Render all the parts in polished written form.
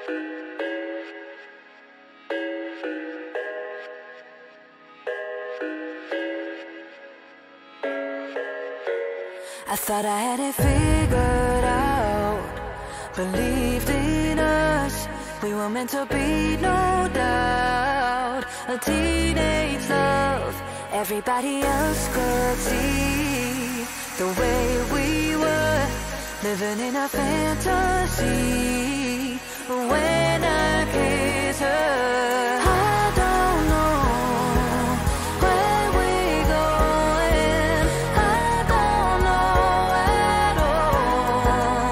I thought I had it figured out, believed in us, we were meant to be, no doubt. A teenage love, everybody else could see the way we were, living in a fantasy. When I kiss her, I don't know where we're going, I don't know at all.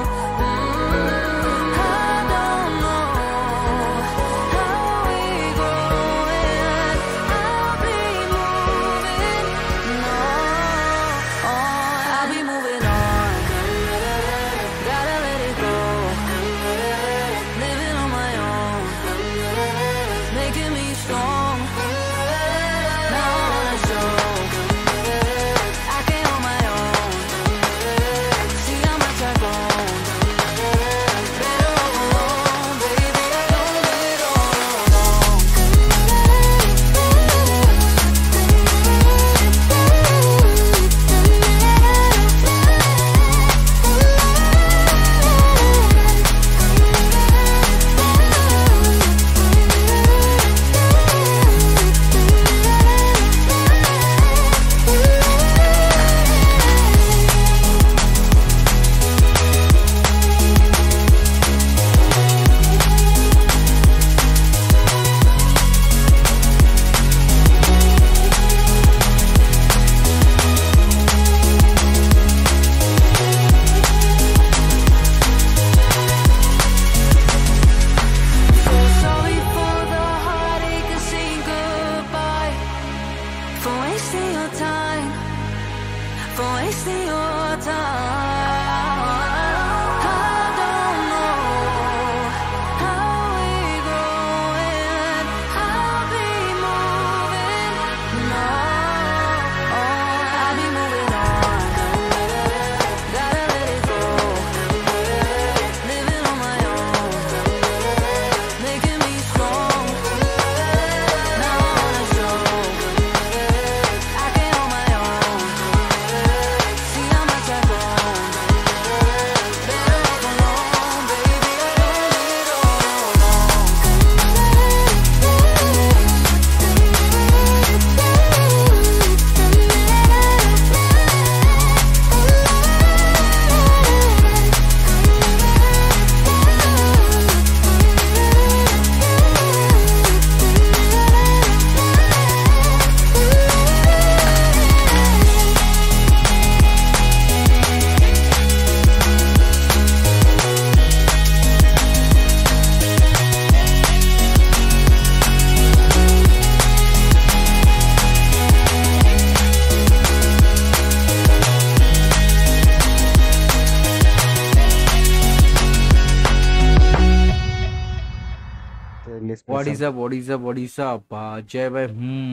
I don't know how we're growing, I'll be moving on, I'll be moving on, gotta let it go, living on my own, making me strong, now I wanna show, I can hold my own, see how much I've grown, better off alone, baby, don't do it all alone. So sorry for the heartache of saying goodbye, for wasting your time, for wasting your time. I don't know how we're growing, I'll be moving on, I'll be moving on, gotta let it go, living on my own, making me strong, now I wanna show, I can hold my own, see how much I've grown, better off alone, baby, don't do it all alone. What is up? जय भाई।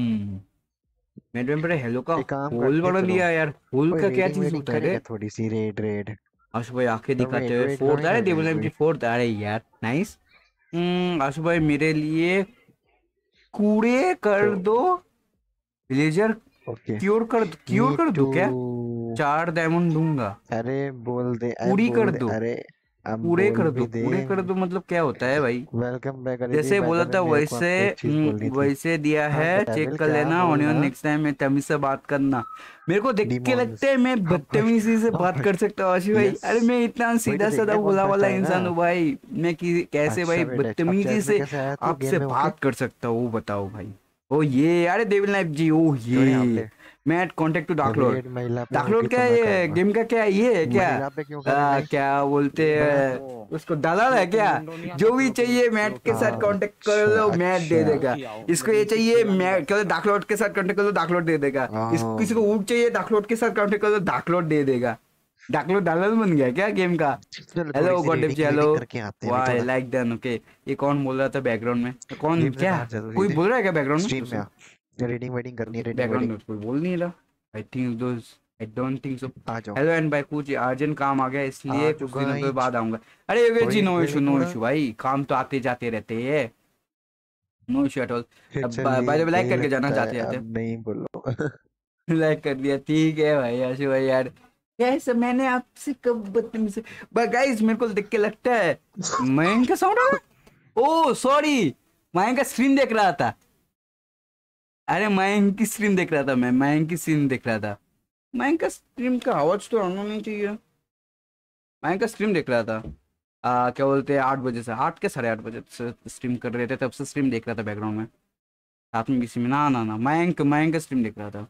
मेरे पे hello का एक काम whole करते बना चलो। लिया यार। होल कोई का क्या रेडिंग चीज वेडिंग होता है रे? करेगा थोड़ी सी रेड। आशु भाई आंखें दिखाते हुए वेट फोर्थ आ रहे करेंगे देवल एमटी फोर्थ आ रहे यार। नाइस। आशु भाई मेरे लिए कूड़े कर तो दो विलेजर, ओके क्योर कर दो क्या? 4 डायमंड दूंगा। अरे बोल दे पूरी कर दो। अरे अब कूड़े बोल कर भी दो, दे। कूड़े कर दो मतलब क्या होता है भाई? वेलकम बैक जैसे बोला था वैसे वैसे दिया हाँ, है, डेविल चेक कर क्या लेना। बोल ऑनियन रहा? नेक्स्ट टाइम में तमीज से बात करना। मेरे को देख के Demons। लगता है मैं बदतमीजी से अब बात फंस- कर सकता हूँ आशी भाई। Yes। अरे मैं इतना सीधा देखते साधा हैं कौन भोला वाला फंसता है इंसान ना। हूँ भाई। मैं कैसे अच्छा भाई बेटा, अब बदतमीजी चैट में से कैसे आया तू आपसे गेम में होके? बात कर सकता हूँ, वो बताओ भाई। ओ ये अरे देविल नाइफ जी, ओ क्यों यहाँ ये पे? मैट कांटेक्ट टू डार्कलॉर्ड। रेड महिला पे डार्कलॉर्ड होगी क्या तो है मैं ये करूंगा। गेम का? क्या ये है क्या? महिला पे क्यों करेंगे? क्या बोलते हैं उसको, दलाल है क्या? जो भी चाहिए मैट के साथ कांटेक्ट कर लो, मैट दे देगा। इसको ये चाहिए मैट क्या, डार्कलॉर्ड के साथ कांटेक्ट कर लो, डार्कलॉर्ड दे देगा। किसी को ऊट चाहिए, डार्कलॉर्ड के साथ कांटेक्ट कर लो, डार्कलॉर्ड दे देगा। डार्कलॉर्ड दलाल बन गया क्या गेम का? चलो हेलो थोड़ी सी गॉडेव जी, रेडिंग हेलो। वेडिंग करके आते हैं वाह थोड़ा। Like done. ओके ये कौन बोल रहा था बैकग्राउंड में? कौन गेम से क्या? बाहर चलो कोई सीधे। बोल रहा है क्या बैकग्राउंड स्ट्रीम में? में आ। रेडिंग वेडिंग करनी है, रेडिंग बैकग्राउंड वेडिंग। में कोई बोल नहीं रहा। I think those I don't think so. आ जाओ। हेलो एंड भाई, कुछ अर्जेंट काम आ गया इसलिए आ कुछ चुका दिनों के ही। बाद आऊंगा। अरे योगेश जी, कोई नो इशू, फीलिंग नो हुआ? इशू भाई, काम तो आते जाते रहते हैं, नो इशू एट ऑल। चलिए, बाय द वे, लाइक यही करके जाना लगता है, जाते जाते। अब नहीं बोलो। लाइक कर दिया, ठीक है भाई आशु भाई यार। कैसे मैंने आपसे कब बदतमीजी, बट गाइस मेरे को देख के लगता है मयंक का साउंड आ रहा है। ओ सॉरी, मयंक का स्क्रीन देख रहा था। अरे मयंक की स्क्रीन देख रहा था, मैं मयंक की स्क्रीन देख रहा था। मयंक का स्ट्रीम का आवाज तो आना नहीं चाहिए। मयंक का स्ट्रीम देख रहा था। क्या बोलते हैं, 8 बजे से, 8 के 8:30 बजे से स्ट्रीम कर रहे थे, तब से स्ट्रीम देख रहा था बैकग्राउंड में, साथ में किसी में ना ना ना, मयंक मयंक का स्ट्रीम देख रहा था।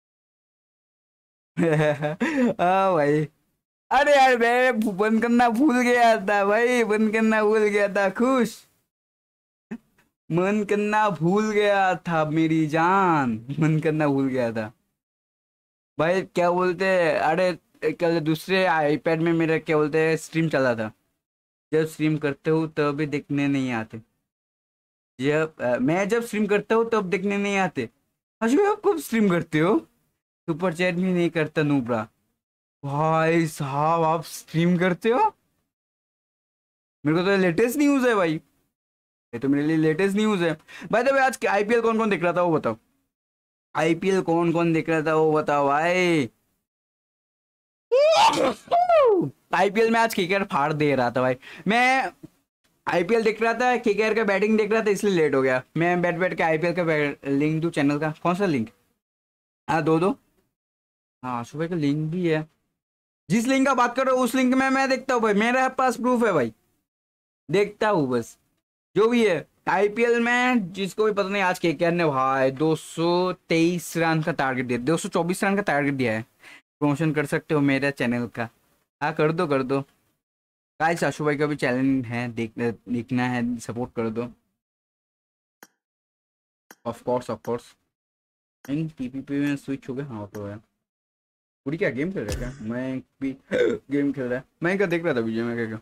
हाँ भाई। अरे यार मैं बंद करना भूल गया था भाई, बंद करना भूल गया था, खुश मन करना भूल गया था मेरी जान, मन करना भूल गया था भाई। क्या बोलते हैं, अरे क्या बोलते, दूसरे आईपैड में मेरा क्या बोलते हैं स्ट्रीम चला था। जब स्ट्रीम करते हो तब भी देखने नहीं आते, जब मैं जब स्ट्रीम करता हूँ तब देखने नहीं आते। अच्छा आप कब स्ट्रीम करते हो? सुपर चैट भी नहीं करता नूबरा। भाई साहब आप स्ट्रीम करते हो? मेरे को तो लेटेस्ट न्यूज़ है भाई, ये तो मेरे लिए लेटेस्ट न्यूज़ है। भाई तो आज आईपीएल कौन कौन देख रहा था वो बताओ, आईपीएल कौन कौन देख रहा था वो बताओ भाई। आईपीएल में आज केकेआर फाड़ दे रहा था भाई। मैं आईपीएल देख रहा था, केकेआर का बैटिंग देख रहा था, इसलिए लेट हो गया। मैं बैठ बैठ के आईपीएल का लिंक दूं चैनल का, कौन सा लिंक? हाँ दो दो। हाँ सुबह का लिंक भी है, जिस लिंक का बात कर रहे हो उस लिंक में मैं देखता हूँ भाई, मेरे पास प्रूफ है भाई, देखता हूँ बस जो भी है। आईपीएल में जिसको भी पता नहीं, आज केकेआर ने भाई 223 रन का टारगेट दिया, 224 रन का टारगेट दिया है। प्रमोशन कर सकते हो मेरे चैनल का, हाँ कर दो कर दो। गाइस आशु भाई का भी चैनल है, देखना है, सपोर्ट कर दो। Of course of course. इन टीपीपी में स्विच हो गया, हाँ तो है। पूरी क्या गेम खेल रहा है क्या? मैं भी गेम खेल रहा है, मैं क्या देख रहा था वीडियो में क्या क्या।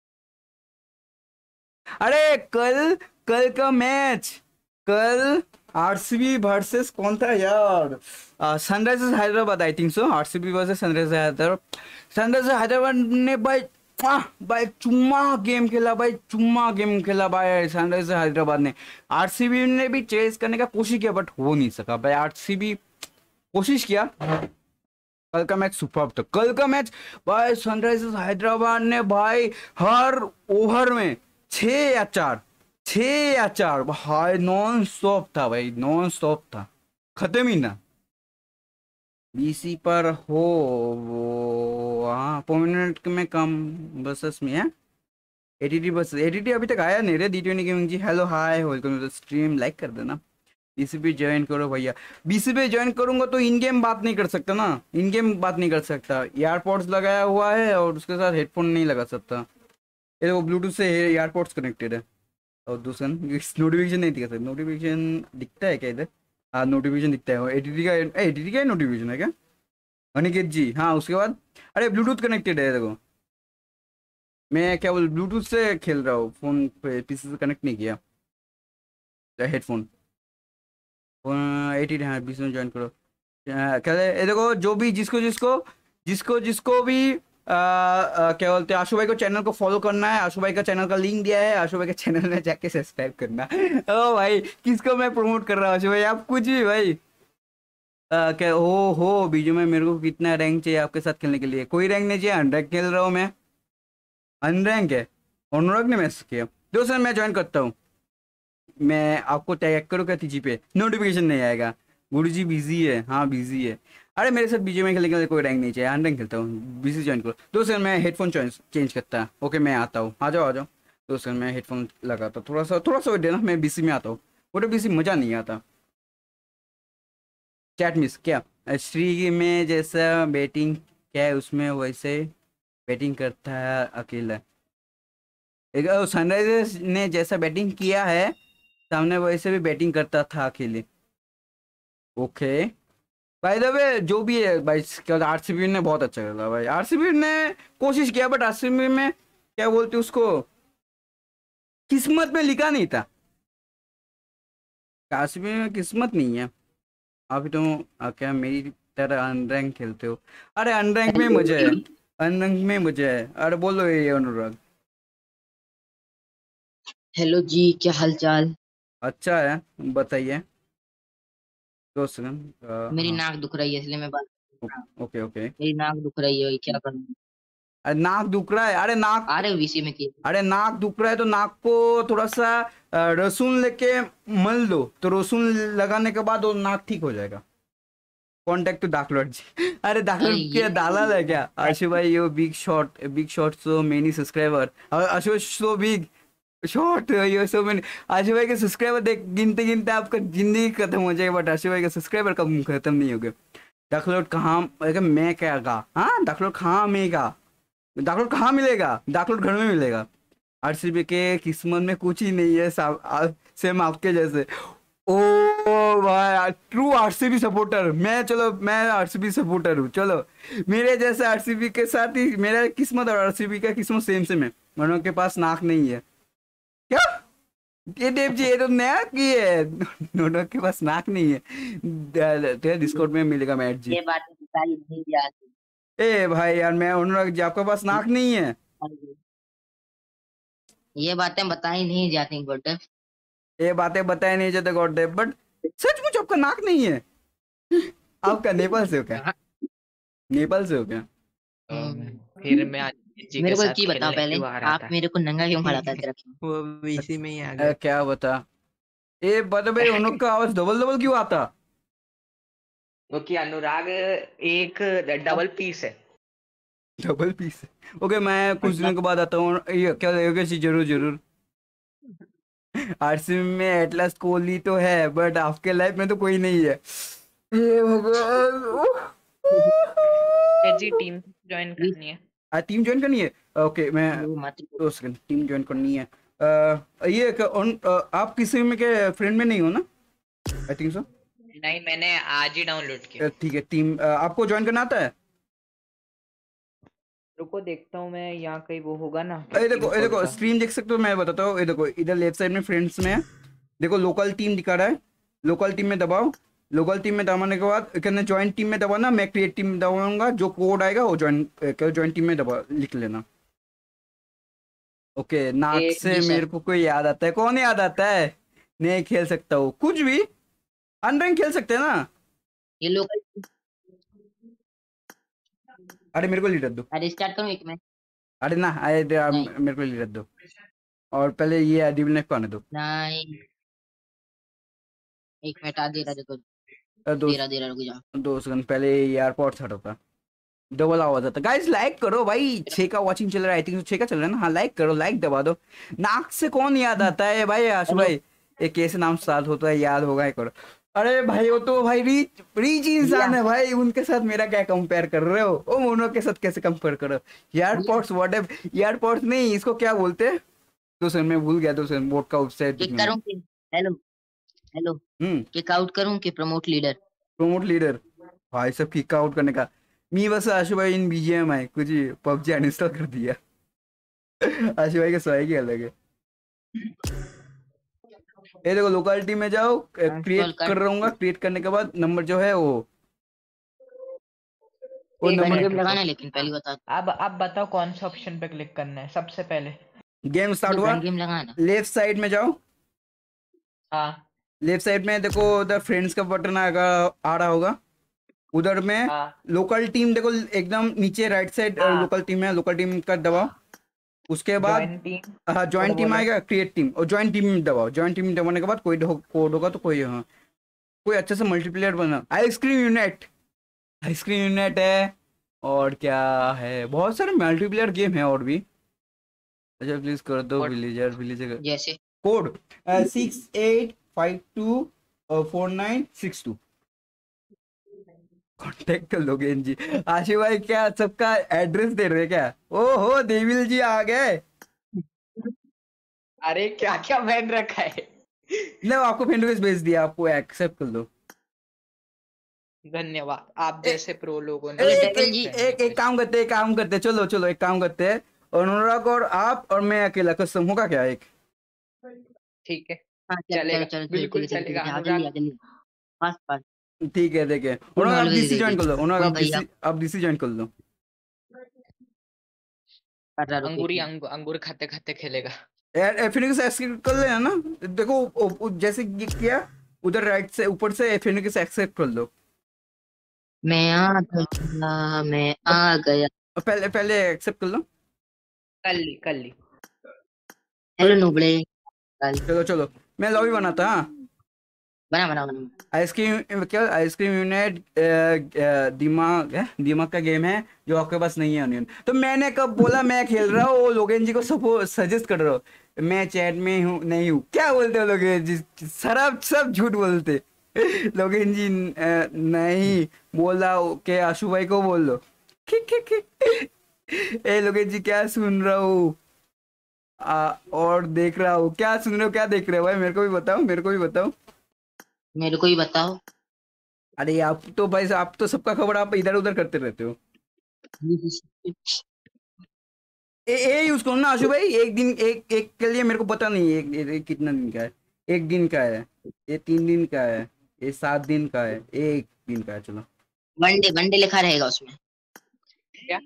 अरे कल, कल का मैच, कल आरसीबी वर्सेस कौन था यार, Sunrisers Hyderabad, I think so, RCB versus Sunrisers Hyderabad. Sunrisers Hyderabad ने भाई भाई चुम्मा गेम खेला भाई, चुम्मा गेम खेला भाई सनराइजर्स हैदराबाद ने। आरसीबी ने भी चेस करने का कोशिश किया बट हो नहीं सका भाई, आरसीबी कोशिश किया। कल का मैच सुपर्ब था, कल का मैच भाई। सनराइजर्स हैदराबाद ने भाई हर ओवर में 6 या 4, 6 या 4 भाई, नॉन स्टॉप था भाई, नॉन स्टॉप था, खत्म ही ना। बीसी पर हो वो, हाँ परमानेंट में कम बसेस में है। एटीटी बस, एटीटी अभी तक आया नहीं रे। D20 gaming ji hello hi, welcome to the stream, like कर देना। बीसीपी ज्वाइन करो भैया। बीसीपी ज्वाइन करूंगा तो इन गेम बात नहीं कर सकता ना, इन गेम बात नहीं कर सकता, ईयरपॉड्स लगाया हुआ है और उसके साथ हेडफोन नहीं लगा सकता। ये वो ब्लूटूथ से ईयरपॉड्स कनेक्टेड है। और दूसरा नोटिफिकेशन नहीं दिखा, नोटिफिकेशन दिखता है क्या इधर? हाँ नोटिफिकेशन दिखता है, एटीटी का नोटिफिकेशन है क्या अनिकेत जी? हाँ उसके बाद अरे ब्लूटूथ कनेक्टेड है देखो, मैं क्या बोल ब्लूटूथ से खेल रहा हूँ, फोन पे पीसी से कनेक्ट नहीं किया हेडफोन। 80, हाँ 20 में ज्वाइन करो। क्या ये देखो, जो भी जिसको जिसको जिसको जिसको भी क्या बोलते हैं, आशु भाई को चैनल को फॉलो करना है, आशु भाई का चैनल का लिंक दिया है, आशु भाई के चैनल में जाके सब्सक्राइब करना। ओ भाई किसको मैं प्रमोट कर रहा हूँ आशु भाई, आप कुछ भी भाई। क्या हो बीजू में मेरे को कितना रैंक चाहिए आपके साथ खेलने के लिए? कोई रैंक नहीं चाहिए, अनरैंक खेल रहा हूँ मैं, अनरैंक है। अनुराग ने मैसेज किया, दोस्तों मैं ज्वाइन करता हूँ, मैं आपको टैग करूँगा तीजी पे, नोटिफिकेशन नहीं आएगा। गुरु जी बिजी है, हाँ बिजी है। अरे मेरे साथ बीजे में खेलने के लिए कोई रैंक नहीं चाहिए, अनरैंक खेलता हूँ, बीसी ज्वाइन करो। दोस्तों मैं हेडफोन चेंज करता है, ओके मैं आता हूँ, आ जाओ आ जाओ। दोस्तों मैं हेडफोन लगाता, थोड़ा सा वेट देना, मैं बीसी में आता हूँ, पूरे बीसी मज़ा नहीं आता। चैट मिस क्या? श्री में जैसा बैटिंग क्या है उसमें वैसे बैटिंग करता है अकेला। एक सनराइजर्स ने जैसा बैटिंग किया है सामने, वैसे भी बैटिंग करता था अकेले। ओके बाय द वे जो भी है भाई, आरसीबी ने बहुत अच्छा खेला भाई, आरसीबी ने कोशिश किया बट आरसीबी में क्या बोलते उसको, किस्मत में लिखा नहीं था, आरसीबी में किस्मत नहीं है। अभी तो क्या मेरी तेरा अनरैंक खेलते हो। अरे अनरैंक में मजा है, अनरैंक में मजा है। अरे बोलो ये अनुराग। हेलो जी, क्या हालचाल। अच्छा है, बताइए। 2 सेकंड। मेरी हाँ। नाक दुख रही है इसलिए मैं बात कर रहा हूँ। Okay okay. मेरी नाक दुख रही है, क्या करूँ। अरे नाक दुख रहा है, अरे नाक, आ रहे हो वीसी में किए। अरे नाक दुख रहा है तो नाक को थोड़ा सा लहसुन लेके मल दो, तो लहसुन लगाने के बाद वो नाक ठीक हो जाएगा। कॉन्टेक्ट टू दाखलोट जी। अरे अरे दाखलोट ये क्या दालाल है क्या? आशु भाई yo big shot so many subscriber. Ashu so big short yo so many. Ashu भाई के सब्सक्राइबर देख गिनते गिनते आपका जिंदगी खत्म हो जाएगी, बट आशु भाई के सब्सक्राइबर कब खत्म नहीं हो गए। दाखलोट कहाँ, मैं क्या गा, हाँ दाखलोट कहाँ मिलेगा, दाखलोट कहाँ मिलेगा? दाखलोट घर में मिलेगा। आरसीबी के किस्मत में कुछ ही नहीं है, सेम आपके जैसे। ओ भाई ट्रू आरसीबी सपोर्टर मैं, चलो मैं आरसीबी सपोर्टर हूँ, चलो मेरे जैसे आरसीबी के साथ ही मेरा किस्मत और आरसीबी का किस्मत सेम सेम है। दोनों के पास नाक नहीं है क्या? ये देव जी ये तो नया की है। दोनों के पास नाक नहीं है। तेरे डिस्कॉर्ड में मिलेगा मैट जी। ये बातें बताई नहीं जाती। ए भाई यार, मैं अनुराग जी आपके पास नाक नहीं है। ये बातें बताई नहीं जाती बट ये बातें बताए नहीं जाते गॉड, बट सचमुच आपका नाक नहीं है। आपका नेपाल से हो क्या? नेपाल से हो क्या? फिर मैं आज जी मेरे के को एक साथ चीज बताओ खेलने पहले, क्यों आ रहा आप था। मेरे को नंगा क्यों खड़ा करके रखे। वो भी इसी में ही आ गया। क्या बता? ए बता भाई, उन लोग का आवाज डबल डबल क्यों आता? क्योंकि अनुराग एक डबल पीस है। Double piece. ओके मैं कुछ दिनों के बाद आता हूँ। ये क्या लगेगा जी, जरूर जरूर। आरसीबी में एटलस कोहली तो है, बट आपके लाइफ में तो कोई नहीं है। हे भगवान। जी टीम ज्वाइन करनी है। टीम ज्वाइन करनी है। ओके मैं वो मत 2 सेकंड, टीम ज्वाइन करनी है। ये आप किसी में के फ्रेंड में नहीं हो ना? I think so. नहीं मैंने आज ही डाउनलोड किया। ठीक है, टीम आपको ज्वाइन करना आता है? रुको देखता हूँ मैं, यहाँ कहीं वो होगा ना। ये देखो स्ट्रीम देख सकते हो, मैं बताता हूँ। ये देखो इधर लेफ्ट साइड में फ्रेंड्स में है, देखो लोकल टीम दिखा रहा है। लोकल टीम में दबाओ, लोकल टीम में दबाने के बाद कहना ज्वाइन टीम में दबाना। मैं क्रिएट टीम में दबाऊंगा, जो कोड आएगा वो ज्वाइन टीम में दबा लिख लेना। ओके नाक से मेरे को कोई याद आता है? कौन याद आता है? नहीं खेल सकता हूँ कुछ भी, अनरैंक खेल सकते हैं ना? ये लोग। अरे मेरे को लीडर दो। अरे स्टार्ट करूँ एक में। अरे ना मेरे को लीडर दो, और पहले ये डिविल को आने दो। नहीं एक मिनट आ दे रहा देखो। दो दे रहा रुक जा। 2 सेकंड पहले एयरपोर्ट हटाता, डबल आवाज आता। गाइस लाइक करो भाई, 6 का वॉचिंग चल रहा है, आई थिंक 6 का चल रहा है ना? हाँ लाइक करो, लाइक दबा दो। नाक से कौन याद आता है भाई? आशु भाई एक कैसे नाम साथ होता है, याद होगा ही करो। अरे भाई वो तो भाई रीच इंसान है भाई, उनके साथ मेरा क्या कंपेयर कर रहे हो? ओ मोनो के साथ कैसे कंपेयर करो? एयरपोर्ट्स व्हाट एयरपोर्ट्स नहीं, इसको क्या बोलते हैं? दूसरे मैं भूल गया, दूसरे बोर्ड का website. Hello hello kick out करूं कि प्रमोट लीडर? प्रमोट लीडर भाई सब किक आउट करने का। मी बस आशु भाई इन बीजीएम है कुछ पबजी अनइंस्टॉल कर दिया। आशु भाई का स्वैग ही अलग है। ये देखो लोकल टीम में जाओ, क्रिएट कर रहूंगा। क्रिएट करने के बाद नंबर जो है वो नंबर लगाना, लेकिन पहले बता। अब बताओ कौन सा ऑप्शन पे क्लिक करना है सबसे पहले? गेम स्टार्ट हुआ, गेम लगाना। लेफ्ट साइड में जाओ। हाँ लेफ्ट साइड में देखो उधर फ्रेंड्स का बटन आ रहा होगा, उधर में लोकल टीम देखो एकदम नीचे राइट साइड लोकल टीम है, लोकल टीम का दबाओ। उसके बाद हाँ ज्वाइन टीम आएगा, क्रिएट टीम, और ज्वाइन टीम में दबाओ। ज्वाइन टीम दबाने के बाद कोई कोड होगा तो कोई हाँ कोई अच्छा सा मल्टीप्लेयर बना। आइसक्रीम यूनिट है, और क्या है, बहुत सारे मल्टीप्लेयर गेम है और भी। अच्छा प्लीज कर दो विलेजर जैसे कोड 68524962 कांटेक्ट कर लोगे जी। आशिफ भाई क्या सबका एड्रेस दे रहे क्या? ओहो देविल जी आ गए। अरे क्या क्या बैन रखा है? नहीं आपको फ्रेंड रिक्वेस्ट भेज दिया, आपको एक्सेप्ट कर लो। धन्यवाद, आप जैसे प्रो लोगों ने। एक काम करते चलो एक काम करते हैं, अनुराग और आप और मैं अकेला कस्टम होगा क्या? एक ठीक है चलेगा, बिल्कुल चलेगा। ठीक है देखे। फुल उन्होंने आप नॉलेज डीसी दे ज्वाइन कर लो, दी उन्होंने फुल भैया। आप डीसी ज्वाइन कर लो। 18 रुपए अंगूरी की। अंगूर खाते खाते खेलेगा। एफिनिक्स एक्सेप्ट कर लेना ना। देखो जैसे ये किया उधर राइट से ऊपर से एफिनिक्स एक्सेप्ट कर लो। मैं आ गया, मैं अब आ गया। पहले पहले एक्सेप्ट कर लो। कर ली। हेलो नुबड़े। चलो चलो मैं लॉबी बनाता। हाँ बना बना बना। आइसक्रीम क्या, आइसक्रीम यूनाइट दिमाग है, दिमाग का गेम है जो आपके पास नहीं है अनियन। तो मैंने कब बोला मैं खेल रहा हूँ, लोगेन जी को सपोर्ट सजेस्ट कर रहा हूँ। मैं चैट में हूँ नहीं हूँ, क्या बोलते हो लोगेन जी? सरब सब झूठ बोलते। लोगेन जी नहीं बोला के आशु भाई को बोल लो। ए लोगेन जी क्या सुन रहा हूँ और देख रहा हूँ, क्या सुन रहे हो क्या देख रहे हो भाई? मेरे को भी बताओ, मेरे को भी बताओ। मेरे को ही बताओ। अरे आप तो भाई आप तो सबका खबर आप इधर उधर करते रहते हो। ए यूज करो ना आशु भाई, एक दिन एक एक के लिए। मेरे को पता नहीं एक कितना दिन का है। एक दिन का है, ये 3 दिन का है, ये 7 दिन का है, एक दिन का है। चलो वनडे वनडे लिखा रहेगा उसमें। क्या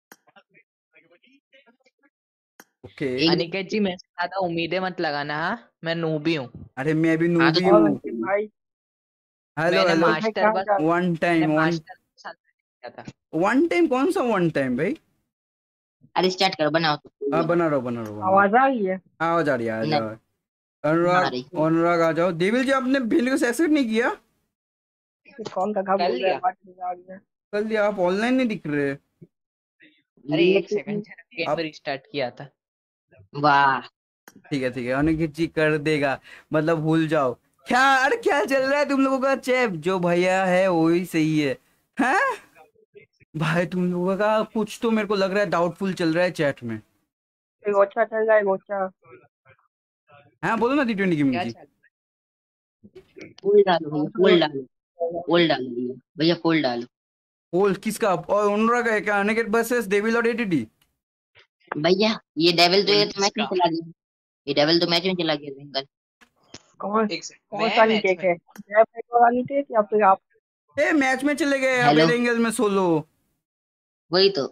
ओके। एक अनिकेत जी, मेरे से ज्यादा उम्मीदें मत लगाना। हाँ मैं नूबी हूँ। अरे मैं भी हाँ तो नूबी और हूँ। अंकित भाई, हेलो मैंने हेलो। भाई मास्टर कहाँ बस जा रहे हो? वन टाइम वन मास्टर साथ किया था। वन टाइम कौन सा वन टाइम भाई? अरे स्टार्ट करो, बनाओ तो। हाँ बना रहा हूँ बना रहा हूँ बना रहा हूँ। आवाज आ रही है? आओ जा रही है आ नहीं जाओ। ना आ अनुराग रही। अनुराग आ जाओ। देविल जी आपने भिंड को एक्सेप्ट नहीं किया? इस कौन का कर बोल रहा है? लिया। आवाज नहीं आ रही है। कर लिया? आप ऑनलाइन नहीं दिख रहे। अरे एक लेकिन सेकंड से गेम आप रिस्टार्ट किया था। वाह। ठीक है अनिकेत जी कर देगा, मतलब भूल जाओ। क्या अरे क्या चल रहा है तुम लोगों का? चैप जो भैया है वही सही है। हैं भाई तुम लोगों का कुछ तो मेरे को लग रहा है डाउटफुल चल रहा है चैट में। एक गोचा चल रहा है, गोचा। हाँ बोलो ना टी20 गेमिंग क्या जी। चल फुल डालो भैया, आंसर फुल डालो। फुल डालो भैया, भैया फुल डालो। पोल किसका? और अनुराग है क्या? अनिकेत वर्सेस डेविल और एटीटी? भैया ये डेविल तो ये फुल तो मैच में किसका? चला गया। ये डेविल तो मैच में चला गया सिंगल। कौन एक सेकंड कौन मैं सा मैच नीटेक में। है? जय वाला नीटेक या फिर आप? ए मैच में चले गए आप हेलो, एंगल में सोलो। वही तो।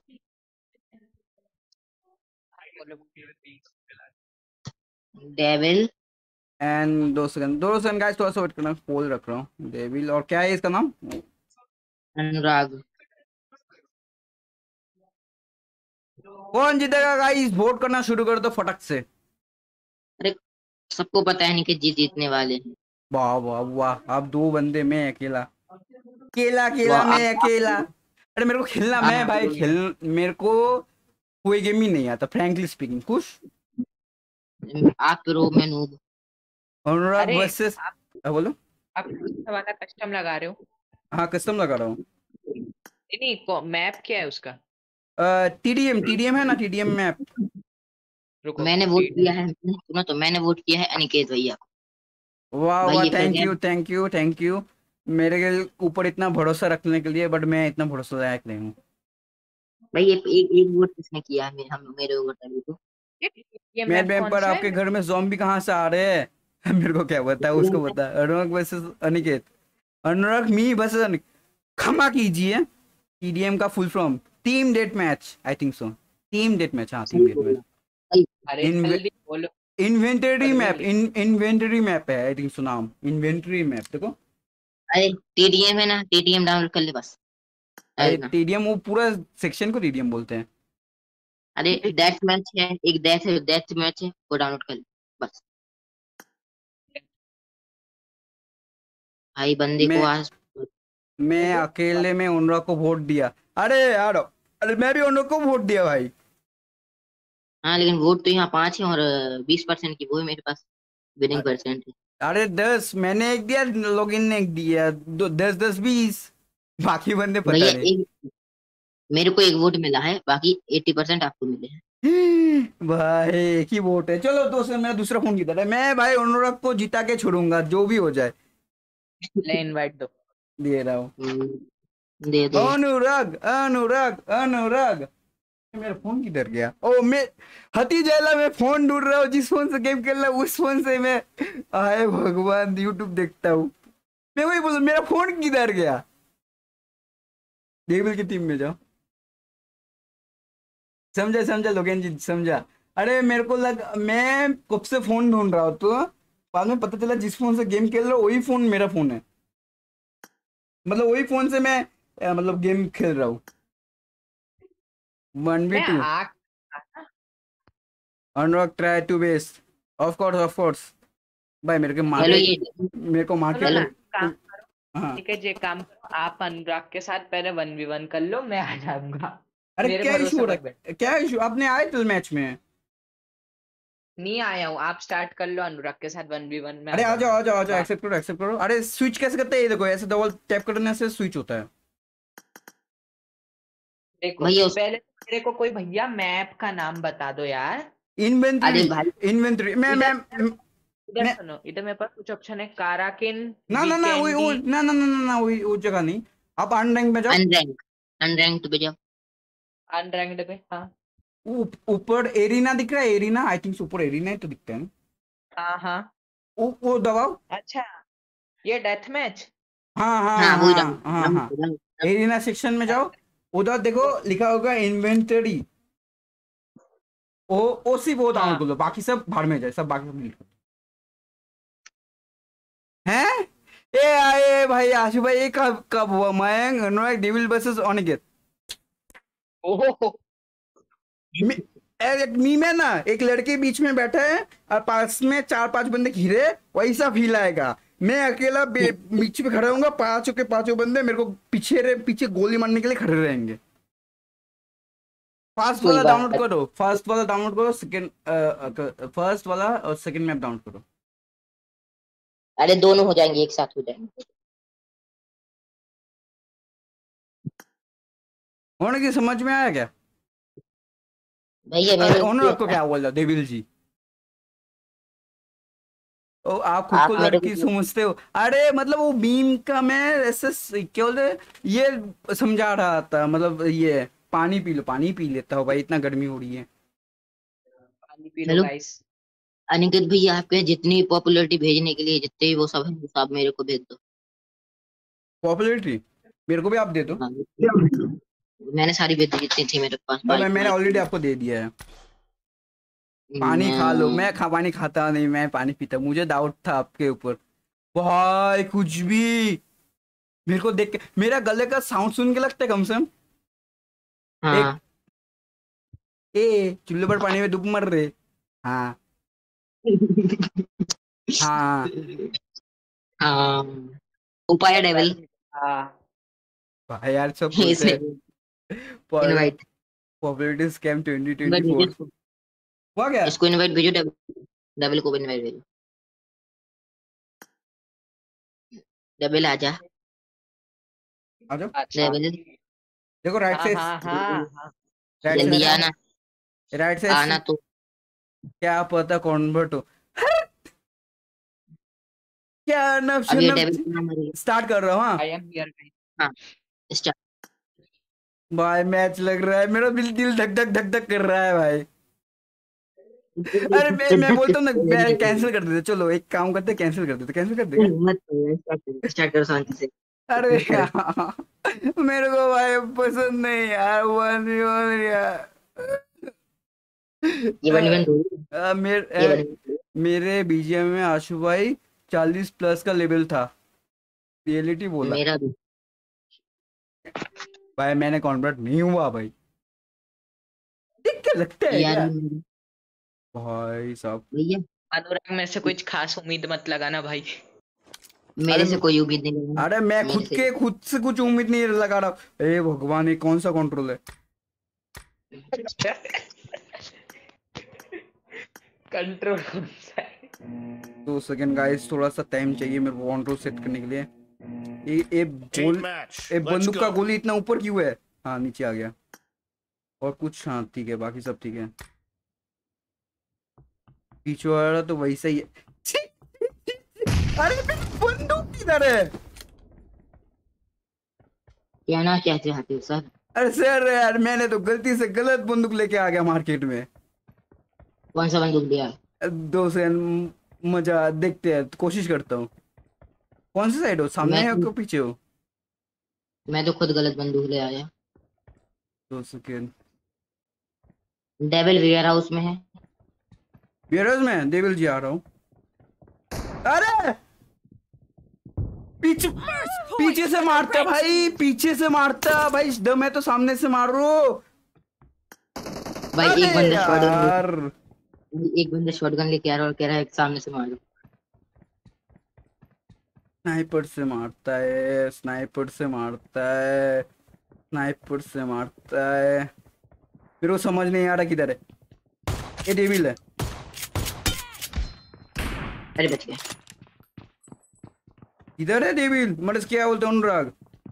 डेविल एंड 2 सेकंड गाइस, थोड़ा सा वेट करना, पोल रख रहा हूँ। डेविल और क्या है इसका नाम? अनुराग। कौन जीतेगा गाइस? वोट करना शुरू कर दो फटक से। अरे सबको पता है नहीं कि जीतने वाले हैं। वाह वाह वाह, आप 2 बंदे मैं अकेला, अकेला वाह अकेला मैं अकेला। अरे मेरे को खेलना, मैं भाई खेल, मेरे को कोई गेम ही नहीं आता फ्रैंकली स्पीकिंग। खुश आप प्रो में नूब। अनुराग अरे वर्सेस बोलो। आप कौन सा वाला कस्टम लगा रहे हो? हाँ कस्टम लगा रहा हूँ। नहीं मैप क्या है उसका? टीडीएम है ना, टीडीएम मैप। रुको मैंने वोट किया है, सुनो तो, मैंने वोट किया है अनिकेत भैया को। वाह भाई वाह, ये कर थैंक गया। You thank you thank you मेरे के ऊपर इतना भरोसा रखने के लिए, बट मैं इतना भरोसा लायक नहीं हूँ। भाई ये एक वोट किसने किया है? हम मेरे वोट अभी तो। ये मैं मैप मैप कौन पर सा आपके है? घर में ज़ॉम्बी कहाँ से आ रहे हैं? मेरे को क्या पता है, उसको पता है। Anurag versus Aniket, Anurag me versus Aniket. क्षमा कीजिए, टीडीएम का full form team death match, I think so. Team death match, हाँ टीम सही डेट मैच। बोला। अरे जल्दी बोलो। इन्वेंटरी मैप, जल्दी। इन्वेंटरी मैप है आई थिंक सो नाम, इन्वेंटरी मैप। देखो अरे टीडीएम है ना, टीडीएम डाउनलोड कर ले बस। अरे आएगा। टीडीएम, वो पूरा सेक्शन को टीडीएम बोलते हैं। अरे डेथ मैच है, एक डेथ मैच है, वो डाउनलोड कर ले बस। भाई बंदे को मैं आज। मैं अकेले में अनुराग को वोट दिया। अरे यार, अरे मैं भी अनुराग को वोट दिया भाई। हाँ लेकिन वोट तो यहाँ 5 है और 20% की वो है मेरे पास, विनिंग परसेंट है। अरे 10 मैंने एक दिया, लॉगिन ने एक दिया, 10 10 20 बाकी बंदे भैया पता नहीं। एक मेरे को एक वोट मिला है, बाकी 80% आपको मिले हैं। भाई एक ही वोट है। चलो दोस्तों, मेरा दूसरा फोन किधर है? मैं भाई अनुराग को जिता के छोड़ूंगा जो भी हो जाए। ले इनवाइट दो। दे रहा हूँ। दे दो। अनुराग अनुराग अनुराग, मेरा फोन किधर गया? ओ मैं हती जैला, मैं फोन ढूंढ रहा हूँ, जिस फोन से गेम खेल रहा हूँ उस फोन से मैं, आए भगवान यूट्यूब देखता हूँ। मैं वही बोल, मेरा फोन किधर गया? डेविल की टीम में जाओ। समझा समझा लोगेन जी, समझा। अरे मेरे को मैं कब से फोन ढूंढ रहा हूँ, तो बाद में पता चला जिस फोन से गेम खेल रहा हूँ वही फोन मेरा फोन है। मतलब वही फोन से मैं मतलब गेम खेल रहा हूँ। 1v2 मैं आ अनरॉक try to base. Of course भाई मेरे को चलो मार्केट, ये मेरे को सुनो मार्केट ना, चलो काम करो। हाँ। ठीक है, ये काम करो, आप अनुराग के साथ पहले 1v1 कर लो, मैं आ जाऊंगा। अरे मेरे क्या इशू भरोसे हो मत रहा बैठ। है? क्या इशू? आपने आए थे मैच में? नहीं आया हूँ, आप स्टार्ट कर लो अनुराग के साथ 1v1 में, आ अरे आ जाओ जाऊंगा। आ जाओ आ जाओ, बात एक्सेप्ट करो एक्सेप्ट करो। अरे स्विच कैसे करते हैं? ये देखो, ऐसे डबल टैप करने से स्विच होता है। देखो, भैया पहले तो मेरे को कोई भैया मैप का नाम बता दो यार। अरे इन्वेंटरी, भाई इन्वेंटरी इधर इधर मैं सुनो, इधर मेरे पास कुछ ऑप्शन है, काराकिन, ना वही वो वीकेंडी। ना वही वो जगह नहीं। आप अनरैंक में जाओ। अनरैंक, अनरैंक पे जाओ। अनरैंक्ड पे, हाँ ऊपर एरिना दिख रहा है, एरिना आई थिंक ऊपर एरिना ही तो दिखता है ना। हाँ हाँ। वो दबाओ। अच्छा, ये डेथ मैच। हाँ हाँ हाँ वही हाँ हाँ हाँ। एरिना सेक्शन में जाओ, उधर देखो लिखा होगा इन्वेंटरी। वो सिर्फ वो डाउनलोड हाँ कर लो, बाकी सब भाड़ में जाए, सब बाकी सब delete कर दो। हैं? ए आए भाई आशु भाई, ये कब कब हुआ? Mayank Anurag devil versus Aniket. ओहो, एक मीम है ना, एक लड़के बीच में बैठे हैं और पास में 4-5 बंदे घिरे, वैसा फील आएगा। मैं अकेला बीच में खड़ा होऊंगा, पांचों के पांचों बंदे मेरे को पीछे गोली मारने के लिए खड़े रहेंगे। फर्स्ट कोई वाला बात डाउनलोड करो, फर्स्ट वाला डाउनलोड करो, सेकंड फर्स्ट वाला और सेकंड मैप डाउनलोड करो। अरे दोनों हो जाएंगे, एक साथ हो जाएंगे। होने की समझ में आया क्या? भैया अरे मैंने ओनर किया आपको था। क्या बोल रहा देविल जी? ओ आप खुद को आप मेरे लड़की को समझते हो? अरे मतलब वो बीम का मैं ऐसे क्या बोलते हैं, ये समझा रहा था, मतलब ये पानी पी लो, पानी पी लेता हो भाई, इतना गर्मी हो रही है। पानी पी लो हेलो गाइस। अनिकेत भैया, आपके जितनी पॉपुलैरिटी भेजने के लिए जितने भी वो सब है, वो सब मेरे को भेज दो। पॉपुलैरिटी मेरे को भी आप दे दो। हाँ, मैंने सारी भेज दी जितनी थी मेरे पास भाई मैंने ऑलरेडी फालतू आपको दे दिया है। वाली। पानी खा लो। मैं पानी खाता नहीं, मैं पानी पीता। मुझे डाउट था आपके ऊपर भाई, कुछ भी मेरे को देख के मेरा गले का साउंड सुन के लगता है कम से कम एक हाँ ए चूल्हे पर पानी में डूब मर रहे। हाँ हाँ हाँ उपाय डेविल हाँ भाई यार सब बोलते इसे हैं इनवाइट पॉपुलैरिटी स्कैम इनवाइट भेजो 2024 इसको। हुआ क्या? इसको इनवाइट भेजो, डेविल डेविल को इनवाइट भेजो। डेविल आजा। आ जाओ। अच्छा। डेविल देखो राइट हाँ साइड, हाँ हाँ हाँ। राइट जल्दी साइड, आना, राइट आना साइड। तो। क्या पता कन्वर्ट हो। क्या अब ये डेविल का नाम मरेगा। स्टार्ट कर रहा हूँ। हाँ आई एम हियर गाइस। हाँ स्टार्ट। भाई मैच लग रहा है, मेरा दिल दिल धक धक धक धक कर रहा है भाई। अरे मैं बोलता हूँ ना, मैं कैंसिल कर देते। चलो एक काम करते, कैंसिल कर देते, कैंसिल कर देगा। मत स्टार्ट करो शांति से। अरे यार मेरे को भाई पसंद नहीं यार, वन यार। ये वन वन दो, ये मेरे वन मेरे बीजीएम में आशु भाई 40 प्लस का लेवल था, रियलिटी बोला मेरा भी। भाई। मैंने कन्वर्ट नहीं हुआ भाई, देख के लगता है यार क्या भाई साहब? भैया अनुराग में से कुछ खास उम्मीद मत लगाना भाई। मेरे अरे से कोई उम्मीद नहीं लगा। अरे मैं मेरे खुद से कुछ उम्मीद नहीं लगा रहा। ए भगवान, ये कौन सा कंट्रोल है? कंट्रोल। 2 सेकंड गाइस, थोड़ा सा टाइम चाहिए मेरे को कंट्रोल सेट करने के लिए। ये बंदूक का गोली इतना ऊपर क्यों है? हाँ नीचे आ गया। और कुछ? हाँ ठीक है, बाकी सब ठीक है। पीछे वाला तो वैसा ही है। छी! अरे बंदूक किधर है? क्या ना क्या चाहते हो सर? अरे सर यार, मैंने तो गलती से गलत बंदूक लेके आ गया मार्केट में। कौन सा बंदूक दिया? 2 सेकंड, मजा देखते हैं, कोशिश करता हूँ। कौन सी साइड हो, सामने मैं है तो कि पीछे हो? मैं तो खुद गलत बंदूक ले आया। 2 सेकंड। डेविल वेयर हाउस में है। वेयरहाउस में डेविल जी आ रहा हूँ। अरे पीछे पीछे से मारता भाई, पीछे से मारता भाई, दम है तो सामने से मार रो। भाई एक बंदा शॉटगन यार एक बंदा शॉटगन लेके आ रहा है और कह रहा है सामने से मार लो। स्नाइपर से मारता है, स्नाइपर से मारता है, स्नाइपर से मारता है। मेरे को समझ नहीं आ रहा किधर है। ये डेविल है। अरे बच गया। इधर है डेविल, मतलब क्या बोलते हैं अनुराग।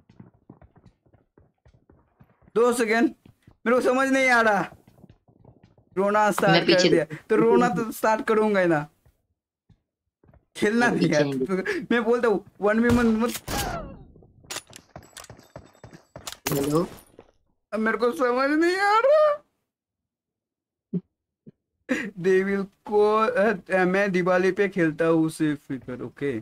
2 सेकंड, मेरे को समझ नहीं आ रहा। रोना स्टार्ट कर पीछे दिया तो रोना तो स्टार्ट करूंगा ही ना, खेलना मैं नहीं है। पीछे मैं बोलता हूँ 1v1 मत। हेलो अब मेरे को समझ नहीं आ रहा। डेविल को मैं दिवाली पे खेलता हूँ सिर्फ फिकर। ओके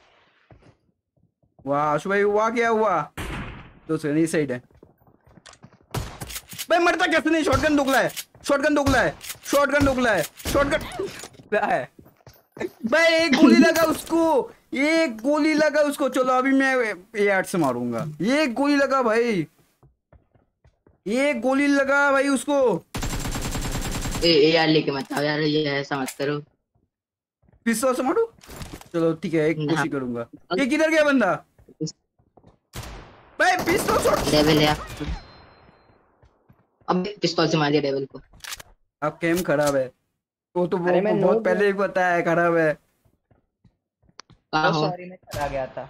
वाह आशु भाई, हुआ क्या हुआ? 2 सेकंड, ये साइड है भाई। मरता कैसे नहीं? शॉटगन दुगला है, शॉटगन दुगला है, शॉटगन दुगला है, शॉटगन क्या है भाई? एक गोली लगा उसको, एक गोली लगा उसको। चलो अभी मैं A8 से मारूंगा। एक गोली लगा भाई, एक गोली लगा भाई उसको। ए यार लेके मत आओ यार, ये ऐसा मत करो। पिस्तौल से मारू? चलो ठीक है, एक कोशिश करूंगा। ये किधर गया बंदा भाई? पिस्तौल शॉट। डेविल है। अब पिस्तौल से मार दिया डेविल को। अब गेम खराब है। वो तो अरे मैं बहुत noob पहले ही बताया है खराब है। कहाँ हो? सॉरी मैं चला गया था।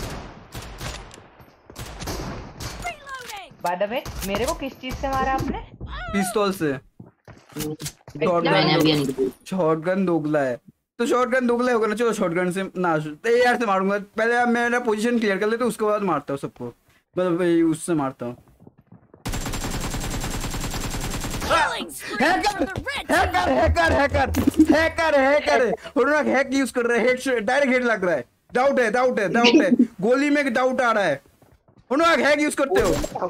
बाय द वे मेरे को किस चीज से मारा आपने? पिस्तौल से। मैंने अभी नहीं। शॉटगन दोगला है तो शॉटगन दोगला होगा ना। चलो शॉटगन से ना, AR से मारूंगा। पहले अब मेरा पोजीशन क्लियर कर ले तो उसके बाद मारता हूँ सबको। मतलब भाई उससे मारता हूँ। Hacker hacker hacker hacker hacker hacker Anurag hack use कर रहा है। हेड डायरेक्ट हेड लग रहा है। डाउट है, डाउट है, डाउट है। गोली में डाउट आ रहा है। अनुराग हैक यूज करते हो?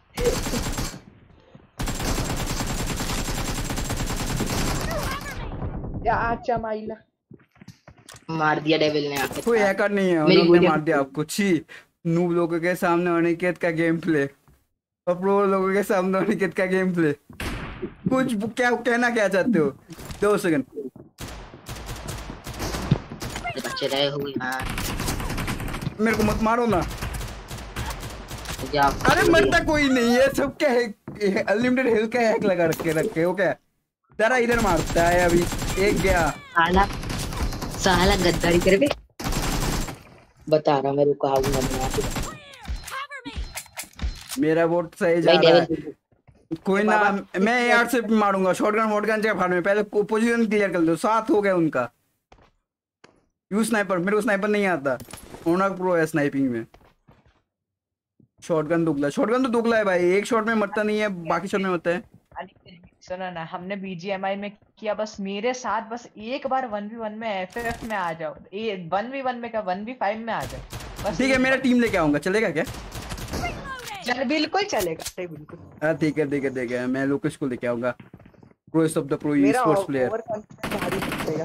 या अच्छा माइला मार दिया डेविल ने आके। कोई हैकर नहीं है, मेरी उन्होंने गोली- मार दिया आपको। छी, नूब लोगों के सामने अनिकेत का गेम प्ले और प्रो लोगों के सामने अनिकेत का गेम प्ले। कुछ क्या कहना क्या चाहते हो? 2 सेकंड। बच्चे रहे हो यार। मेरे को मत मारो ना। जाओ। अरे मरता कोई नहीं है, सब क्या है? अनलिमिटेड हेल्थ का हैक लगा रखे हो क्या? जरा इधर मारता है अभी। एक गया। साला साला गद्दारी करे बे। बता रहा मैं, रुका आऊंगा मैं आके। मेरा वोट सही जा भाई रहा है। डेविल कोई ना, मैं AR से मारूंगा। शॉटगन वॉटगन से फाड़ में पहले पोजीशन क्लियर कर दो। 7 हो गया उनका। यू स्नाइपर, मेरे को स्नाइपर नहीं आता। ओनर प्रो है स्नाइपिंग में। शॉटगन दुगला, शॉटगन तो दुगला है भाई। एक शॉट में मरता नहीं है, बाकी शॉट में मरता है। सुनो ना, हमने BGMI में किया, बस मेरे साथ बस एक बार 1v1 में FF में आ जाओ। 1v1 में क्या 1v5 में आ जाओ बस। ठीक है, मेरा टीम लेके आऊंगा, चलेगा क्या? चल बिल्कुल चलेगा, बिल्कुल। हाँ ठीक है, ठीक है, ठीक है। मैं लोकेश को लेके आऊंगा। प्रोएस्ट ऑफ द प्रो ई मेरा स्पोर्ट्स प्लेयर। ओवर कॉन्फिडेंस भारी दिखेगा।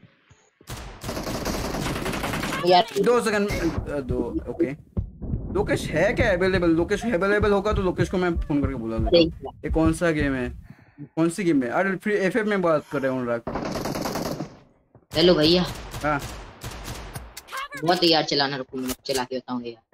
यार 2 सेकंड। 2 ओके। लोकेश है क्या अवेलेबल? लोकेश अवेलेबल होगा तो लोकेश को मैं फोन करके बुला लूंगा। ये कौन सा गेम है? कौन सी गेम है? अरे फ्री FF में बात कर रहे हैं अनुराग। हेलो भैया। हाँ बहुत यार चलाना, रुको मैं चला के बताऊंगा यार।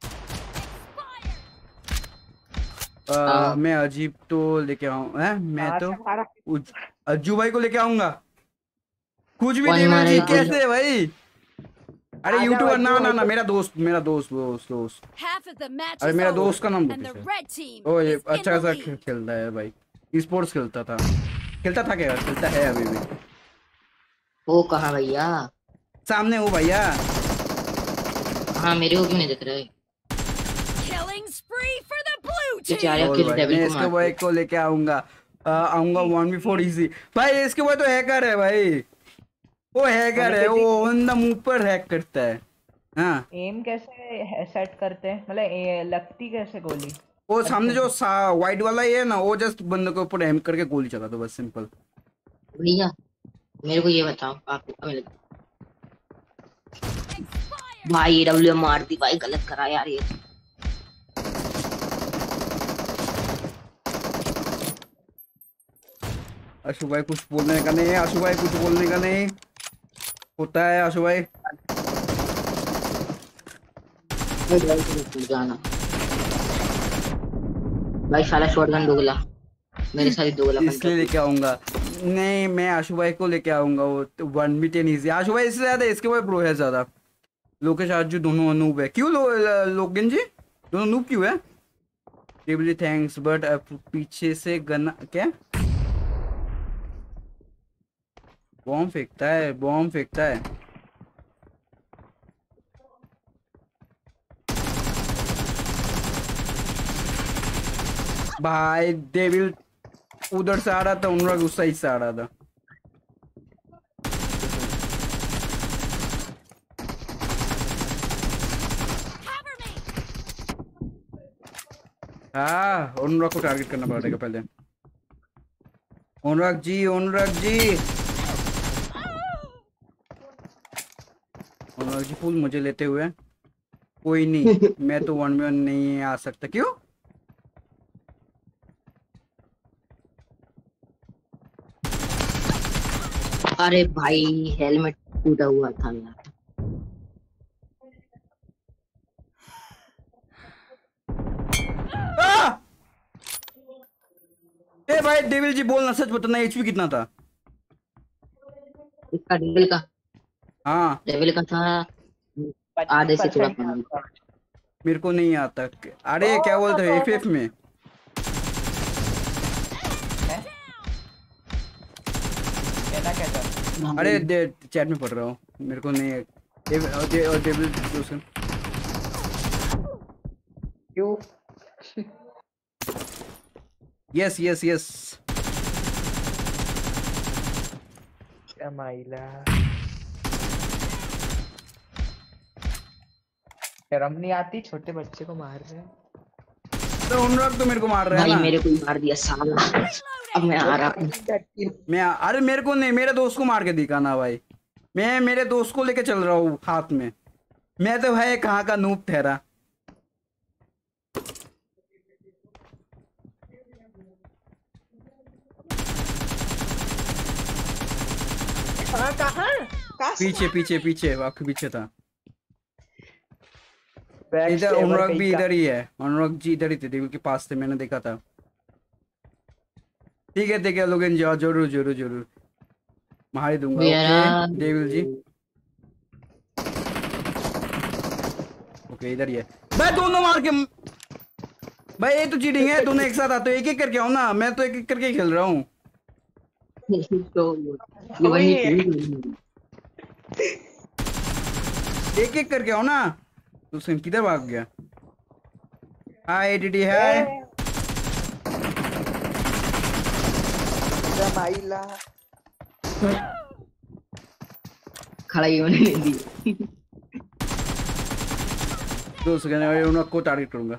मैं अजीब तो लेके आऊँ हैं? मैं तो अज्जू भाई को लेके आऊंगा। कुछ भी कौन देवी मारेगा? जी कैसे है भाई? अरे यूट्यूबर ना ना ना, मेरा दोस्त, मेरा दोस्त दोस्त दोस्त। अरे मेरा दोस्त का नाम लोकेश है। ओ ये अच्छा खासा खेलता है भाई। स्पोर्ट्स खेलता था, खेलता था क्या? खेलता है अभी भी। वो कहाँ भैया? सामने हो भैया। हाँ मेरे को क्यों नहीं दिख रहा है? बेचारे और किस भाई, डेविल मैं को इसके मार भाई को लेके आऊंगा। आऊंगा 1v4 इजी भाई। इसके भाई तो हैकर है भाई। वो हैकर है, वो ऑन द मूव पर हैक करता है। हाँ एम कैसे सेट करते हैं, मतलब लगती कैसे गोली? वो सामने जो वाइट वाला ये है ना, वो जस्ट बंदे के ऊपर एम करके गोली चला दो, बस सिंपल। भैया मेरे को ये बताओ, आप भाई डब्ल्यू मार दी भाई, गलत करा यार ये। आशु भाई कुछ बोलने का नहीं है, आशु भाई कुछ बोलने का नहीं होता है आशु भाई। जाना भाई, साला शॉटगन दोगला मेरे साथ दोगला इसलिए लेके आऊंगा। नहीं मैं आशु भाई को लेके आऊंगा, वो 1v10 इजी। आशु भाई इससे ज्यादा इसके भाई प्रो है ज्यादा। लोकेश आजू दोनों नूब है। क्यों लोगन जी दोनों नूब क्यों है? टेबली थैंक्स बट पीछे से गन क्या बॉम्ब फेंकता है, बॉम्ब फेंकता है। भाई डेविल उधर से आ रहा था, अनुराग उस साइड से आ रहा था। हाँ अनुराग को टारगेट करना पड़ेगा पहले। अनुराग जी, अनुराग जी, अनुराग जी फुल मुझे लेते हुए। कोई नहीं मैं तो 1v1 नहीं आ सकता। क्यों? अरे भाई हेलमेट टूटा हुआ था यार। ए भाई डेविल जी बोलना, सच बताना एचपी कितना था इसका? डेविल का? हाँ डेविल का था आधे से थोड़ा कम। मेरे को नहीं आता। अरे क्या बोलते हैं एफएफ में? कहना क्या था? अरे चैट में पढ़ रहा हूँ, मेरे को नहीं है। और डेविल दूसरा क्यों? Yes yes yes. क्या माइला शर्म नहीं आती, छोटे बच्चे को मार रहे हैं। तो अनुराग तो मेरे को मार रहा है भाई ना। मेरे को मार दिया साला। अब मैं आ रहा हूँ। अरे मेरे को नहीं, मेरे दोस्त को मार के दिखाना भाई। मैं मेरे दोस्त को लेके चल रहा हूँ हाथ में। मैं तो भाई कहाँ का नूब ठहरा। पीछे पीछे पीछे आपके पीछे था। इधर अनुराग भी इधर ही है। अनुराग जी इधर ही थे, डेविल के पास थे, मैंने देखा था। ठीक है लोग जाओ, जरूर जरूर जरूर मार दूंगा। ओके डेविल जी, ओके इधर ही है भाई। दोनों मार के भाई, ये तो चीटिंग है। दोनों एक साथ आते हो, एक एक करके आओ ना। मैं तो एक एक करके खेल रहा हूँ। एक एक करके आओ ना। तो सिम किधर भाग गया? Hi DD hi. खड़ा ही होने नहीं दी। 2 सेकंड में उनको टारगेट करूंगा।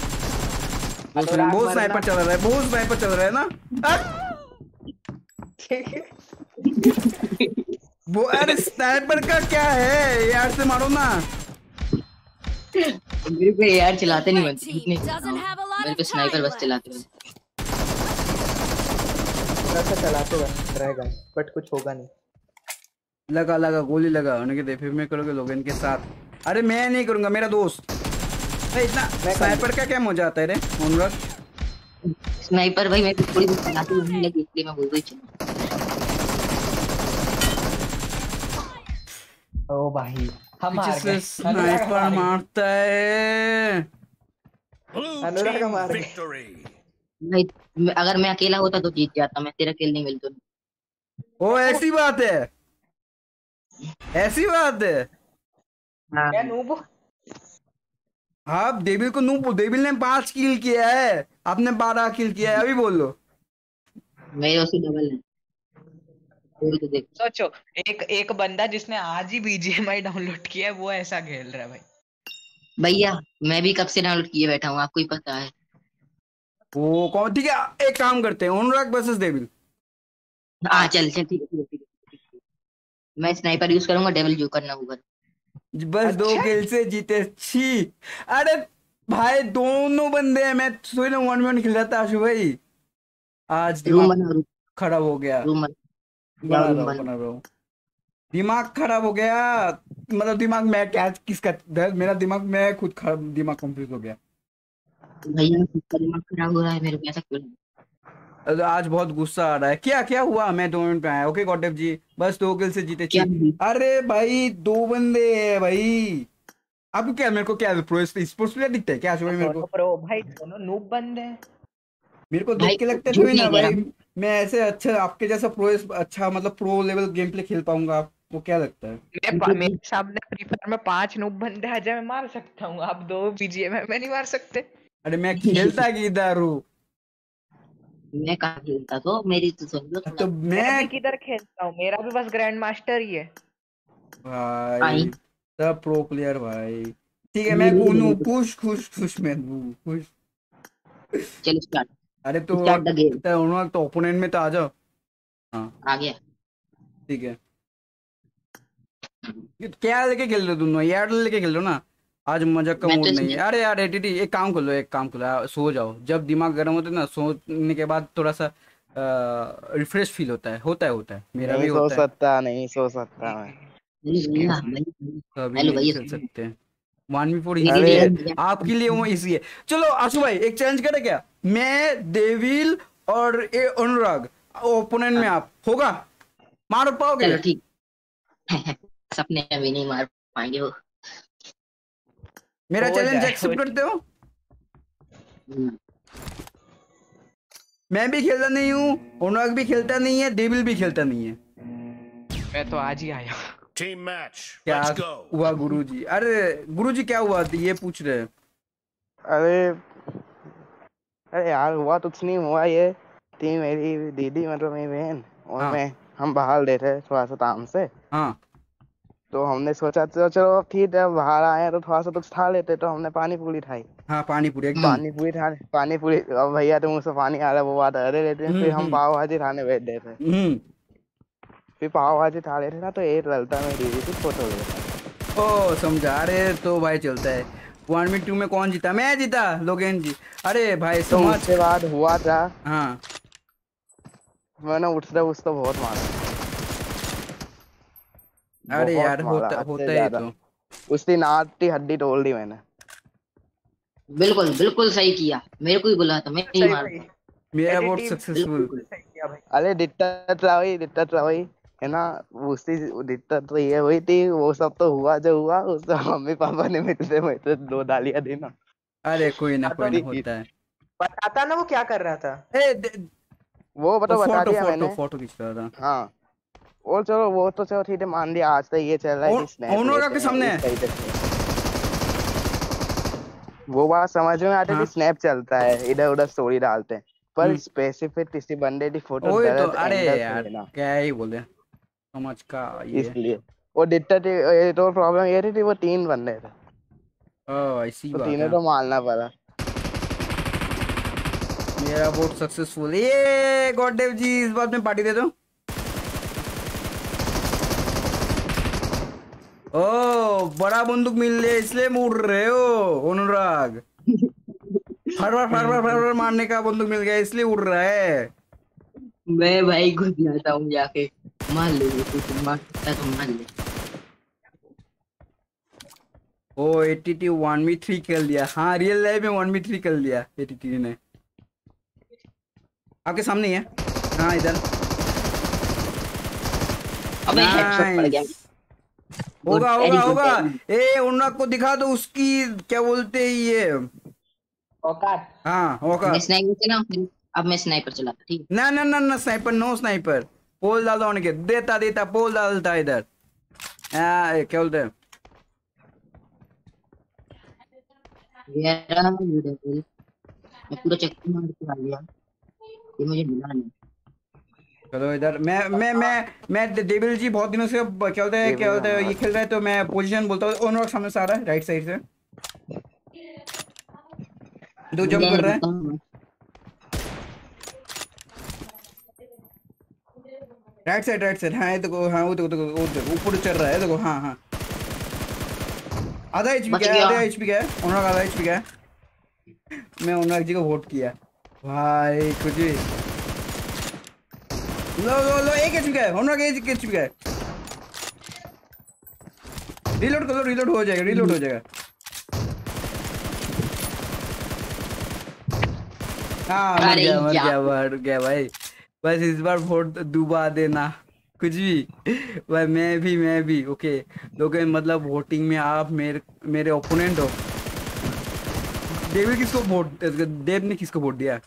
बहुत स्नाइपर चल रहा है, बहुत स्नाइपर चल रहा है ना। वो अरे स्नाइपर का क्या है यार, से मारो ना। मेरे को यार चलाते नहीं बनते इतने। मेरे को स्नाइपर बस चलाते हैं। चलाते रहेगा बट कुछ होगा नहीं। लगा लगा गोली लगा उनके दे, फिर मैं करोगे लोग इनके साथ। अरे मैं नहीं करूंगा, मेरा दोस्त। इतना स्नाइपर का क्या मजा आता है रे अनुराग? स्नाइपर भाई मैं थोड़ी बहुत चलाती हूँ लगी, इसलिए मैं बोल रही हूँ। ओ भाई हम हार पीछे गए। से स्नाइपर मारता है। अनुराग मार गए। भाई अगर मैं अकेला होता तो जीत जाता, मैं तेरा किल नहीं मिलता। ओ ऐसी बात है, ऐसी बात है। हाँ क्या नूब? हाँ डेविल को नूब, डेविल ने 5 किल किया है, आपने 12 किल किया है। अभी बोल लो। मेरे उससे डबल है। वही तो देख। सोचो, एक एक बंदा जिसने आज ही बीजीएमआई डाउनलोड किया है वो ऐसा खेल रहा है भाई। भैया मैं भी कब से डाउनलोड किए बैठा हूँ, आपको ही पता है। वो कौन, ठीक है एक काम करते हैं, अनुराग वर्सेस डेविल। हाँ चल चल, ठीक है ठीक है ठीक है ठीक है। मैं स्नाइपर यूज करूंगा, डेविल जो करना होगा। बस दो अच्छा। किल से जीते, छी। अरे भाई दोनों बंदे हैं, मैं सोच रहा हूँ 1v1 खेल रहा था आशु भाई। आज रूम दिमाग बना, रूम खराब हो गया। रूम बना, रूम बना। बना रहा हूँ। दिमाग खराब हो गया, मतलब दिमाग मैं क्या किसका, मेरा दिमाग, मैं खुद खराब, दिमाग कंफ्यूज हो गया। भैया सबका दिमाग खराब हो रहा है, मेरे को ऐसा क्यों? आज बहुत गुस्सा आ रहा है, क्या क्या हुआ, मैं 2 मिनट पे आया, ओके गॉडेव जी, बस 2 किल से जीते, क्या छी। अरे भाई 2 बंदे हैं भाई। आपको क्या, मेरे को क्या प्रो स्पोर्ट्स प्लेयर दिखता है क्या आशु भाई मेरे दोनों को? प्रो भाई, दोनों नूब बंदे हैं। मेरे को भाई देख के लगता है झूठ थोड़ी नहीं ना कह भाई, रहा। मैं ऐसे अच्छा आपके जैसा प्रो, अच्छा मतलब प्रो लेवल गेम प्ले खेल पाऊंगा, आपको क्या लगता है? मेरे सामने फ्री फायर में 5 नूब बंदे आ जाए मैं मार सकता हूँ, आप 2 बीजीएमआई में नहीं मार सकते। अरे मैं खेलता किधर हूँ? मैं कहाँ खेलता, तो मेरी तो सुन लो थोड़ा। तो मैं भी मैं, किधर खेलता हूँ, मेरा भी बस ग्रैंड मास्टर ही है। आई भाई सब प्रो प्लेयर भाई। ठीक है मैं कूनू, खुश खुश खुश मैं हूँ, खुश। चलो स्टार्ट, अरे तो स्टार्ट द गेम। उन्होंने तो ओपोनेंट में तो आ जाओ। हाँ आ गया। ठीक है। ये क्या लेके खेल रहे हो तुम, यार लेके खेल रहे हो ना? आज मजाक का मैं मूड तो नहीं है। इसमें अरे यार एटीटी, एक काम कर लो, एक काम कर लो यार, सो जाओ, जब दिमाग गर्म होता है ना, सोने के बाद थोड़ा सा रिफ्रेश फील होता है, मेरा भी नहीं सो होता है। सकता, नहीं सो सकता मैं। भैया कभी हेलो नहीं भैया खेल सुनो। सकते, 1v4 एक इजी अरे है एक आपके लिए, वो इजी है। चलो आशु भाई एक चैलेंज करे क्या, मैं देविल और अनुराग, ओपोनेंट में हाँ, आप, होगा? मार पाओगे? चलो ठीक। सपने में भी नहीं मार पाएंगे वो। मेरा हो चैलेंज जाए हो एक्सेप्ट करते जाए। हो? हम्म, मैं भी खेलता नहीं हूँ, अनुराग भी खेलता नहीं है, देविल भी खेलता नहीं है। मैं तो आज ही आया। Team match. क्या Let's go. हुआ गुरुजी? अरे गुरुजी क्या हुआ, ये पूछ रहे हैं। अरे अरे यार हुआ तो कुछ नहीं हुआ, ये थी मेरी दीदी, मतलब मेरी बहन, और हाँ मैं, हम बाहर रहे थे थोड़ा सा काम से। हाँ तो हमने सोचा चलो अब ठीक है, बाहर आए हैं तो थोड़ा सा कुछ खा लेते, तो हमने पानी पूरी खाई। हाँ, पानी पूरी एकदम। पानी पूरी, अब भैया तो मुंह से पानी आ रहा है, वो बात अरे लेते हैं। फिर हम हम्म। पाव भाजी खाने बैठ गए थे। हम्म। फिर पाव भाजी खा रहे थे ना, तो एक लड़का मेरी दीदी की फोटो ले रहा। ओ समझा, अरे तो भाई चलता है। 1v2 में कौन जीता? मैं जीता, लोगेन जी। अरे भाई तो समझ। उसके बाद हुआ था, हाँ मैंने उठते उसको बहुत मारा, अरे बहुत यार मारा, होता हद से होता ही ज्यादा। तो। उसकी नाक की हड्डी तोड़ दी मैंने। बिल्कुल बिल्कुल सही किया, मेरे को ही बोला था, मैं नहीं सही भाई, मारता। मेरा वोट एडिटी सक्सेसफुल। बिल्कुल। सही किया भाई। अरे दिक्कत रही है ना, उसकी दिक्कत तो ये हुई थी, वो सब तो हुआ जो हुआ, उससे मम्मी पापा ने मेरे से 2 गालियां दी ना। अरे कोई ना हाँ कोई तो ना, ठीक, होता है। बताता ना वो क्या कर रहा था। ए वो वो बता फोटो दिया फोटो मैंने। फोटो खींच रहा था। हाँ, वो चलो, वो तो चलो ठीक है, मान लिया। आज तक ये चल रहा है कि स्नैप ओनर लेते के हैं सामने इस है। तरीके से, वो बात समझ में आती है कि हाँ स्नैप चलता है, इधर उधर स्टोरी डालते हैं, पर हम्म। स्पेसिफिक किसी बंदे की फोटो वही तो, डायरेक्ट अरे एंगल से यार लेना, क्या ही बोले, समझ का ये। इसलिए वो दिक्कत ये तो प्रॉब्लम ये थी वो 3 बंदे थे, ओ ऐसी तो बात तीनों है। तो मारना पड़ा। मेरा वोट सक्सेसफुल, ये गॉडदेव जी इस बात में पार्टी दे दो। ओ बड़ा बंदूक मिल रहा है इसलिए मुड़ रहे हो अनुराग? फर मारने का बंदूक मिल गया इसलिए उड़ रहा है। मैं भाई घुस जाता हूँ जाके, मार ले तू मार सकता है तो मार ले। ओ एटीटी 1v3 कर लिया, हाँ रियल लाइफ में 1v3 कर लिया एटीटी ने। आपके सामने ही है, हाँ इधर। अबे हेडशॉट पड़ गया। नाइस, गुड होगा वेरी होगा गुड होगा। वेरी। ए अनुराग को दिखा दो उसकी, क्या बोलते हैं ये, औकात। हाँ होगा। मैं स्नाइपर चला, अब मैं स्नाइपर चलाता, ठीक ना ना ना ना, स्नाइपर नो स्नाइपर, पोल डाल दो उनके, देता देता पोल डालता इधर। क्या बोलते हैं? है। यार ब्यूटीफुल, मैं पूरा चक्कर मार के आ गया, ये मुझे मिला नहीं। चलो इधर मैं डेविल जी बहुत दिनों से क्या होता है ये खेल रहा है, तो मैं पोजीशन बोलता हूँ। ओनर सामने से आ रहा है राइट साइड से, दो जंप कर रहा है। राइट साइड हाँ, ये देखो हाँ, वो देखो ऊपर चल रहा है, देखो हाँ हाँ। आधा एचपी क्या है, आधा एचपी क्या है, ओनर आधा एचपी क्या है। मैं ओनर जी को वोट किया भाई, कुछ भी लो एक एचपी का है, ओनर का एक एचपी का है। रीलोड कर लो, रीलोड हो जाएगा। हाँ मर गया भाई। बस इस बार वोट डुबा देना, कुछ भी भाई। मैं भी ओके। लोग मतलब वोटिंग में आप मेरे ओपोनेंट हो। देव ने किसको वोट दिया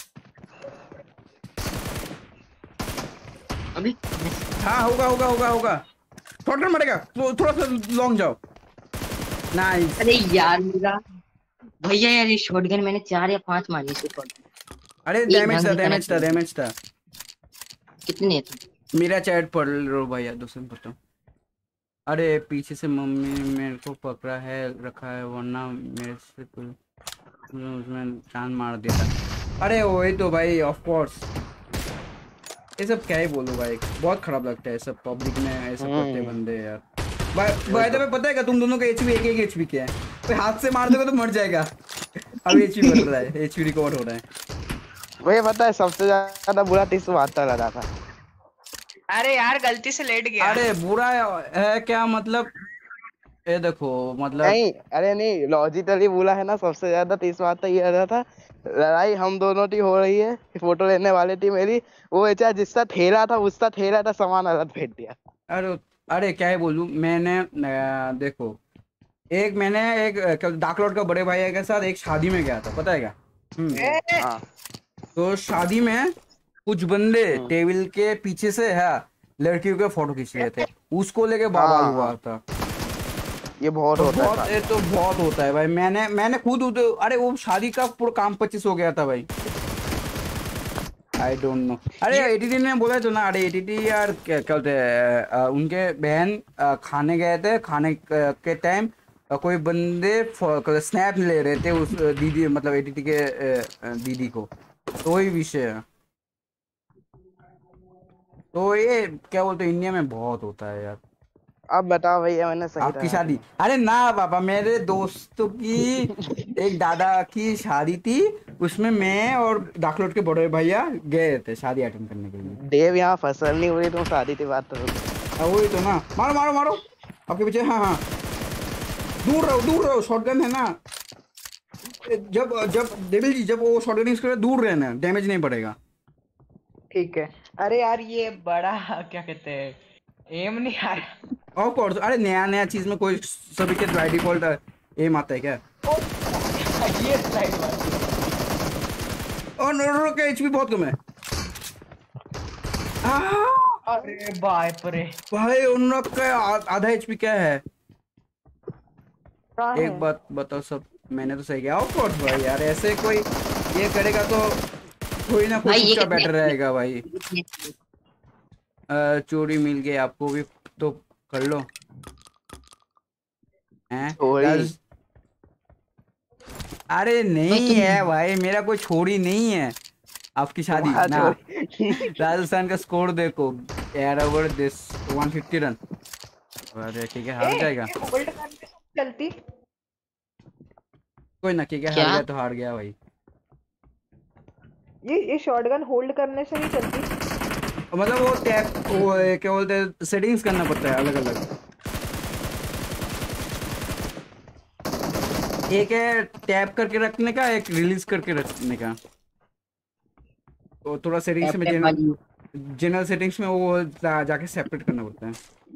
अभी? हाँ होगा। शॉटगन मरेगा, थोड़ा सा लॉन्ग जाओ। नाइस। अरे यार मेरा भैया यार, ये शॉटगन मैंने 4 या 5 मारी इसको शॉटगन। अरे डैमेज था। कितने थे? मेरा चैट पढ़ लो भैया, दूसरे में पढ़ता हूँ। अरे पीछे से मम्मी मेरे को पकड़ा है रखा है, वरना मेरे से कोई उसमें जान मार देता। अरे वही तो भाई, ऑफ कोर्स। ये सब क्या ही बोलूं भाई, बहुत खराब लगता है सब पब्लिक में ऐसा करते बंदे यार। भाई तो पता है क्या, तुम दोनों का एचपी एक एचपी क्या है, कोई हाथ से मार देगा तो मर जाएगा। अब एचपी बढ़ रहा है, एचपी रिकवर हो रहा है। वही पता है सबसे ज्यादा बुरा 372 लगा था। अरे यार गलती से लेट गया। अरे बुरा है क्या मतलब, ये देखो मतलब नहीं, अरे नहीं, लॉजिकली बोला है ना, सबसे ज्यादा 372 ये रहा था। लड़ाई हम दोनों की हो रही है, फोटो लेने वाली थी मेरी, वो बेचारा जिसका ठेला था उसका ठेला था, सामान अलग फेंक दिया। अरे क्या ही बोलूं मैंने। देखो मैंने एक डाकलॉट का बड़े भाई के साथ एक शादी में गया था, पता है क्या। हाँ। तो शादी में कुछ बंदे टेबल के पीछे से है लड़कियों के फोटो खींच रहे थे, उसको लेके बवाल हुआ था। ये बहुत होता है। ये तो बहुत होता है भाई। मैंने खुद अरे वो शादी का पूरा काम 25 हो गया था भाई। I don't know. अरे एटीटी ने बोला तो ना, अरे एटीटी यार क्या बोलते हैं, उनके बहन खाने गए थे, खाने के टाइम कोई बंदे स्नैप ले रहे थे उस दीदी, मतलब एटीटी के दीदी को। तो वही विषय है। तो ये क्या बोलते हैं, इंडिया में बहुत होता है यार। अब बताओ भैया, मैंने सही आपकी शादी? अरे ना पापा, मेरे दोस्तों की एक दादा की शादी थी, उसमें मैं और डाकलोट के बड़े भैया गए थे शादी अटेंड करने के लिए। देव यहाँ फसल नहीं हुई, तुम शादी की बात करो। वही तो ना। मारो आपके पीछे। हाँ दूर रहो, शॉटगन है ना। जब डेविल जी जब वो शॉटगन यूज करे दूर रहना, डैमेज नहीं पड़ेगा। ठीक है। अरे यार ये बड़ा क्या कहते हैं, एम नहीं आ रहा। Of course. अरे नया चीज में कोई सभी के बाय डिफॉल्ट एम आता है क्या। ये स्लाइड मार। और नोरो का एचपी बहुत कम है। अरे बाप रे भाई उन लोग का आधा एचपी क्या है। एक बात बताओ सब, मैंने तो सही किया। ऑफ कोर्स भाई यार, ऐसे कोई ये करेगा तो कोई ना कोई चुपचाप बैठा रहेगा भाई। चोरी मिल गई आपको भी तो कर लो हैं। अरे नहीं है भाई, मेरा कोई छोड़ी नहीं है। आपकी शादी ना। राजस्थान का स्कोर देखो, एयर ओवर दिस 150 रन। अरे ठीक है, हार जाएगा। होल्ड करने से चलती कोई ना, ठीक है हार गया तो हार गया भाई। ये शॉटगन होल्ड करने से नहीं चलती, मतलब वो टैप, वो क्या बोलते हैं, सेटिंग्स करना पड़ता है अलग अलग। एक है टैप करके रखने का, एक रिलीज करके रखने का। तो थोड़ा सेटिंग्स में जनरल सेटिंग्स में वो जाके सेपरेट करना पड़ता है।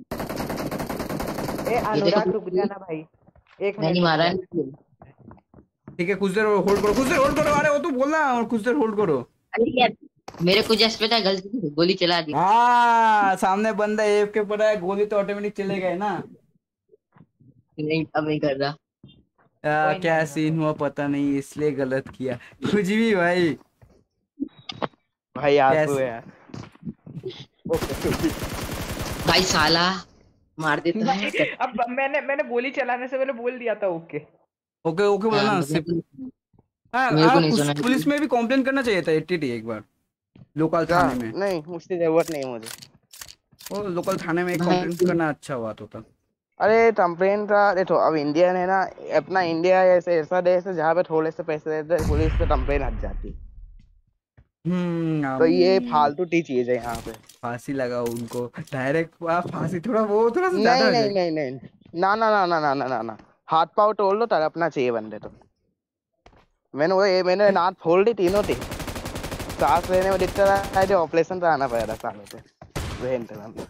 अनुराग रुक जाना भाई, एक मिनट मारा। ठीक है कुछ देर होल्ड करो। अरे वो तो बोल रहा और कुछ देर होल्ड करो। अरे यार मेरे को जस्ट पता है, गलती से गोली चला दी। हाँ सामने बंदा एफ के पड़ा है, गोली तो ऑटोमेटिक चलेगा ना। नहीं अब नहीं कर रहा। क्या सीन हुआ पता नहीं, इसलिए गलत किया कुछ भी भाई। भाई यार भाई साला मार देता है। भाई अब मैंने गोली चलाने से पहले बोल दिया था ओके। ओके ओके बोला हाँ, ना मेरे सिर्फ। को हाँ मेरे को हाँ, नहीं सुना। पुलिस में भी कंप्लेंट करना चाहिए था 80 एक बार, लोकल क्या? थाने में। नहीं उसकी जरूरत नहीं है मुझे। वो लोकल थाने में एक भाई कंप्लेंट करना अच्छा बात होता। अरे कंप्लेन का देखो, अब इंडियन है ना, अपना इंडिया ऐसे ऐसा देश है जहाँ पे थोड़े से पैसे देते हैं पुलिस पे कंप्लेन हट जाती है। तो ये फालतू टी चीज है यहाँ पे। फांसी लगाओ उनको डायरेक्ट, फांसी थोड़ा वो थोड़ा सा ज्यादा नहीं हो नहीं जाएगा। नहीं नहीं, ना ना ना ना ना ना ना ना, हाथ पाँव तोड़ लो तड़पना चाहिए बंदे तो। मैंने नाक फोड़ दी तीनों थी। सांस लेने में दिक्कत आई थी, ऑपरेशन कराना पड़ा था सालों से। वही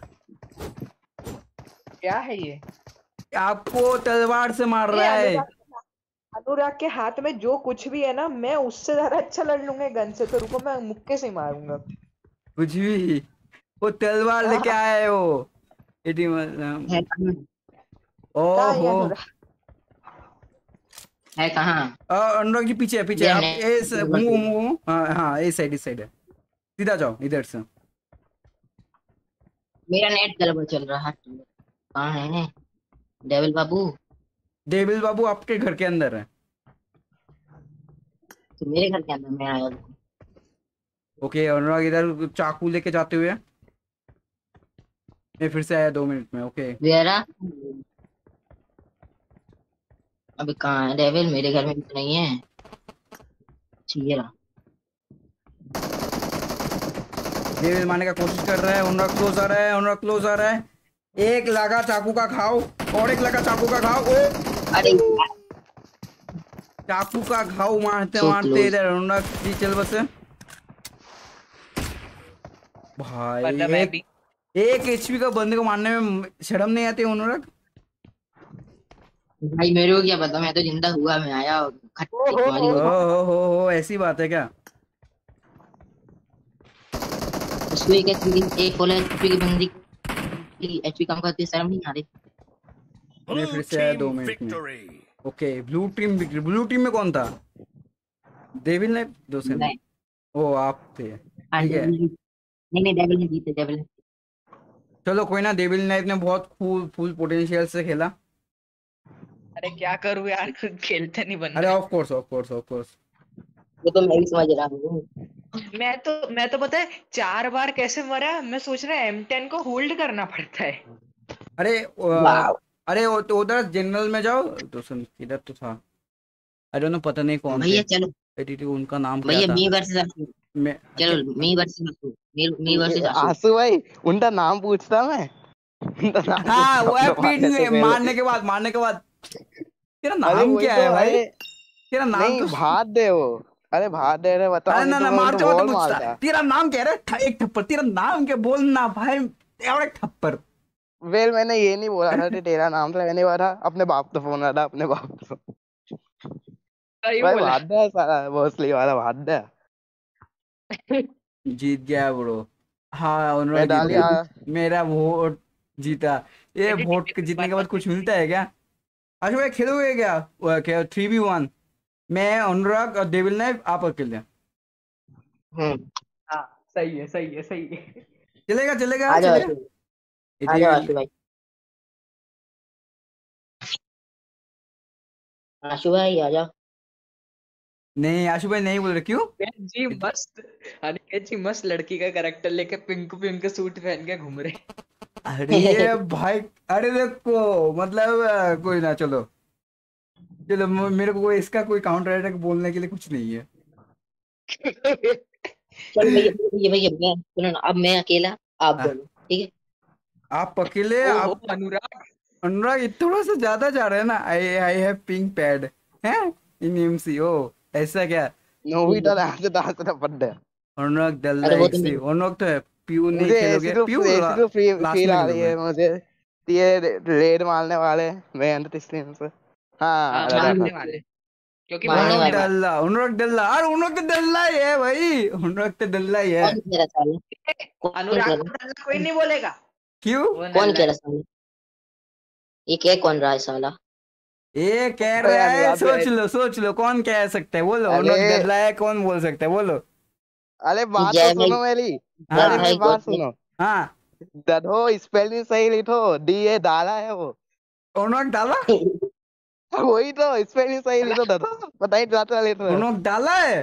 क्या है ये? आपको तलवार से मार ये रहा है। अनुराग के हाथ में जो कुछ भी है ना, मैं उससे ज्यादा अच्छा लड़ लूंगा गन से। तो रुको, मैं मुक्के से ही मारूंगा। कुछ भी, वो तलवार लेके आया है वो। इटी मतलब है कहाँ? कहाँ है ओहो। अनुराग? है कहाँ? अनुराग जी पीछे है, पीछे ये आप है। घूमो। हाँ हाँ, इस साइड है, सीधा जाओ इधर से। मेरा नेट गड़बड़ चल रहा है। कहाँ है डेविल बाबू? डेविल बाबू आपके घर के अंदर है। तो मेरे घर के अंदर मैं आया हूँ। ओके अनुराग इधर चाकू लेके जाते हुए मैं फिर से आया 2 मिनट में। ओके वेरा अभी कहाँ है डेविल? मेरे घर में भी तो नहीं है। चाहिए रहा। डेविल मारने का कोशिश कर रहा है। अनुराग क्लोज आ रहा है, अनुराग क्लोज आ रहा है। एक लगा चाकू का घाव और एक लगा चाकू का घाव। ओ अरे चाकू का घाव मारते So मारते close. इधर अनुराग जी चल बस। भाई वरना मैं भी। एक एचपी का बंदे को मारने में शर्म नहीं आती अनुराग? भाई मेरे को क्या पता, मैं तो जिंदा हुआ, मैं आया खट्टी तुम्हारी हो ऐसी बात है क्या? उसको एक फुल एचपी की बंदी की एचपी कम करती शर्म नहीं आ रही? मैं फिर से आया 2 मिनट में। Okay blue team victory. Blue team में कौन था? डेविल ने दो से नहीं। ओ आप थे, ठीक है। नहीं डेविल ने जीते, डेविल ने। चलो कोई ना, डेविल नाइट ने बहुत फुल पोटेंशियल से खेला। अरे क्या करूँ यार, खेलते नहीं बन अरे रहा। Of course. वो तो मैं भी समझ रहा हूँ। मैं तो पता है 4 बार कैसे मरा। मैं सोच रहा M10 को होल्ड करना पड़ता है। अरे वाह। अरे वो तो उधर जनरल में जाओ तो सुन, इधर तो था। आई डोंट नो, पता नहीं कौन थे। भैया चलो, एटीट्यूड उनका नाम क्या भैया था? मी वर्सेस आंसू। मैं चलो मी वर्सेस आंसू, मी वर्सेस आंसू। आंसू भाई, उनका नाम पूछता मैं। उनका नाम हाँ वो है पूछता हूँ पीटने मारने से पहले। मारने के बाद तेरा अरे नाम वही क्या तो, है भाई? अरे तेरा नाम नहीं तो भाग दे वो। अरे भाग दे, अरे बताओ अरे नहीं ना तो ना मैं उनको मारते वक्त बॉल पूछता मारता। तेरा नाम क्या है रे? एक थप्पड़, तेरा नाम क्या बोलना भाई, और एक थप्पड़। वेल मैंने ये नहीं बोला था कि तेरा नाम था, मैंने बोला था अपने बाप का फोन आता, अपने बाप का। सही भाई बोला। भाग दे साला भोसली वाला, भाग दे। जीत गया ब्रो। हाँ मैं उन्होंने जीत डाली गया, मेरा वोट जीता। ये एडिट वोट के जीतने के बाद बाद कुछ मिलता है क्या? अच्छा भाई खेलोगे क्या? क्या 3v1? मैं अनुराग और डेविल ने आप अकेले। हाँ सही है सही है सही है। चलेगा आ जाओ चलेगा। आशु, आ जाओ आशु भाई। आशु भाई आ जाओ। नहीं आशु भाई नहीं बोल रहे, क्यों? जी मस्त, अनिकेत जी मस्त लड़की का कैरेक्टर लेके पिंक पिंक सूट पहन के घूम रहे। अरे भाई, अरे देखो मतलब कोई ना, चलो चलो मेरे को इसका कोई काउंटर अटैक बोलने के लिए कुछ नहीं है। चलो भैया भैया भैया मैं सुनो ना, अब मैं अकेला, आप आ, दोनों, ठीक है? आप अकेले ओहो आप अनुराग। अनुराग थोड़ा सा ज्यादा जा रहे हैं ना। I I have pink pad है इन एमसी। ओ ऐसा क्या? नोवी तो दांत पड़। अनुराग डल अरे वो तो एक्सी अनुराग तो है। पीयू नहीं मुझे खेलोगे? पीयू ऐसी तो लास्ट फील में आ रही खेलोगे। है मुझे। ये रेड मारने वाले मैं अंत स्ट्रीम से। हाँ मारने रखा। वाले, क्योंकि मारने अनुराग वाले। डल्ला, अनुराग डल्ला, अरे अनुराग तो डल्ला ही है भाई, अनुराग तो डल्ला ही है। कौन कह रहा साले? कौन कह अनुराग रहा? को डरना कोई नहीं बोलेगा। क्यों? वो कौन नल्ला कह है। रहा साले? ये क्या कौन रहा है साला? ये कह अरे रहा है, अनुराग सोच लो कौन कह सकता है, बोलो अरे अनुराग डल्ला है, कौन बोल सकता है, बोलो। अरे ये बात जय तो भाई, सुनो मेरी। हाँ अरे मेरी बात सुनो, हाँ दधो स्पेलिंग सही लिखो, DA डाला है वो। उन्होंने डाला वही तो स्पेलिंग सही लिखो दधो, पता ही डाटा लिख रहे हो। उन्होंने डाला है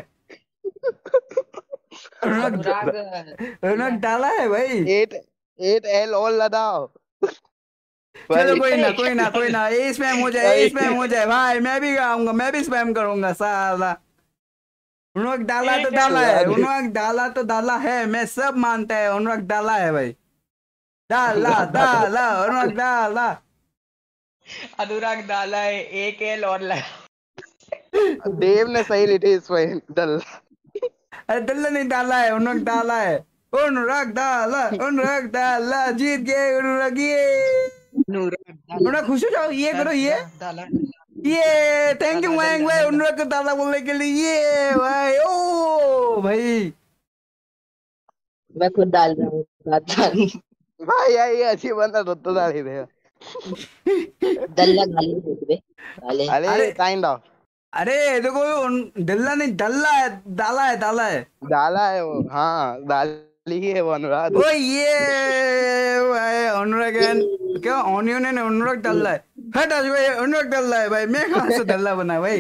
अनुराग उन्होंने डाला है भाई। 8 L और लगाओ चलो भाई। कोई ना ये स्पैम हो जाए, ये स्पैम हो जाए भाई, मैं भी आऊंगा, मैं भी स्पैम करूंगा साला। उन्होंने डाला तो डाला है, उन्होंने डाला तो डाला है, मैं सब मानता है, उन्होंने डाला है भाई, डाला डाला उन्होंने डाला। अनुराग डाला है, 1 L और लगा। देव ने सही लिखी इसमें डल। अरे डल्ला नहीं डाला है, उन्होंने डाला है, उन्होंने डाला, जीत गए उन्होंने, उन्होंने खुश हो जाओ, ये करो ये थैंक यू मयंक भाई उन्होंने डाला बोलने के लिए, ये भाई ओ भाई मैं खुद डाल रहा हूँ भाई यार ये अच्छी बंदा तो डाल ही देगा। दल्ला गाली बे डाले। अरे काइंड ऑफ अरे देखो डल्ला नहीं डल्ला है, डाला है डाला है वो, हाँ डाली है वो अनुराग। ओ ये भाई अनुराग क्या ऑनियन ने अनुराग डाला है, हट आज भाई अनुराग डाला है भाई, मैं कहाँ से डल्ला बना भाई,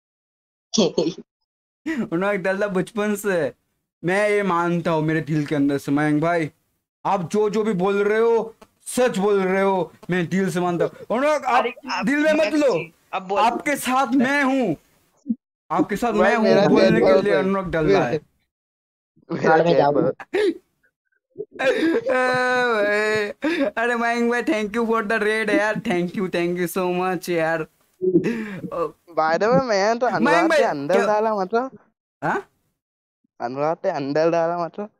अनुराग डाला बचपन से, मैं ये मानता हूँ मेरे दिल के अंदर से मयंक भाई, आप जो भी बोल रहे हो सच बोल रहे हो, मैं दिल से मानता हूँ अनुराग, आप दिल में मत लो, आपके साथ मैं हूँ, आपके साथ मैं हूँ बोलने के लिए अनुराग डल्ला है। अरे मयंक भाई thank you for the raid यार, थैंक यू सो मच यार। बाय द वे मैं तो अनुराग के अंदर डाला मतलब, हाँ अनुराग के अंदर डाला मतलब,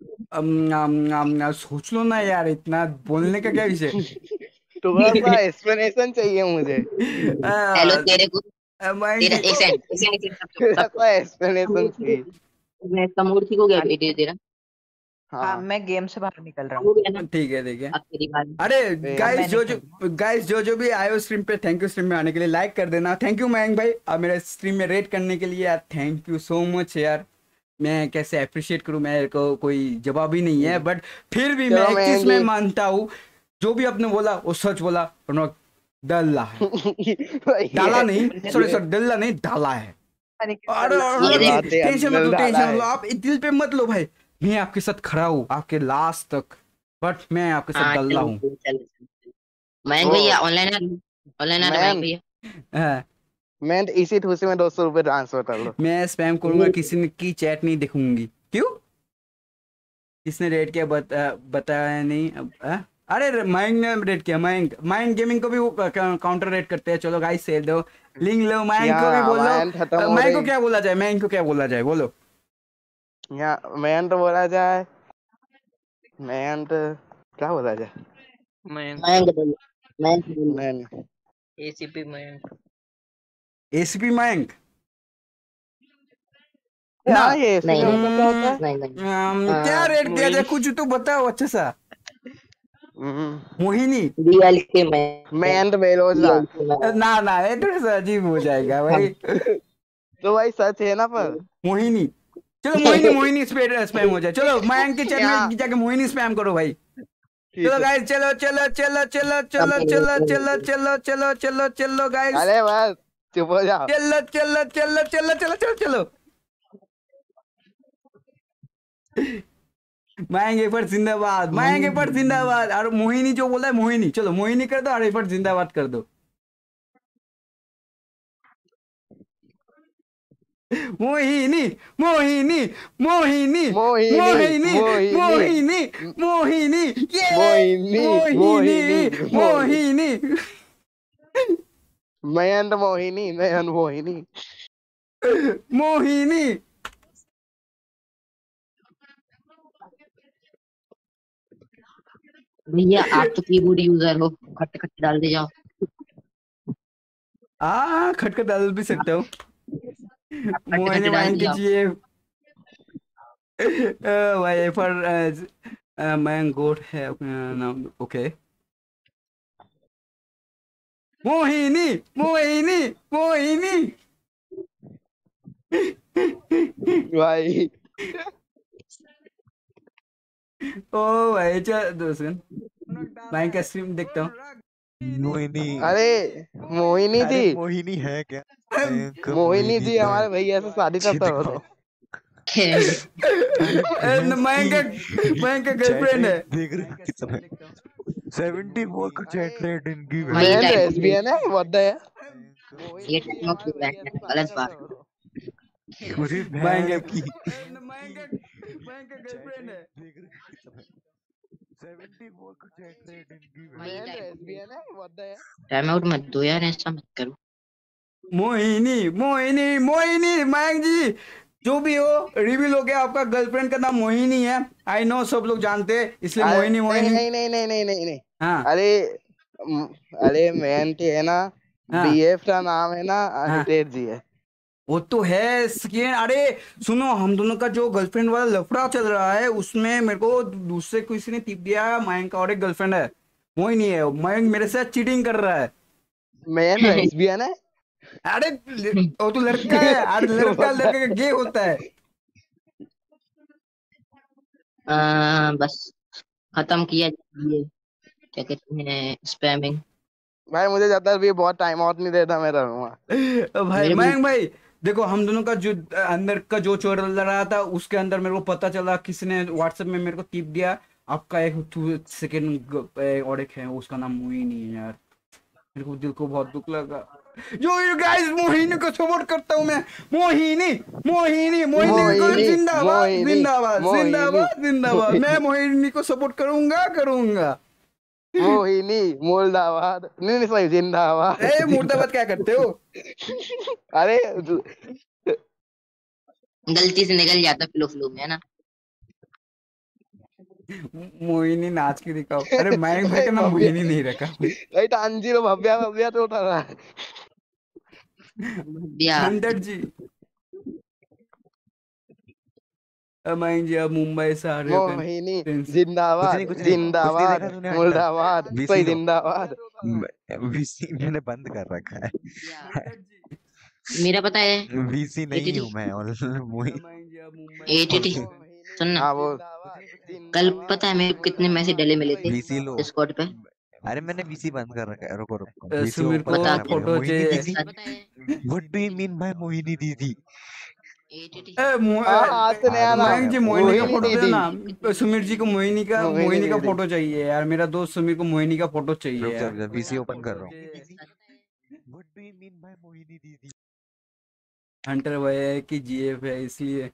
सोच लो ना यार, इतना बोलने का क्या विषय, थोड़ा सा एक्सप्लेनेशन चाहिए मुझे। हेलो तेरे को तेरा एक सेकंड थोड़ा सा एक्सप्लेनेशन चाहिए। मैं इसका मूड ठीक हो गया बेटे तेरा? हाँ मैं गेम से बाहर निकल रहा हूँ। ठीक है। अरे गाइस जो भी आए हो स्ट्रीम पे, थैंक यू स्ट्रीम में आने के लिए, लाइक कर देना, थैंक यू मयंक भाई और मेरे स्ट्रीम में रेट करने के लिए यार, थैंक यू सो मच यार, मैं कैसे अप्रिशिएट करूं, मेरे को कोई जवाब ही नहीं है, बट फिर भी मैं एक चीज में मानता हूँ, जो भी आपने बोला वो सच बोला, डल्ला है डाला नहीं, सॉरी डल्ला नहीं डाला है। टेंशन मत लो, आप दिल पे मत लो भाई, मैं आपके साथ खड़ा हूँ आपके लास्ट तक, बट मैं आपके साथ डल्ला हूँ। मयंक भैया ऑनलाइन आ रहे मयंक भैया, मैं इसी ठूसी में 200 रुपए ट्रांसफर कर लो। मैं स्पैम करूंगा, किसी ने की चैट नहीं देखूंगी, क्यों किसने रेड किया बताया नहीं अरे मयंक ने रेड किया, मयंक गेमिंग को भी काउंटर रेड करते हैं, चलो गाइस शेयर दो, लिंक लो, मयंक को भी बोलो, मयंक को क्या बोला जाए, मयंक को क्या बोला जाए बोलो, मयंक तो बोला जाए, मयंक क्या बोला जाए, मयंक एसीपी मयंक, एसीपी मयंक क्या रेड किया जाए, कुछ तो बताओ अच्छा सा। मोहिनी रियल के मयंक बेलोजा ना ये थोड़ा सा अजीब हो जाएगा भाई। तो भाई सच है ना, पर मोहिनी चलो मोहिनी स्पैम हो जाए, चलो मयंक के चैनल में जाके मोहिनी स्पैम करो भाई, चलो गाइस चलो गाइस, अरे बस चुप हो जाओ, चलो मयंक एफर्ट जिंदाबाद, मयंक एफर्ट जिंदाबाद, और मोहिनी जो बोला है मोहिनी, चलो मोहिनी कर दो और एफर्ट जिंदाबाद कर दो। मोहिनी मोहिनी मोहिनी मोहिनी मोहिनी मोहिनी मोहिनी मयंक मोहिनी भैया आप तो कीबोर्ड यूजर हो, खट डाल दे जाओ। खट डाल भी सकते हो, मोहिनी मयंक कीजिए भाई पर मयंक गोट है नाम, ओके मोहिनी भाई ओ भाई चल दोस्त भाई का स्ट्रीम देखता हूँ। मोहिनी। अरे मोहिनी अरे जी, मोहिनी है क्या? मोहिनी जी तो है। हमारे भैया से शादी ये करता हो देखो। तो। मयंक का गर्लफ्रेंड है। देख रहे हो कितना 74 का चैट रेट इनकी वही मैं टाइप लेस्बियन है, व्हाट द ये मोहिनी जी टाइप हमारे ऑफ भैया से शादी गलत बात। करता हो तो। पूरी मयंक बहन की मयंक का गर्लफ्रेंड है। देख रहे हो कितना 74 का चैट रेट इनकी वही मैं टाइप लेस्बियन है, व्हाट द टाइम आउट मत दो यार, ऐसा मत करो। मोहिनी मोहिनी मोहिनी मयंक जी जो भी हो रिवील हो गया आपका गर्लफ्रेंड का नाम मोहिनी है। आई नो सब लोग जानते हैं इसलिए अरे मोहिनी नहीं मोहिनी। नहीं नहीं नहीं नहीं नहीं नहीं। हाँ अरे अरे मैन के है ना, हाँ बीएफ का नाम है ना हाँ हितेश जी है। वो तो है स्किन। अरे सुनो हम दोनों का जो गर्लफ्रेंड वाला लफड़ा चल रहा है उसमें मेरे को दूसरे किसी ने टिप दिया मयंक का और एक गर्लफ्रेंड है मोहिनी है। मयंक मेरे साथ चीटिंग कर रहा है। मैन लेस्बियन है। अरे वो तो लड़का है। अरे लड़का What the- लड़के का गे होता है। बस खत्म किया ये क्या कहते हैं स्पैमिंग। भाई मुझे जाता है, भी बहुत टाइम आउट नहीं देता, मैं रहूंगा। भाई मेरे मयंक भाई देखो हम दोनों का जो अंदर का जो चोर रहा था उसके अंदर मेरे को पता चला किसी ने व्हाट्सएप में मेरे को टिप दिया आपका एक 2 सेकेंड और एक है उसका नाम मोहिनी है यार। मेरे को दिल को बहुत दुख लगा। जो यू गाइस मोहिनी को सपोर्ट करता हूँ मैं। मोहिनी मोहिनी मोहिनी को मोहिनी जिंदाबाद मोहिनी जिंदाबाद मोहिनी जिंदाबाद जिंदाबाद। मैं मोहिनी को सपोर्ट करूंगा करूंगा। मोहिनी मुर्दाबाद, नहीं नहीं सही, जिंदाबाद। ए मुर्दाबाद क्या करते हो? अरे गलती से निकल जाता फ्लो फ्लो में, है ना। मोहिनी नाच के दिखाओ। अरे मयंक भाई का नाम भव्या, मोहिनी नहीं रखा। भाई तानजीरो भव्या भव्या तो उठा रहा है। ब्याह 100 जी मयंक जी आप मुंबई से आ रहे हो मोहिनी कहीं? जिंदाबाद कुछ नहीं जिंदाबाद देखा तूने मुर्दाबाद VC सही लो। जिंदाबाद। वीसी मैंने बंद कर रखा है। मेरा पता है वीसी नहीं ATT हूँ मैं और मोहिनी मयंक जी आप मुंबई ATT सुनना। हाँ वो कल पता है मेरे को कितने मैसेज डले मिले थे वीसी लो। डिस्कॉर्ड पे। अरे मैंने वीसी बंद कर रखा है, रुको रुको अ, वीसी सुमीर ओपन को करना फोटो पड़ेगा। मोहिनी चाहिए। दीदी what do you mean by Mohini दीदी? ATT हाँ हाँ तो नया नाम मयंक जी मोहिनी का मोहिनी फोटो दे दीदी। ना। सुमीर जी को मोहिनी का दीदी। फोटो चाहिए यार। मेरा दोस्त सुमीर को मोहिनी का फोटो चाहिए रुक जा यार। वीसी ओपन कर रहा हूँ। What do you mean by Mohini दीदी? हंटर भैया है कि जीएफ है इसलिए।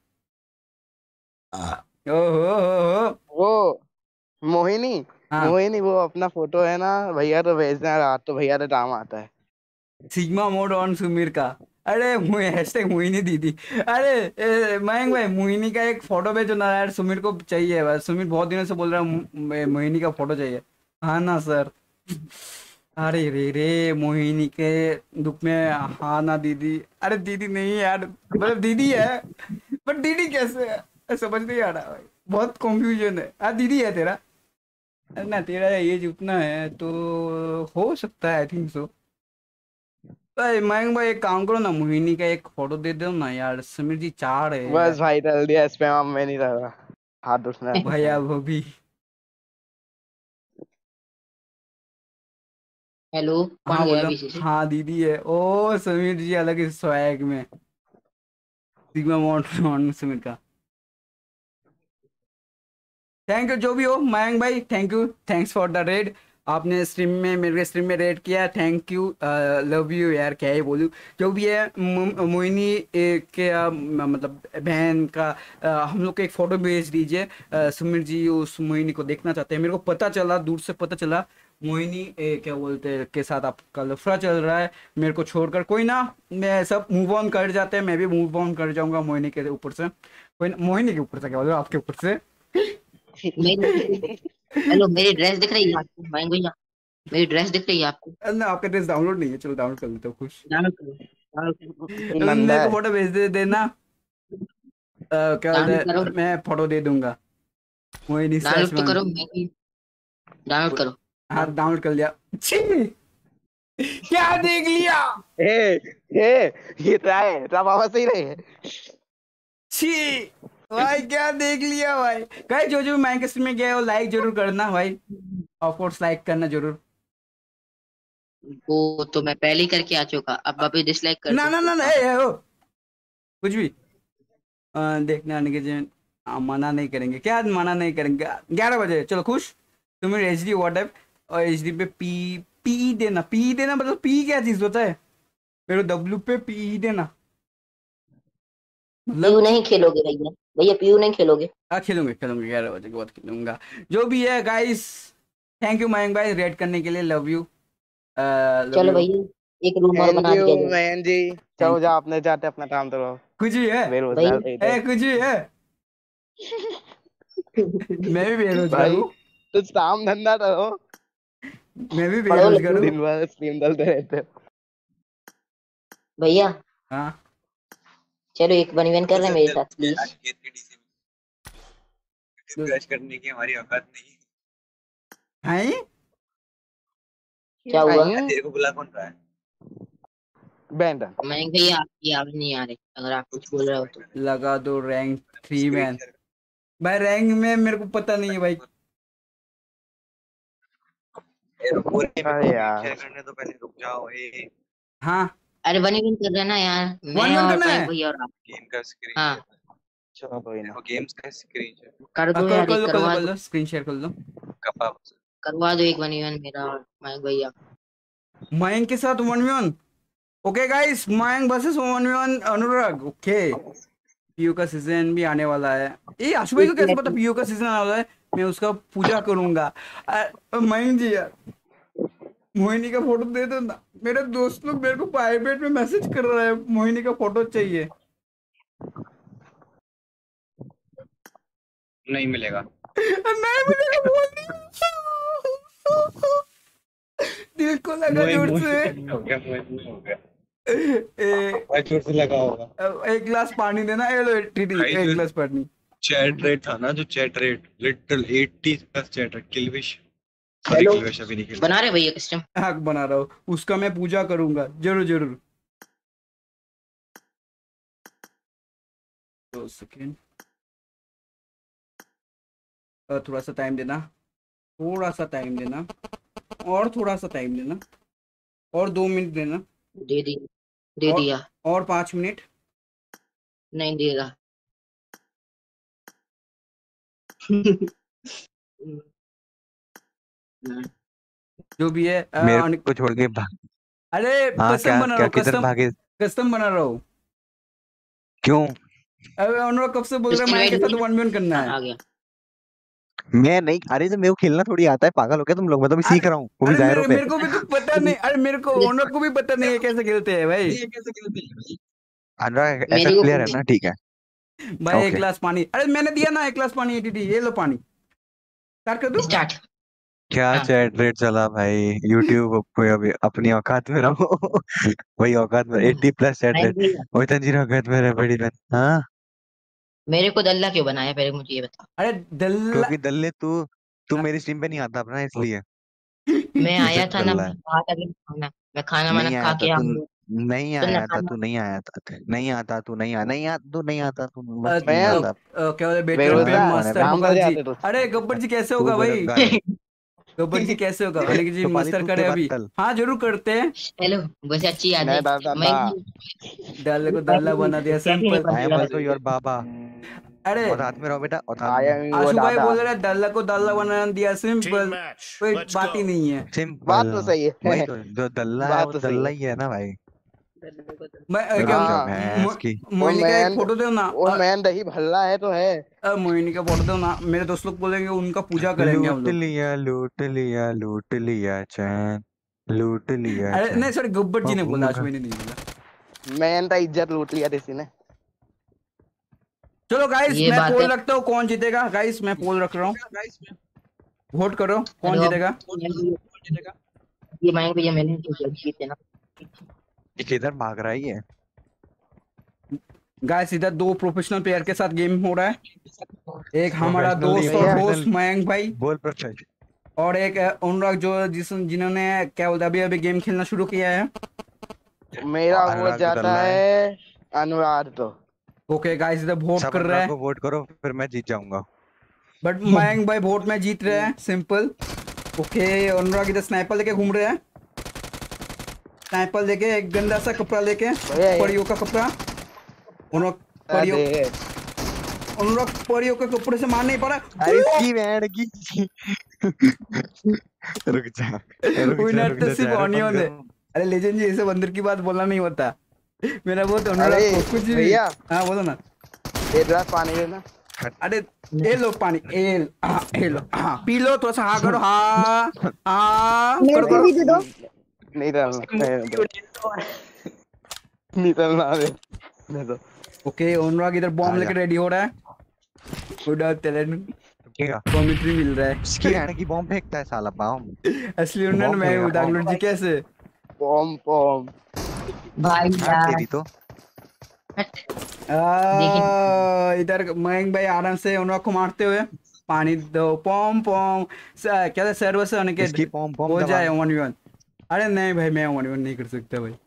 ओहो वो मोहिनी हाँ मोहिनी वो अपना फोटो है ना भैया तो भेजना, रात तो भैया तो काम आता है। सिग्मा मोड ऑन सुमीर का। अरे हैशटैग मोहिनी दीदी। अरे मयंक भाई मोहिनी का एक फोटो भेजो ना यार। सुमीर को चाहिए बस। सुमीर बहुत दिनों से बोल रहा है मोहिनी का फोटो चाहिए। हाँ ना सर। अरे रे रे मोहिनी के दुख में हाँ ना दीदी। अरे दीदी नहीं यार मतलब दीदी है बट दीदी कैसे है समझ नहीं आ रहा भाई। बहुत कंफ्यूजन है। हाँ दीदी है तेरा। अरे ना तेरा एज उतना है तो हो सकता है आई थिंक सो। मयंक भाई एक काम करो ना मोहिनी का एक फोटो दे दो ना यार। समीर जी चाह रहे हैं बस भाई डाल दिया इस पे, मैं नहीं रह रहा हाथ उसने। भैया वो भी। हेलो हाँ कौन गया बोलो। बीसी से? हाँ दीदी है। ओ समीर जी अलग ही स्वैग में। सिग्मा मॉन समीर का। थैंक यू जो भी हो मयंक भाई। Thank you thanks for the raid. आपने स्ट्रीम में मेरे स्ट्रीम में रेड किया। थैंक यू लव यू यार क्या ही बोलूँ। जो भी है मोहिनी के मतलब बहन का हम लोग को एक फ़ोटो भेज दीजिए। सुमीर जी उस मोहिनी को देखना चाहते हैं। मेरे को पता चला दूर से पता चला मोहिनी क्या बोलते हैं के साथ आपका लफड़ा चल रहा है। मेरे को छोड़कर कोई ना मैं सब मूव ऑन कर जाते हैं। मैं भी मूव ऑन कर जाऊंगा मोहिनी के ऊपर से। कोई मोहिनी के ऊपर से क्या बोल आपके ऊपर से। हेलो मेरी ड्रेस दिख रही है आपको मयंक भैया? मेरी ड्रेस दिख रही है आपको? ना आपका ड्रेस डाउनलोड नहीं है। चलो डाउनलोड कर लेते हो खुश। डाउनलोड करो डाउनलोड करो मेरे को फोटो भेज देना। क्या बोलते हैं मैं फोटो दे दूंगा। मोहिनी डाउनलोड तो करो डाउनलोड करो। हाँ डाउनलोड कर लिया। क्या देख लिया? ये ट्राई बाबा सही रहे। छी भाई क्या देख लिया भाई। गाइस जो मयंक स्ट्रीम में गए हो लाइक जरूर करना भाई, ऑफ कोर्स लाइक करना जरूर। वो तो मैं पहले ही करके आ चुका, अब अभी डिसलाइक कर ना ना ना, ना दूंगा। ए, ओ, कुछ भी देखने आने के लिए मना नहीं करेंगे, क्या मना नहीं करेंगे। 11 बजे चलो खुश। तुम्हें एच डी व्हाट्सएप और एच डी पे पी पी देना, पी देना मतलब पी क्या चीज होता है, मेरे डब्ल्यू पे पी देना पीयू मतलब। नहीं खेलोगे भैया, भैया पीयू नहीं खेलोगे? हाँ खेलूंगे खेलूंगे, 11 बजे के बाद खेलूंगा जो भी है गाइस। थैंक यू मयंक भाई रेड करने के लिए, लव यू। चलो भैया एक रूम और थैंक बना यू दिया जाए। मैन जी। चलो जा अपने जाते अपना काम करो। कुछ भी है बेरोजगार भैया थे कुछ भी है। मैं भी बेरोजगार भाई, हूँ, तो काम धंधा करो, मैं भी पढ़ो बेरोजगार लिखो। हूँ। दिन भर स्ट्रीम डालते रहते हो। भैया हाँ चलो एक 1v1 कर रहे हैं मेरे साथ प्लीज। क्रश करने की हमारी औकात नहीं हैं क्या हुआ? नहीं, तेरे को बुला कौन रहा है? बैंडन मैं भैया आपकी आवाज नहीं आ रही, अगर आप कुछ बोल रहे हो तो। लगा दो रैंक 3 मैन। भाई रैंक में मेरे को पता नहीं है भाई। अरे यार शेयर करने तो पहले रुक जाओ। ए हाँ अरे 1v1 कर रहे हैं ना यार, मैं 1v1 और करना है। मयंक भैया और आप। गेम का स्क्रीन हाँ चलो कोई ना। देखो, गेम्स का स्क्रीन कर दो कर यार, कर एक लो कर लो करवा कर दो, लो, स्क्रीन शेयर कर लो। कपा करवा दो एक 1v1 मेरा और मयंक भैया। मयंक के साथ 1v1। Okay guys, Mayank versus 1v1 Anurag. Okay पीयू का सीजन भी आने वाला है। ये आशु भाई को कैसे पता पीयू का सीजन आने वाला है? मैं उसका पूजा करूंगा। मयंक जी यार मोहिनी का फोटो दे दो ना, मेरे दोस्त लोग मेरे को प्राइवेट में मैसेज कर रहा है मोहिनी का फोटो चाहिए। नहीं मिलेगा। नहीं मुझे मोहिनी दिल को लगा जोर से। हो गया हो गया ए, भाई, जोर से लगा होगा। एक गिलास पानी देना। ए लो टीटी भाई एक जो गिलास पानी। चैट रेट था ना, जो chat rate little 80 plus chat rate Kilvish. Hello Kilvish अभी नहीं खेल बना रहे भैया कस्टम? हाँ बना रहा हूँ, उसका मैं पूजा करूंगा जरूर जरूर। 2 सेकेंड, थोड़ा सा टाइम देना, थोड़ा सा टाइम देना, और थोड़ा सा टाइम देना, और 2 मिनट देना, दे दिया दे और दिया। और 5 मिनट। नहीं देगा। जो भी है मेरे को छोड़ के भाग। अरे हाँ कसम बना रहा क्या हूँ, किधर कसम भागे? कसम बना रहा हूँ। क्यों? अरे अनुराग कब से बोल रहा है माइक के साथ 1v1 करना है। आ गया। मैं नहीं, अरे तो मेरे को खेलना थोड़ी आता है, पागल हो गया तुम लोग? मैं तो भी सीख रहा हूँ, वो भी अरे दायरों पे। मेरे को भी तो पता नहीं, अरे मेरे को अनुराग को भी पता नहीं है कैसे खेलते हैं भाई। अनुराग मेरे एफएफ को प्लेयर है ना, ठीक है। भाई एक ओके गिलास पानी, अरे मैंने दिया ना 1 गिलास पानी। एटीटी ये लो पानी, स्टार्ट कर दो। स्टार्ट। क्या हाँ चैट रेट चला भाई? यूट्यूब कोई अभी अपनी औकात में रहो। वही औकात में 80 प्लस चैट मयंक रेट, भैया वही तंजीर औकात में रह बड़ी बहन। हाँ मेरे को दल्ला क्यों बनाया पहले मुझे ये बता। अरे दल्ला क्योंकि दल्ले तू मेरी स्ट्रीम पे नहीं आता अपना, इसलिए। मैं आया था ना, दल्ला मैं है। कहा था कि मैं खाना वाना नहीं खा आया था के तू, आऊंगा। नहीं तो ना आया था खाना तू, नहीं आया था, नहीं आता तू, नहीं आ नहीं आ तू, नहीं आता तू, बस नहीं मैं आता। क्या बोले बेटर पे हाँ बेरोजगार कौन है मास्टर बे? काम बगल कर जी। जाते तो। अरे गब्बर जी कैसे तू होगा भाई? बेरोजगार है। गब्बर जी कैसे होगा? तो अनिक जी तो पाली मस्तर तू करे उससे बात अभी। कर। हाँ जरूर करते हैं। हेलो वैसे अच्छी याद है। नहीं दादा मैं दल्ले को दल्ला बना दिया कैसे नहीं simple. I am also your बाबा। अरे औकात में रहो बेटा, औकात आई में। एम वो आशु भाई दादा। बोल रहे हैं दल्ला को दल्ला बना दिया सिंपल, कोई बात ही नहीं है। सिंपल। बात तो सही है। वही तो, जो दल्ला है बात वो तो सही दल्ला है। ही है ना भाई। मैं क्या रुक जाओ हाँ भैंस की। वो मोहिनी का एक मैन फोटो दो ना। वो मैन दही भल्ला है तो है। मोहिनी का फोटो दो ना, मेरे दोस्त लोग बोलेंगे उनका पूजा करेंगे हम लूट लोग। लिया लूट लिया लूट लिया चैन, लूट लिया अरे नहीं चैन। सॉरी गब्बर जी ने बोला, बबूगा। आशु भाई ने नहीं बोला। मैन का इज्जत लूट लिया किसी ने। चलो गाइस ये मैं बात है। पोल रखता हूँ, कौन जीतेगा? गाइस मैं पोल रख रहा हूँ, वोट करो कौन हेलो जीतेगा। ये मयंक भैया मैंने जीते ना। ये किधर भाग रहा है ये? गाइस इधर 2 प्रोफेशनल प्लेयर के साथ गेम हो रहा है, एक हमारा प्रोफेशनल नहीं, दोस्त और भैया। होस्ट मयंक भाई, बोल प्रोफेशनल। और एक अनुराग जो जिन्होंने क्या बोलते अभी अभी गेम खेलना शुरू किया है। मेरा वो अनुराग तो जाता दल्ला है। है अनुराग तो। ओके गाइस इधर वोट सब कर रहे अनुराग हैं को वोट करो फिर मैं जीत जाऊंगा। बट मयंक भाई वोट में जीत रहे हैं सिंपल। ओके अनुराग इधर स्नाइपर लेके घूम रहे हैं। स्नाइपर लेके एक गंदा सा कपड़ा लेके परियों का कपड़ा। अनुराग परियों के कपड़े से मार नहीं पा रहा। अरे इसकी बैंड की रुक जा विनर तो सिर्फ ऑनियन है। अरे लेजेंड जी ऐसे बंदर की बात बोलना नहीं होता। मेरा बहुत अनुराग को कुछ भी। भैया हाँ बोलो ना। एक गिलास पानी देना। अरे ये लो पानी ये लो पी लो थोड़ा सा हाँ करो हाँ करो करो। नहीं डालना दे दो। ओके अनुराग इधर बॉम्ब लेके रेडी हो रहा है। उधर टैलेंट कॉमेंट्री मिल रहा है। इसकी बैंड की बॉम्ब फेंकता है साला बॉम्ब। असली उन्नन मैं हूँ दागलोड जी कैसे। बॉम्ब भाई यार तेरी तो इधर मयंक भाई आराम से अनुराग को मारते हुए पानी दो पॉम पॉम क्या सर्वर से होने के इसकी पॉम पॉम हो जाए 1v1। अरे नहीं भाई मैं 1v1 नहीं कर सकता भाई।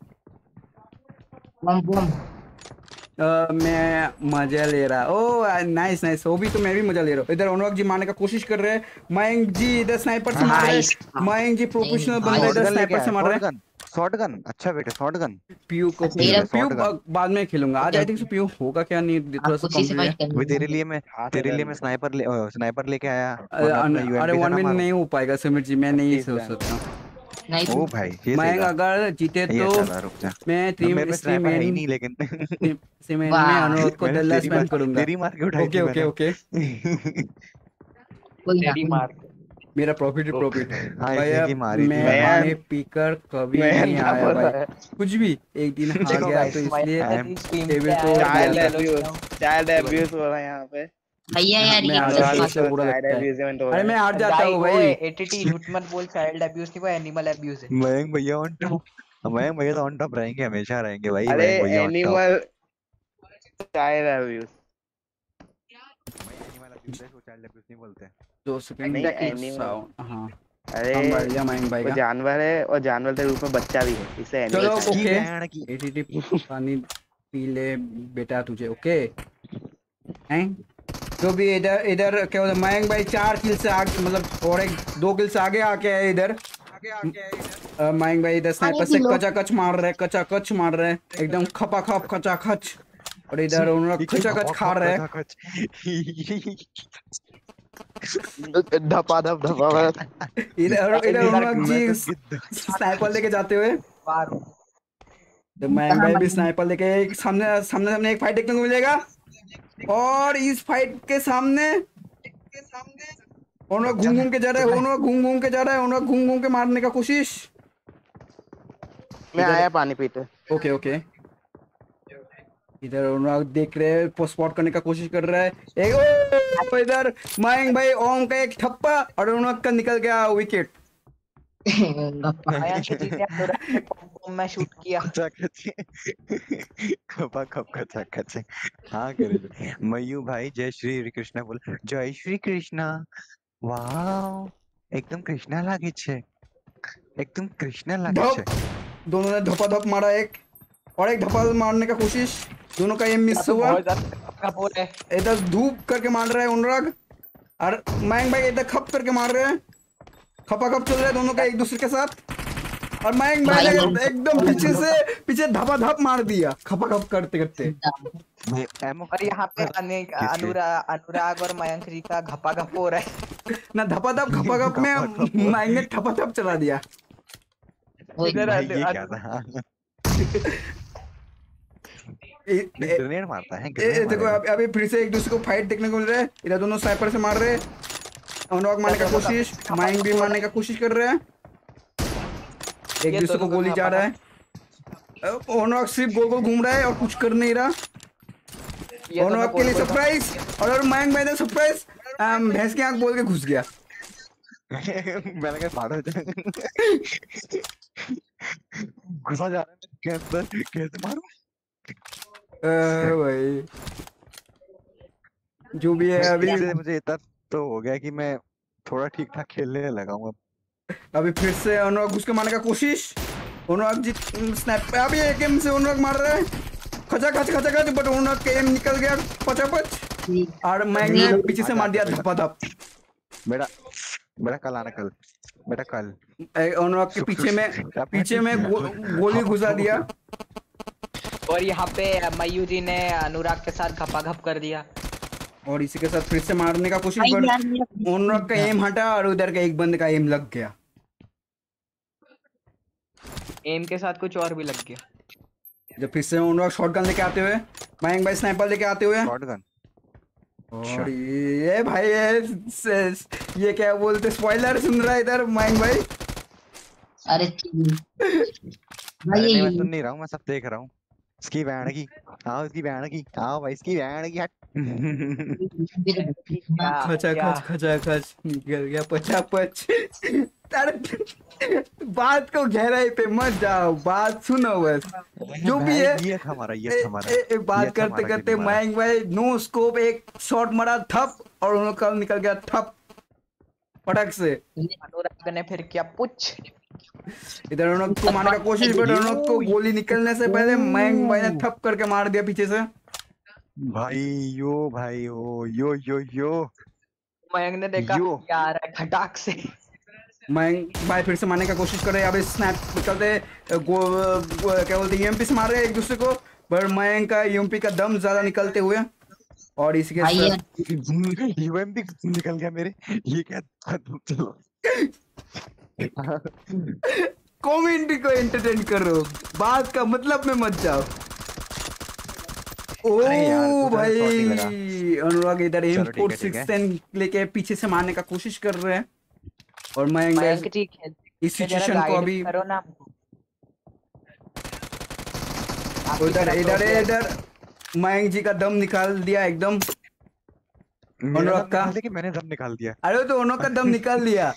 बम मैं मजा ले रहा। ओ नाइस नाइस वो भी तो मैं भी मजा ले रहा हूँ। इधर अनुराग जी मारने का कोशिश कर रहे हैं। मयंक जी इधर स्नाइपर से मार रहे हैं। मयंक जी प्रोफेशनल बंदा इधर स्नाइपर से मार रहे हैं। शॉटगन अच्छा बेटे शॉटगन। पीयू को पीयू बाद में खेलूंगा आज। आई थिंक सो पीयू होगा क्या नहीं थोड़ा सा कम है। तेरे लिए मैं स्नाइपर लेके आया। अरे 1v1 नहीं हो पाएगा समीर जी मैं नहीं सोच सकता। ओ भाई मैं अगर जीते तो मैं टीम नहीं लेकिन में अनुरोध को डल्ला स्पैम करूंगा। तेरी मार के उठाई ओके ओके तेरी मार मेरा प्रॉफिट भैया मैं पीकर कभी नहीं आया भाई कुछ भी। एक दिन हार गया तो इसलिए टेबल को चाइल्ड अब्यूज हो रहा है यहाँ पे भैया यार ये बुरा लगता है। अरे मैं हार जाता हूँ भाई। एटीटी झूठ मत बोल। चाइल्ड अब्यूज नहीं वो एनिमल अब्यूज है। मयंक भैया ऑन टॉप। मयंक भैया तो ऑन टॉप रहेंगे हमेशा रहेंगे भाई। अरे animal child abuse child abuse नहीं बोलते। 2 सेकंड हाँ अरे मयंक भाई वो जानवर है और जानवर के रूप में बच्चा भी है इसे चलो ओके एटीटी पानी पी ले बेटा तुझे। ओके हैं जो भी इधर क्या होता है। मयंक भाई 4 किल से आगे मतलब और 2 किल से आगे आके है इधर। मयंक भाई इधर स्नाइपर से कचाकच मार रहे हैं एकदम खपाखप कचाकच। और इधर उन्होंने कचाकच खा रहे हैं। धपा इधर उन्होंने जी स्नाइपर लेके जाते हुए तो मयंक भाई भी स्नाइपर लेके सामने एक फाइट देखने को मिलेगा। और इस फाइट के सामने उन्होंने घूम के जा रहा है। घूम के मारने का कोशिश। मैं आया पानी पीते। ओके इधर उन्होंने देख रहे हैं स्पॉट करने का कोशिश कर रहा है। इधर मयंक भाई ओम का एक ठप्पा और उन्होंने का निकल गया विकेट। मैं शूट किया हाँ करे मयू भाई जय श्री कृष्णा बोल। जय श्री कृष्णा वाह एकदम कृष्णा लागे छे एकदम कृष्णा लागे छे। दोनों ने धपाधप मारा एक और एक धपाधप मारने का कोशिश। दोनों का ये मिस हुआ। इधर धूप करके मार रहा है अनुराग और मयंक भाई इधर खप करके मार रहे हैं। खपाखप चल रहा है दोनों का एक दूसरे के साथ। और मयंक भाई एकदम पीछे धपाधप मार दिया खपाखप करते करते। और यहाँ पे अनुराग और मयंक जी का घपाघप हो रहा है ना धपाधप खपाखप में मयंक ने ठपाथप चला दिया। ग्रेनेड मारता है देखो अभी फिर से एक दूसरे को फाइट देखने को मिल रहा है। इधर दोनों स्नाइपर से मार रहे हैं। अनुराग मारने का कोशिश मयंक भी मारने का कोशिश कर रहे हैं। एक दूसरे को गोली जा रहा है। अनुराग सिर्फ गोल गोल घूम रहा है और कुछ कर नहीं रहा। अनुराग के लिए सरप्राइज और मयंक भाई ने सरप्राइज भैंस की आंख बोल के घुस गया। मैंने कहा फाड़ हो जाए घुसा जा रहा है कैसे मारूं भाई जो भी है अभी मुझे इतना तो हो गया कि मैं थोड़ा ठीक ठाक खेलने लगा हूँ। अभी फिर से अनुराग घुस के मारने का कोशिश। अनुराग जी स्नैप अभी एक एम से अनुराग मार रहा है। खचा खच खचा खच, बट उन्होंने केम निकल गया पचापच और मयंक ने पीछे से मार दिया धपाधप। बेटा बेटा कल आना, कल बेटा कल। अनुराग के पीछे में गोली घुसा दिया और यहाँ पे मयू जी ने अनुराग के साथ घपाघप कर दिया और इसी के साथ फिर से मारने का कोशिश, पर अनुराग का एम हटा और उधर का एक बंदे का एम लग गया। एम के साथ कुछ और भी लग गया। जब फिर से अनुराग शॉटगन लेके आते हुए, मयंक भाई स्नाइपर लेके आते हुए, शॉटगन और ये भाई ये क्या बोलते, स्पॉइलर सुन रहा है इधर मयंक भाई। अरे भाई मैं सुन नहीं रहा हूँ, मैं सब देख रहा हूँ। इसकी बहन की आओ, इसकी बहन की आओ भाई, इसकी बहन की हट। खचा खच खचा खच निकल गया पचापच। बात को गहराई पे मत जाओ, बात सुनो बस जो भी है। ये था हमारा, ये था हमारा। बात करते करते मयंक भाई नो स्कोप एक शॉट मारा थप और उन्होंने कल निकल गया थप पटक से। अनुराग ने फिर क्या पुछ, इधर उन्होंने को मारने का कोशिश, बट उन्होंने को गोली निकलने से पहले मयंक भाई ने थप करके मार दिया पीछे से। भाई यो यो मयंक ने देखा यार खटाक से मयंक भाई फिर से मारने का कोशिश कर रहे हैं। अब स्नैप निकलते क्या बोलते ईएमपी से मार रहे हैं एक दूसरे को, पर मयंक का ईएमपी का दम ज्यादा निकलते हुए और इसके साथ ईएमपी निकल गया मेरे। ये क्या चलो कमेंट्री को एंटरटेन करो, बात का मतलब में मत जाओ। ओ भाई अनुराग इधर M416 लेके पीछे से मारने का कोशिश कर रहे हैं और मयंक इस सिचुएशन को अभी इधर मयंक जी का दम निकाल दिया एकदम। अनुराग का मैंने दम निकाल दिया। अरे तो अनुराग का दम निकाल दिया।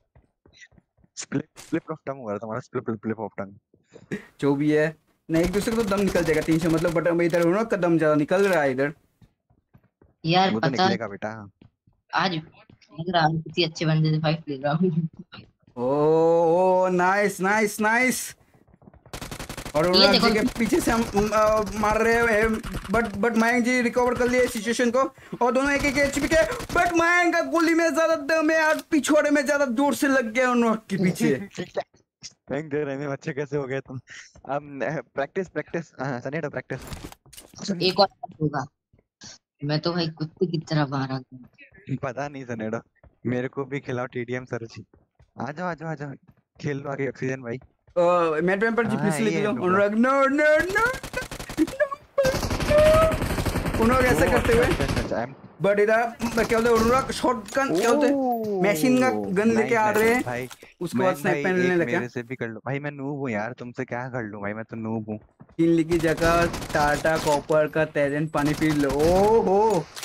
स्लिप ऑफ टंग हो रहा तुम्हारा, स्लिप ऑफ टंग जो भी है नहीं, एक दूसरे को तो दम निकल जाएगा 300 मतलब, बट इधर अनुराग का दम ज्यादा निकल रहा है इधर। यार वो तो निकलेगा बेटा, आज लग रहा है किसी अच्छे बंदे से फाइट ले रहा हूँ। ओ नाइस नाइस नाइस। और अनुराग जी के पीछे से हम मार रहे हैं, बट मयंक जी रिकवर कर लिए सिचुएशन को और दोनों एक एक एचपी के, बट मयंक का गोली में ज्यादा दम है और पिछवाड़े में ज्यादा जोर से लग गया अनुराग के पीछे। मयंक दे रहे में बच्चे कैसे हो गए तुम। अब प्रैक्टिस सनेडो प्रैक्टिस एक और होगा। मैं तो भाई कुत्ते की तरह बाहर आ गया। पता नहीं सनेडो, मेरे को भी खिलाओ टीडीएम सर जी। आ जाओ खेल लो आगे ऑक्सीजन भाई। मैट पर जी प्लीज लिख दो Anurag. No no no Anurag ऐसा करते हुए, बट इधर क्या बोलते अनुराग शॉटगन क्या बोलते मशीन गन लेके आ रहे हैं भाई। उसके बाद स्नाइपर लेने लगे। मेरे से भी कर लो भाई, मैं नूब हूं यार, तुमसे क्या कर लूं भाई, मैं तो नूब हूं। किनली की जगह टाटा कॉपर का तेजन पानी पी लो। ओहो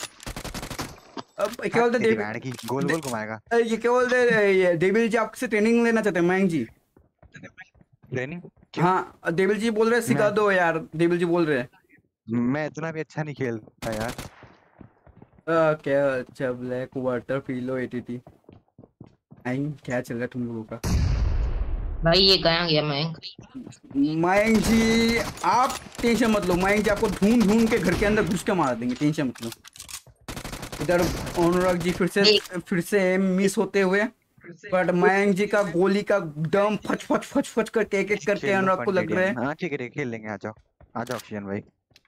अब क्या बोलते गोल घुमाएगा। ये क्या बोलते डेविल जी आपसे ट्रेनिंग लेना चाहते हैं मयंक जी। ट्रेनिंग? हाँ डेविल जी बोल रहे हैं सिखा दो यार, डेविल जी बोल रहे हैं। मैं इतना भी अच्छा नहीं खेलता यार। क्या अच्छा ब्लैक वाटर पी लो एटीटी। क्या चल रहा है तुम लोगों का भाई? ये गया मयंक जी आप टेंशन मत लो, मयंक जी आपको ढूंढ के घर के अंदर घुस के मार देंगे, टेंशन मत लो। इधर अनुराग जी फिर से मिस होते हुए, बट मयंक जी का गोली का दम फच करके एक करके अनुराग को लग रहा है। हाँ ठीक है खेल लेंगे, आ जाओ ऑक्सीजन भाई।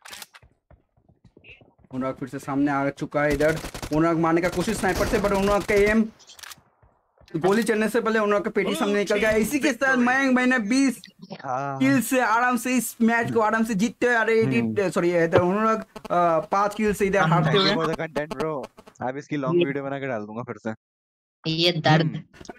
अनुराग फिर से सामने आ चुका है। इधर अनुराग मारने का कोशिश स्नाइपर से, बट अनुराग का एम गोली चलने से पहले अनुराग का पेटी सामने निकल गया। इसी के साथ मयंक भाई ने 20 किल से आराम से इस मैच को आराम से जीतते हुए, अरे सॉरी इधर अनुराग 5 किल से इधर हारते हुए। कंटेंट ब्रो, अब इसकी लॉन्ग वीडियो बना के डाल दूंगा फिर से। ये दर्द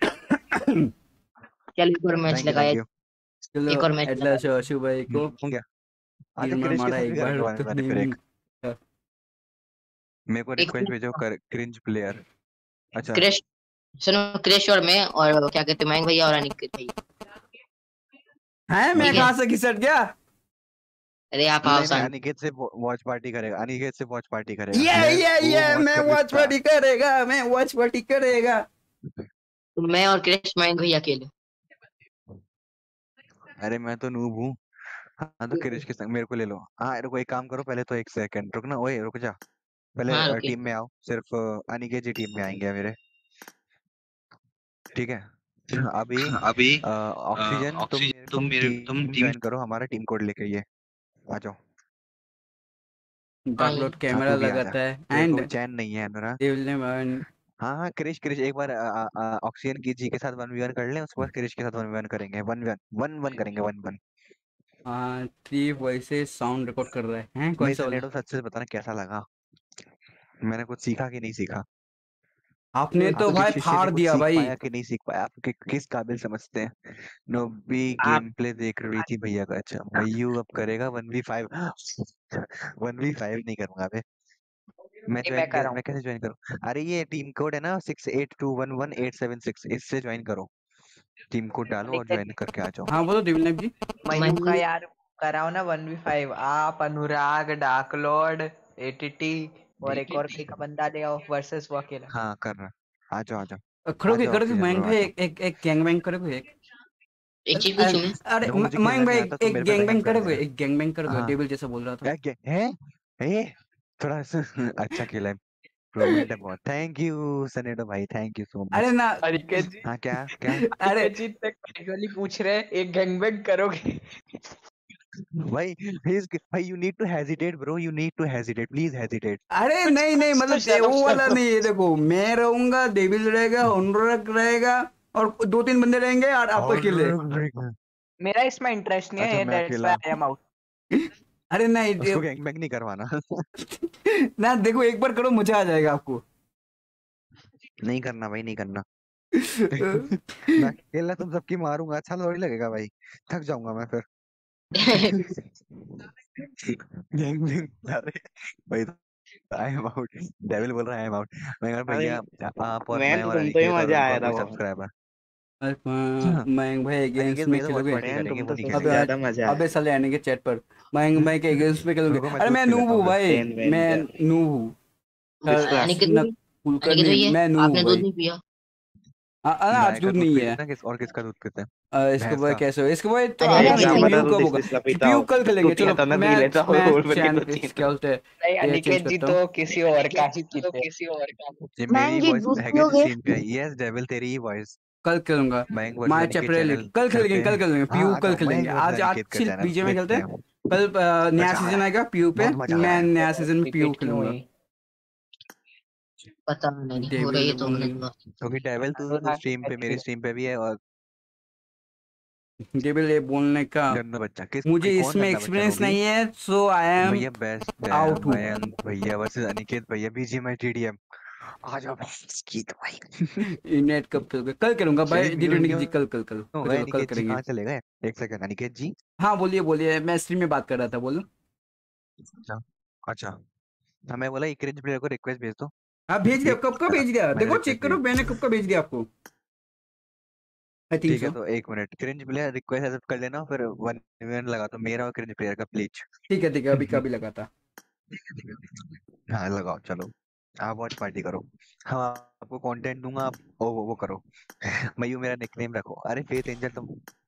चल एक और मैच लगाया, एक और मैच एटलस अशु भाई को हो गया। आज मारा एक बार तो नहीं। मेरे को रिक्वेस्ट भेजो क्रिंज प्लेयर। अच्छा क्रिश सुनो, क्रिश और मैं और क्या कहते मयंक भैया और अनिकेत भैया हैं। मैं कहां से घिसट गया? अरे आप आओ। अनिकेत से वॉच पार्टी करेगा, ये मैं वॉच पार्टी करेगा। तो मैं और क्रिश मयंक भैया अकेले। अरे मैं तो नूब हूँ, हाँ तो क्रिश के संग मेरे को ले लो। हाँ रुको, एक काम करो, पहले तो एक सेकंड रुकना, ओए रुक जा। हाँ पहले रुकिए। टीम में आओ, सिर्फ अनिकेत जी टीम में आएंगे मेरे। ठीक है। अभी अभी ऑक्सीजन तुम ऑक्सीजन मेरे तुम मेरे तुम टीम टीम ज्वाइन करो, हमारा टीम कोड लेके ये आ जाओ। डार्क आइए। लॉर्ड हाँ कैमरा तू भी आ जा, लगाता है तेरे को एंड भी चैन नहीं है अनुराग। डेविल ने हाँ हाँ क्रिश क्रिश एक बार ऑक्सीजन की जी के साथ 1v1 कर लें, उसके बाद क्रिश के साथ 1v1 करेंगे, 1v1 करेंगे 1v1। Three voices sound record कर रहा है कौन भाई सा वाला? सनेडो सच से बताना कैसा लगा, मैंने कुछ सीखा कि नहीं सीखा? आपने तो आपके भाई शिष्य ने फाड़ कुछ दिया सीख भाई। पाया कि नहीं सीख पाया, आपके किस काबिल समझते हैं? नोबी आप गेम प्ले देख रही थी भैया का, अच्छा मयू अब करेगा 1v5। 1v5 नहीं करूंगा बे। मैं कर रहा हूँ। मैं कैसे ज्वाइन करूँ? अरे ये टीम कोड है ना 68211876, इससे ज्वाइन करो। टीम कोड डालो और ज्वाइन करके आ जाओ। हाँ बोलो देविल जी। मयू का मयू यार कराओ ना 1v5, आप अनुराग डार्क लॉर्ड एटीटी और एक और कहीं का बंदा ले आओ वर्सेस वो अकेला। हाँ कर रहा, आ जाओ आ जाओ। आ करोगे जाओ करोगे ऑक्सीजन मयंक ब्रो आ भाई, जाओ। एक गैंग बैंग करोगे एक? एक चीज पूछूं मैं? अरे देखो मुझे खेलना मयंक नहीं भाई आता तो एक मेरे पे गैंग रहम बैंग कर करोगे, देना। एक गैंग बैंग करोगे, हाँ डेविल जैसा बोल रहा था। क्या है? ए, थोड़ा सा अच्छा खेला है, इम्प्रूवमेंट है बहुत। थैंक यू सनेडो भाई, थैंक यू सो अरे मच। ना। अनिकेत जी, हाँ क्या क्या? अरे अनिकेत जी इतने कैजुअली पूछ रहे हैं एक गैंगबैंग करोगे? भाई भाई you need to hesitate bro, you need to hesitate, please hesitate. अरे कुछ नहीं नहीं कुछ तो मतलब शर्म वो वाला करो। नहीं है, देखो मैं रहूंगा, डेविल रहेगा, अनुराग रहेगा और दो तीन बंदे रहेंगे और आप और अकेले। मेरा इसमें इंटरेस्ट नहीं अच्छा है, मैं दैट्स व्हाई अकेला, आई एम आउट। अरे नहीं उसको गैंग बैक नहीं करवाना। ना देखो एक बार करो मजा आ जाएगा आपको। नहीं करना भाई, नहीं करना। मैं अकेला तुम सबकी मारूंगा, अच्छा थोड़ी लगेगा भाई, थक जाऊंगा मैं फिर। गैंग बैक, अरे भाई आई एम आउट, डेविल बोल रहा है आई एम आउट। मैं कहा अरे भैया आप और मैं मैं तो और तुम तो ही अनिकेत और मजा उनका आया और था कोई बहुत। सब्सक्राइबर। मयंक भाई अगेंस्ट अनिकेत में भैया तो वॉच खेलोगे? पार्टी मैं करेंगे, तुम वो तो नहीं सबसे अबे खेलेंगे। ज्यादा मजा अबे आया। साले आने के चैट पर मयंक भाई के अगेंस्ट में खेलोगे? रुको मैं अरे दूध मैं पी नूब लेता हूँ हूँ फिर। भाई, पेन वेन मैं क्या? नूब हूँ। विश्वास। अनिकेत न भाई, कुलकर्णी, अनिकेत भैया मैं नूब हूँ आपने दूध भाई। नहीं पिया? आज गाय का दूध दूध नहीं पी है। लेते हैं, किस और किसका दूध पीते हैं? इसको भैंस भाई का। कैसे हो, इसको भाई तो अरे आप हाँ मैं जानते हो भैया, नॉर्मल पीयू दूध कब इस होगा? पिछला पीता पीयू हूँ। कल तू खेलेंगे चलो। पिया तो मैं पी मैं लेता हूँ, मैं और बड़ी चैन तो क्या बोलते हैं नहीं, ये चेंज अनिकेत जी करता तो हूँ। किसी और का ही पीते हैं। ये मेरी मैंग जी वॉइस दूध है क्या जो पियोगे? स्ट्रीम पे आई? यस डेविल तेरी ही वॉइस। कल खेलूंगा। Mayank versus my Aniket chapter channel कल करते खेलेंगे, कल हैं। खेलेंगे हाँ पीयू, आ कल जाओ खेलेंगे। मयंक वर्सेस आज अनिकेत का सिर्फ चैनल बीजे में खेलते देखते हैं। हैं। कल नया मजा आ रहा सीजन है, आएगा पीयू पे, बहुत मजा आ रहा मैं है। नया सीजन में पीयू रिपीट क्यों खेलूंगा। हुई? पता नहीं, हो रही डेविल है तो होने दो। क्योंकि डेविल तू अनुराग स्ट्रीम पे, मेरी कैथी स्ट्रीम पे भी है, और डेविल ये बोलने का गंदा बच्चा मुझे कौन इसमें गंदा बच्चा? एक्सपीरियंस नोबी नहीं है, सो आई एम भैया बेस्ट है, आउट हूँ। मयंक भैया वर्सेस अनिकेत भैया, बीजीएमआई टीडीएम। आ जाओ की तो भाई। नेट कब खेलोगे? कल करूंगा भाई शेरिफ यूर जी, न्यू। कल कल कल भाई चलो कल अनिकेत जी करेंगे। कहाँ चले गए? एक सेकंड अनिकेत जी। हाँ बोलिए बोलिए, मैं स्ट्रीम में बात कर रहा था, बोलो। अच्छा अच्छा, हाँ मैं बोला एक रेंज प्लेयर को रिक्वेस्ट भेज दो। हाँ भेज दिया, एक कब का भेज दिया मैंने देखो, चेक रिक्वेस्ट करो भेज, मैंने कब का भेज दिया आपको। आई थिंक ठीक है सो। तो एक मिनट, क्रिंज प्लेयर रिक्वेस्ट एक्सेप्ट कर लेना, फिर 1 मिनट लगा तो मेरा और क्रिंज प्लेयर का प्लीज। ठीक है अभी का भी लगा था। हाँ लगाओ चलो, आप वॉच पार्टी करो, हम आपको कंटेंट दूंगा, आप वो करो। मयू मेरा निकनेम रखो। अरे फेथ एंजल तुम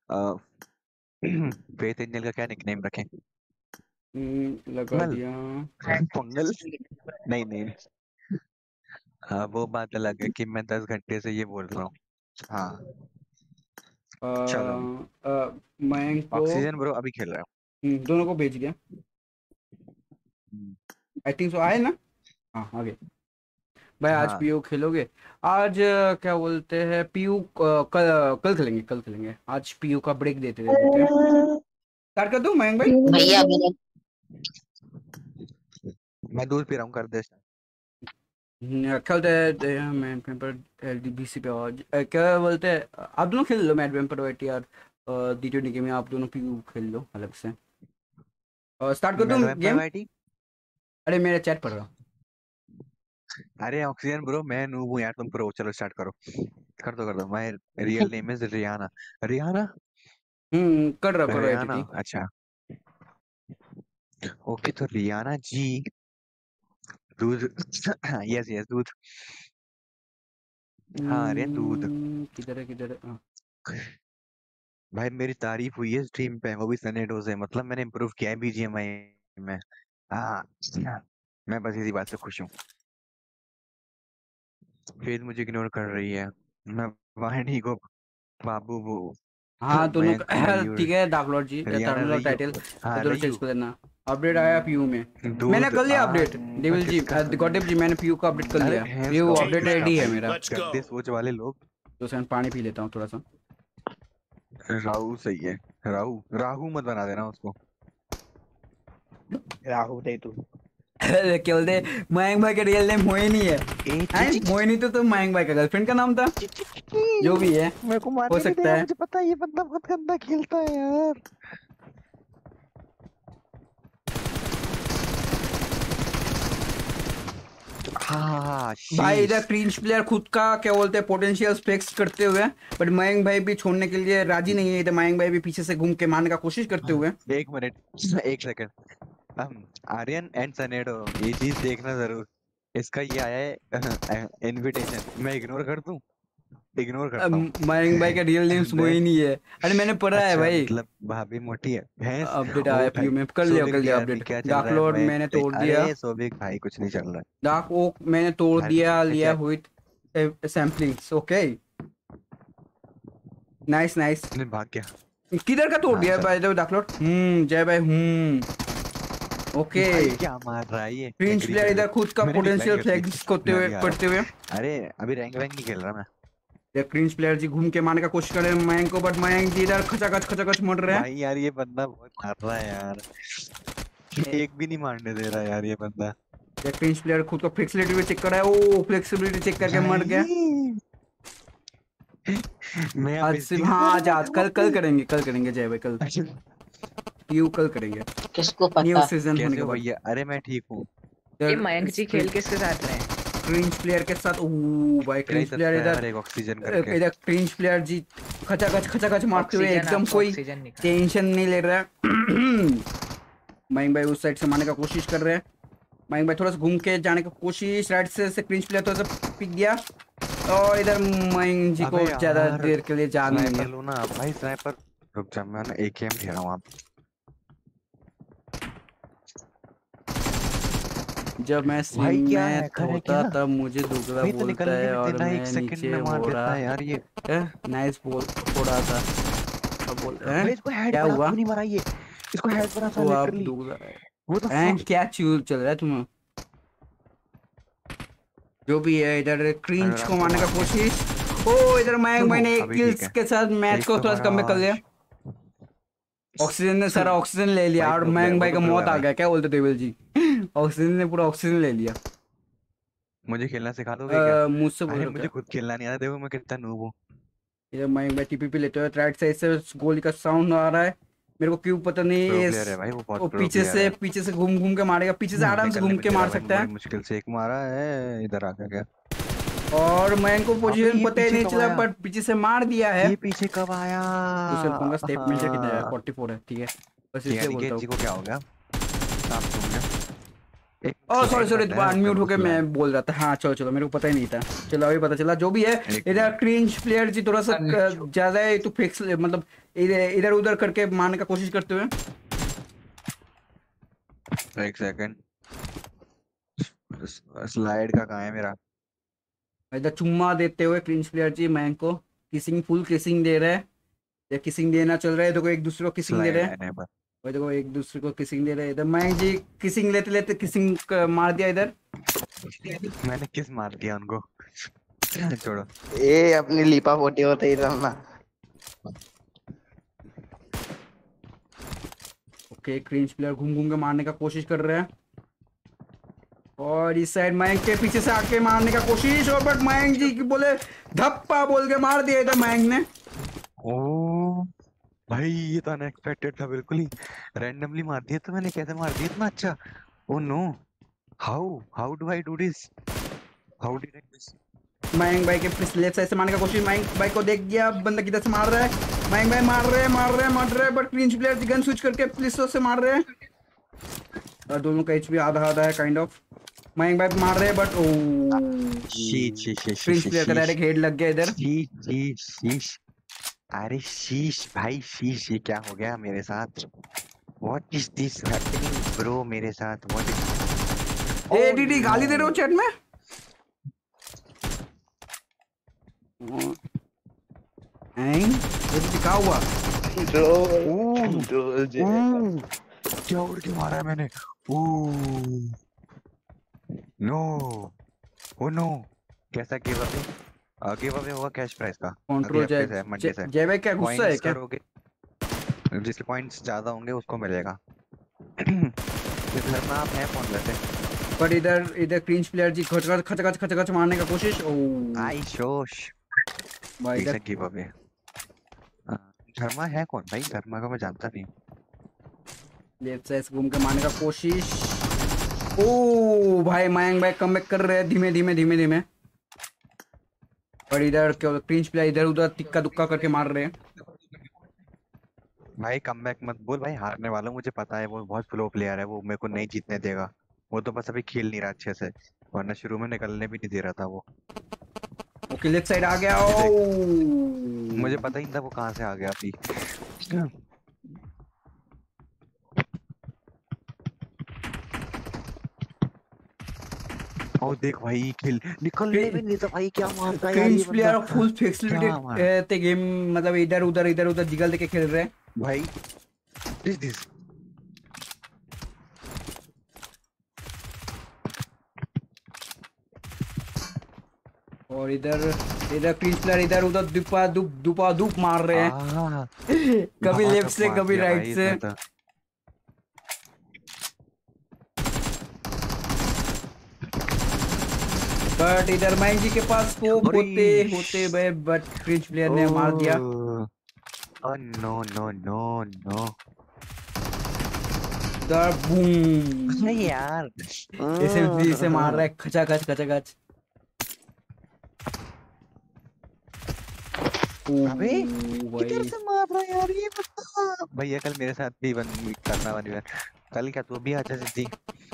फेथ एंजल का क्या निकनेम रखें? लगा पंगल। दिया। पंगल नहीं नहीं, हाँ वो बात अलग है कि मैं 10 घंटे से ये बोल रहा हूँ। हाँ अ, चलो, मयंक को ऑक्सीजन ब्रो अभी खेल रहा दोनों को भेज दिया। हूँ। आई थिंक सो आए ना। हाँ आगे। भाई आज हाँ पीयू खेलोगे? आज क्या बोलते हैं पीयू कल कल खेलेंगे, कल खेलेंगे। आज पीयू का ब्रेक देते हैं। स्टार्ट कर दूं मयंक भाई? भैया मेरा मैं दूध पी रहा हूँ, कर दे start। क्या बोलते हैं मैड वेम्पर एलडीबीसी पे आज क्या बोलते हैं, आप दोनों खेल लो मैड वेम्पर वेटीआर D20 गेम में, आप दोनों पीयू खेल लो अलग से। स्टार्ट कर दूं मैं वेम्पायर गेम? वाइटी। अरे मेरा चैट पढ़ रहा। अरे ऑक्सीजन ब्रो मैं नूब हूँ यार, तुम प्रो, चलो स्टार्ट करो। कर दो, my real name is Rihanna. Rihanna कर रहा करो रियाना एटीटी। अच्छा, ओके तो रियाना जी दूध। यस यस दूध। हाँ अरे दूध। किधर है हाँ। भाई मेरी तारीफ हुई है स्ट्रीम पे, वो भी सनेडो से, मतलब मैंने इम्प्रूव किया है बीजीएमआई में। हाँ, मैं बस इसी बात से खुश हूँ। फेज मुझे इग्नोर कर रही है, मैं वाहिनी को बाबू वो हाँ दोनों मयंक मयूर ठीक है Darklord ji, Rihanna terminal Ryu. Title हाँ दोनों चेक रयू कर देना। अपडेट आया पीयू में, मैंने दूध कर लिया अपडेट। आग डेविल जी, गॉडेव जी, मैंने पीयू का अपडेट कर अरे लिया। भैंस पीयू का अपडेट रेडी है मेरा। गंदे सोच वाले लोग। तो सेकंड पानी पी लेता हूँ थोड़ा सा। राहु सही है, राहु राहु मत बना देना उसको। राहु दे तू। क्या बोलते मयंक भाई का रियल नेम मोहिनी है। मोहिनी तो मयंक भाई का गर्लफ्रेंड का नाम था, जो भी है मेरे को हो मारने नहीं सकता देगा, है। मुझे पता है ये बंदा बहुत गंदा खेलता है यार। हाँ भाई इधर क्रींच प्लेयर खुद का क्या बोलते हैं पोटेंशियल फ्लेक्स करते हुए, बट मयंक भाई भी छोड़ने के लिए राजी नहीं है। इधर मयंक भाई भी पीछे से घूम के मारने का कोशिश करते हुए। एक मिनट, एक सेकंड, आर्यन एंड सनेडो ये चीज देखना जरूर। इसका ये आया है इनविटेशन, मैं इग्नोर कर दूं? इग्नोर करता हूँ। मयंक भाई का रियल नेम मोहिनी है। अरे मैंने पढ़ा है अच्छा, भाई। मतलब भाभी मोटी है भैंस। अपडेट ओ आया भाई, पीयू में, कर लिया सोबिक अपडेट। क्या चल रहा है? डार्कलॉर्ड मैंने तोड़ दिया। अरे सोबिक भाई कुछ नहीं चल रहा है। डार्क ओक मैंने तोड़ भाई, दिया, लिया क्या- with samplings. Okay nice nice. भाग गया। किधर का तोड़ हाँ, दिया चल। भाई डार्कलॉर्ड? जय भाई ओके। भाई क्या मार रहा है ये? क्रींच प्लेयर इधर खुद का मैंने पोटेंशियल decline कर दी। फ्लैग्स करते मैं हुए भी आ रहा करते हुए। अरे अभी रैंक वैंक नहीं खेल रहा मैं। ये क्रींच प्लेयर जी घूम के मारने का कोशिश कर रहे हैं मयंक को, बट मयंक जी इधर खचाखच मर रहे हैं। भाई यार ये बंदा बहुत मार रहा है यार, एक भी नहीं मारने दे रहा यार ये बंदा। ये क्रींच प्लेयर खुद को फ्लेक्सिबिलिटी भी चेक कर रहा है। ओ फ्लेक्सिबिलिटी चेक करके मर गया। मैं आज सिर्फ हाँ आज कल करेंगे जय भाई, कल पीयू कल करेंगे। किसको न्यू पता? सीजन होने कैसे के हो बाद। भैया? अरे मैं ठीक हूँ। ये मयंक जी खेल किसके साथ रहे हैं? क्रींच प्लेयर के साथ। ओह भाई क्रींच प्लेयर इधर एक ऑक्सीजन करके इधर क्रींच प्लेयर जी खचाखच मारते हुए एकदम कोई ऑक्सीजन निकाल। टेंशन नहीं ले रहा है। मयंक भाई उस साइड से मारने का कोशिश कर रहे हैं। मयंक भाई थोड़ा सा घूम के जाने की कोशिश, राइट से क्रींच प्लेयर थोड़ा सा पिक दिया, और इधर मयंक जी को अबे ज्यादा यार, देर के लिए जान नहीं स्नाइपर है। लो ना भाई, स्नाइपर। रुक जा, मैं ना एकेएम खेल रहा हूँ। जब मैं भाई सीन क्या में हैकर है होता क्या? तब मुझे दुगला भाई तो बोलता निकलने है नहीं और देना, मैं एक सेकंड नीचे में मार हो देता रहा है यार ये। नाइस बॉल फोड़ा था। अब बोल भाई इसको हेड क्या बना हुआ? क्यों नहीं मारा ये? इसको हेड बना था तो आप लिटरली। दुगला वो तो क्या चल रहा है तुम्हें? जो भी है इधर क्रींच को मारने का कोशिश। ओ इधर मयंक भाई ने एक अभी किल्स ठीक है। के साथ मैच को थोड़ा सा कम कर लिया। ऑक्सीजन ने सारा ऑक्सीजन ले लिया भाई और pro मयंक player, भाई वो का तो pro मौत है आ भाई। गया। क्या बोलते देवल जी? ऑक्सीजन ने पूरा ऑक्सीजन ले लिया। मुझे खेलना सिखा दोगे क्या? मुझसे बोल अरे रहे मुझे खुद खेलना नहीं आता, देखो मैं कितना नूब हूँ। इधर मयंक भाई टीपीपी लेते हुए राइट साइड से गोली का साउंड आ रहा है। मेरे को क्यों पता नहीं प्रो ये प्लेयर है भाई, वो वो बहुत प्रो प्लेयर है। पीछे से घूम के मारेगा। पीछे से आराम से निकलने घूम में के दे मार रहा भाई, सकता है। बड़ी मुश्किल से एक मारा है, इधर आ गया। और मयंक को पोजीशन ये पता ही पीछे नहीं कब चला, आया? बट पीछे से मार दिया है। ये पीछे कब आया? दूसरे पंगा स्टेप मिल कितना है? 44 है। ठीक है बस इसलिए बोलता जी हूँ। को क्या हो गया? आप सुन गए? ओह सॉरी अनम्यूट होके मैं बोल रहा था। हाँ चलो मेरे को पता ही नहीं था। चलो अभी पता चला। जो भी है इधर क्रींच प्लेयर जी थोड़ा सा ज्यादा है तो फिक्स, मतलब इधर उधर करके मारने का कोशिश करते हुए। एक सेकंड, स्लाइड का कहाँ है मेरा? इधर चुम्मा देते हुए क्रींच प्लेयर जी मयंक को फुल किसिंग दे रहा है। या किसिंग देना चल रहा है, देखो एक दूसरे को किसिंग दे रहे हैं। और देखो एक दूसरे को किसिंग दे रहे हैं। इधर मयंक जी किसिंग लेते लेते किसिंग मार दिया इधर। मैंने किस मार दिया उनको? छोड़ो। ये अपनी लीपा पोटी होते ही रहना। ओके क्रींच प्लेयर घूम के मारने का कोशिश कर रहे हैं। और इस साइड मयंक के पीछे से आके मारने का कोशिश, और बट मयंक जी बोले धप्पा बोल के मार दिया इधर मयंक ने। ओ भाई ये तो अनएक्सपेक्टेड था, बिल्कुल ही रैंडमली मार दिया। तो मैंने कैसे मार दिया इतना अच्छा? Oh no, how do I do this? How did I this? Mayank भाई के लेफ्ट साइड से मारने का कोशिश। मयंक भाई को देख गया बंदा किधर से मार रहा है। मयंक भाई मार रहे हैं but cringe player gun switch करके पुलिस से मार रहे हैं। और दोनों का एचपी आधा है काइंड ऑफ। मयंक भाई मार रहे हैं बट क्रींच प्लेयर का डायरेक्ट हेड लग गया इधर। अरे शीश भाई शीश, ये क्या हो गया मेरे साथ? What is this happening bro मेरे साथ? What is... ए डीडी गाली दे रहे हो चैट में? ये क्या हुआ? क्या उड़ के मारा है मैंने? नो, ओ नो, कैसा गिव अवे? गिव अवे होगा कैश प्राइस का। कंट्रोल जेब क्या गुस्सा है क्या? जिसके पॉइंट्स ज्यादा होंगे उसको मिलेगा। इस घर में आप हैं कौन वैसे? पर इधर क्रींच प्लेयर जी खच मारने का कोशिश। ओ आई शोश भाई इधर गिव अवे। धर्मा है कौन भाई? धर्मा को मैं जानता नहीं। लेफ्ट साइड घूम के मारने का कोशिश। ओ भाई मयंक भाई कमबैक कर रहे हैं धीमे। पर इधर क्या क्रींच प्लेयर इधर उधर तिक्का दुक्का करके मार रहे हैं। भाई कमबैक मत बोल भाई, हारने वाला मुझे पता है, वो बहुत स्लो प्लेयर है, वो मेरे को नहीं जीतने देगा। वो तो बस अभी खेल नहीं रहा अच्छे से, वरना शुरू में निकलने भी नहीं दे रहा था वो। ओके लेफ्ट साइड आ गया। मुझे पता ही नहीं था वो कहाँ से आ गया अभी। और देख भाई किल निकलने भी नहीं था भाई, क्या मारता है यार ये प्लेयर फुल फ्लेक्सिबिलिटी गेम, मतलब इधर उधर जिगल देके खेल रहे हैं भाई। दिस और इधर क्रीज प्लेयर इधर उधर दुपा दुप मार रहे हैं। कभी लेफ्ट से कभी राइट से। बट इधर मयंक जी के पास स्कोप होते भाई, बट क्रीज प्लेयर ने मार दिया। नो बूम यार एसएमजी से मार रहा है खचाखच। अबे किधर से मार रहा है यार ये बता। भैया कल मेरे साथ भी करना वाली बात, कल क्या तू भी आजा सिद्धि।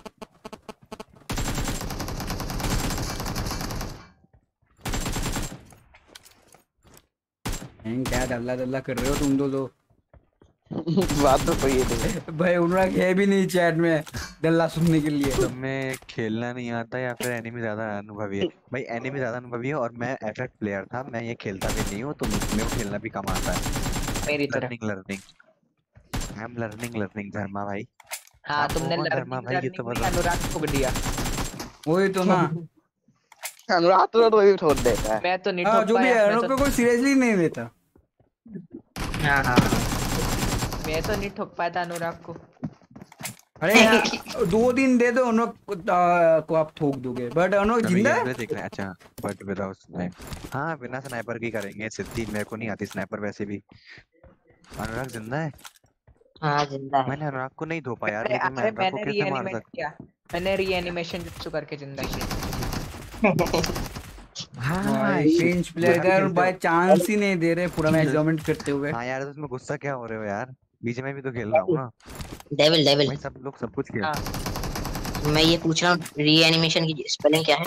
क्या डल्ला कर रहे हो तुम दो लोग? बात तो सही है भाई अनुराग है भी नहीं चैट में डल्ला सुनने के लिए। तुम्हें खेलना नहीं आता या फिर एनिमी ज्यादा अनुभवी है? भाई एनिमी ज्यादा अनुभवी है और मैं एफएफ प्लेयर था, मैं ये खेलता भी नहीं हूँ, तो मेरे को खेलना भी कम आता है। मेरी तरह learning I am learning Dharma भाई। हाँ तुमने धर्मा भाई ये तो अनुराग को दिया। वही तो ना, अनुराग तो वही छोड़ देता है। मैं तो नहीं जो भी है अनुराग को कोई सीरियसली नहीं लेता। हाँ मैं तो नहीं ठोक पाया था अनुराग को। अरे 2 दिन दे दो अनुराग को आप ठोक दोगे, बट अनुराग जिंदा है। देख रहे हैं अच्छा, बट विदाउट स्नाइपर। हाँ बिना स्नाइपर की करेंगे सिद्धि, मेरे को नहीं आती स्नाइपर वैसे भी। अनुराग जिंदा है? हाँ जिंदा है। मैंने अनुराग को नहीं धोपा यार, लेकिन मैं अनुराग को कैसे मार सकता? मैंने रीएनिमेशन जित्सु करके जिंदा किया। हाँ क्रींच प्लेयर बाय चांस ही नहीं दे रहे पूरा मैच डोमिनेट करते हुए। हाँ यार उसमें गुस्सा क्या हो रहे हो यार, बीच में भी तो खेल रहा हूँ ना। डेविल भाई सब लोग सब कुछ खेल। मैं ये पूछ रहा हूँ रीएनिमेशन की स्पेलिंग क्या है?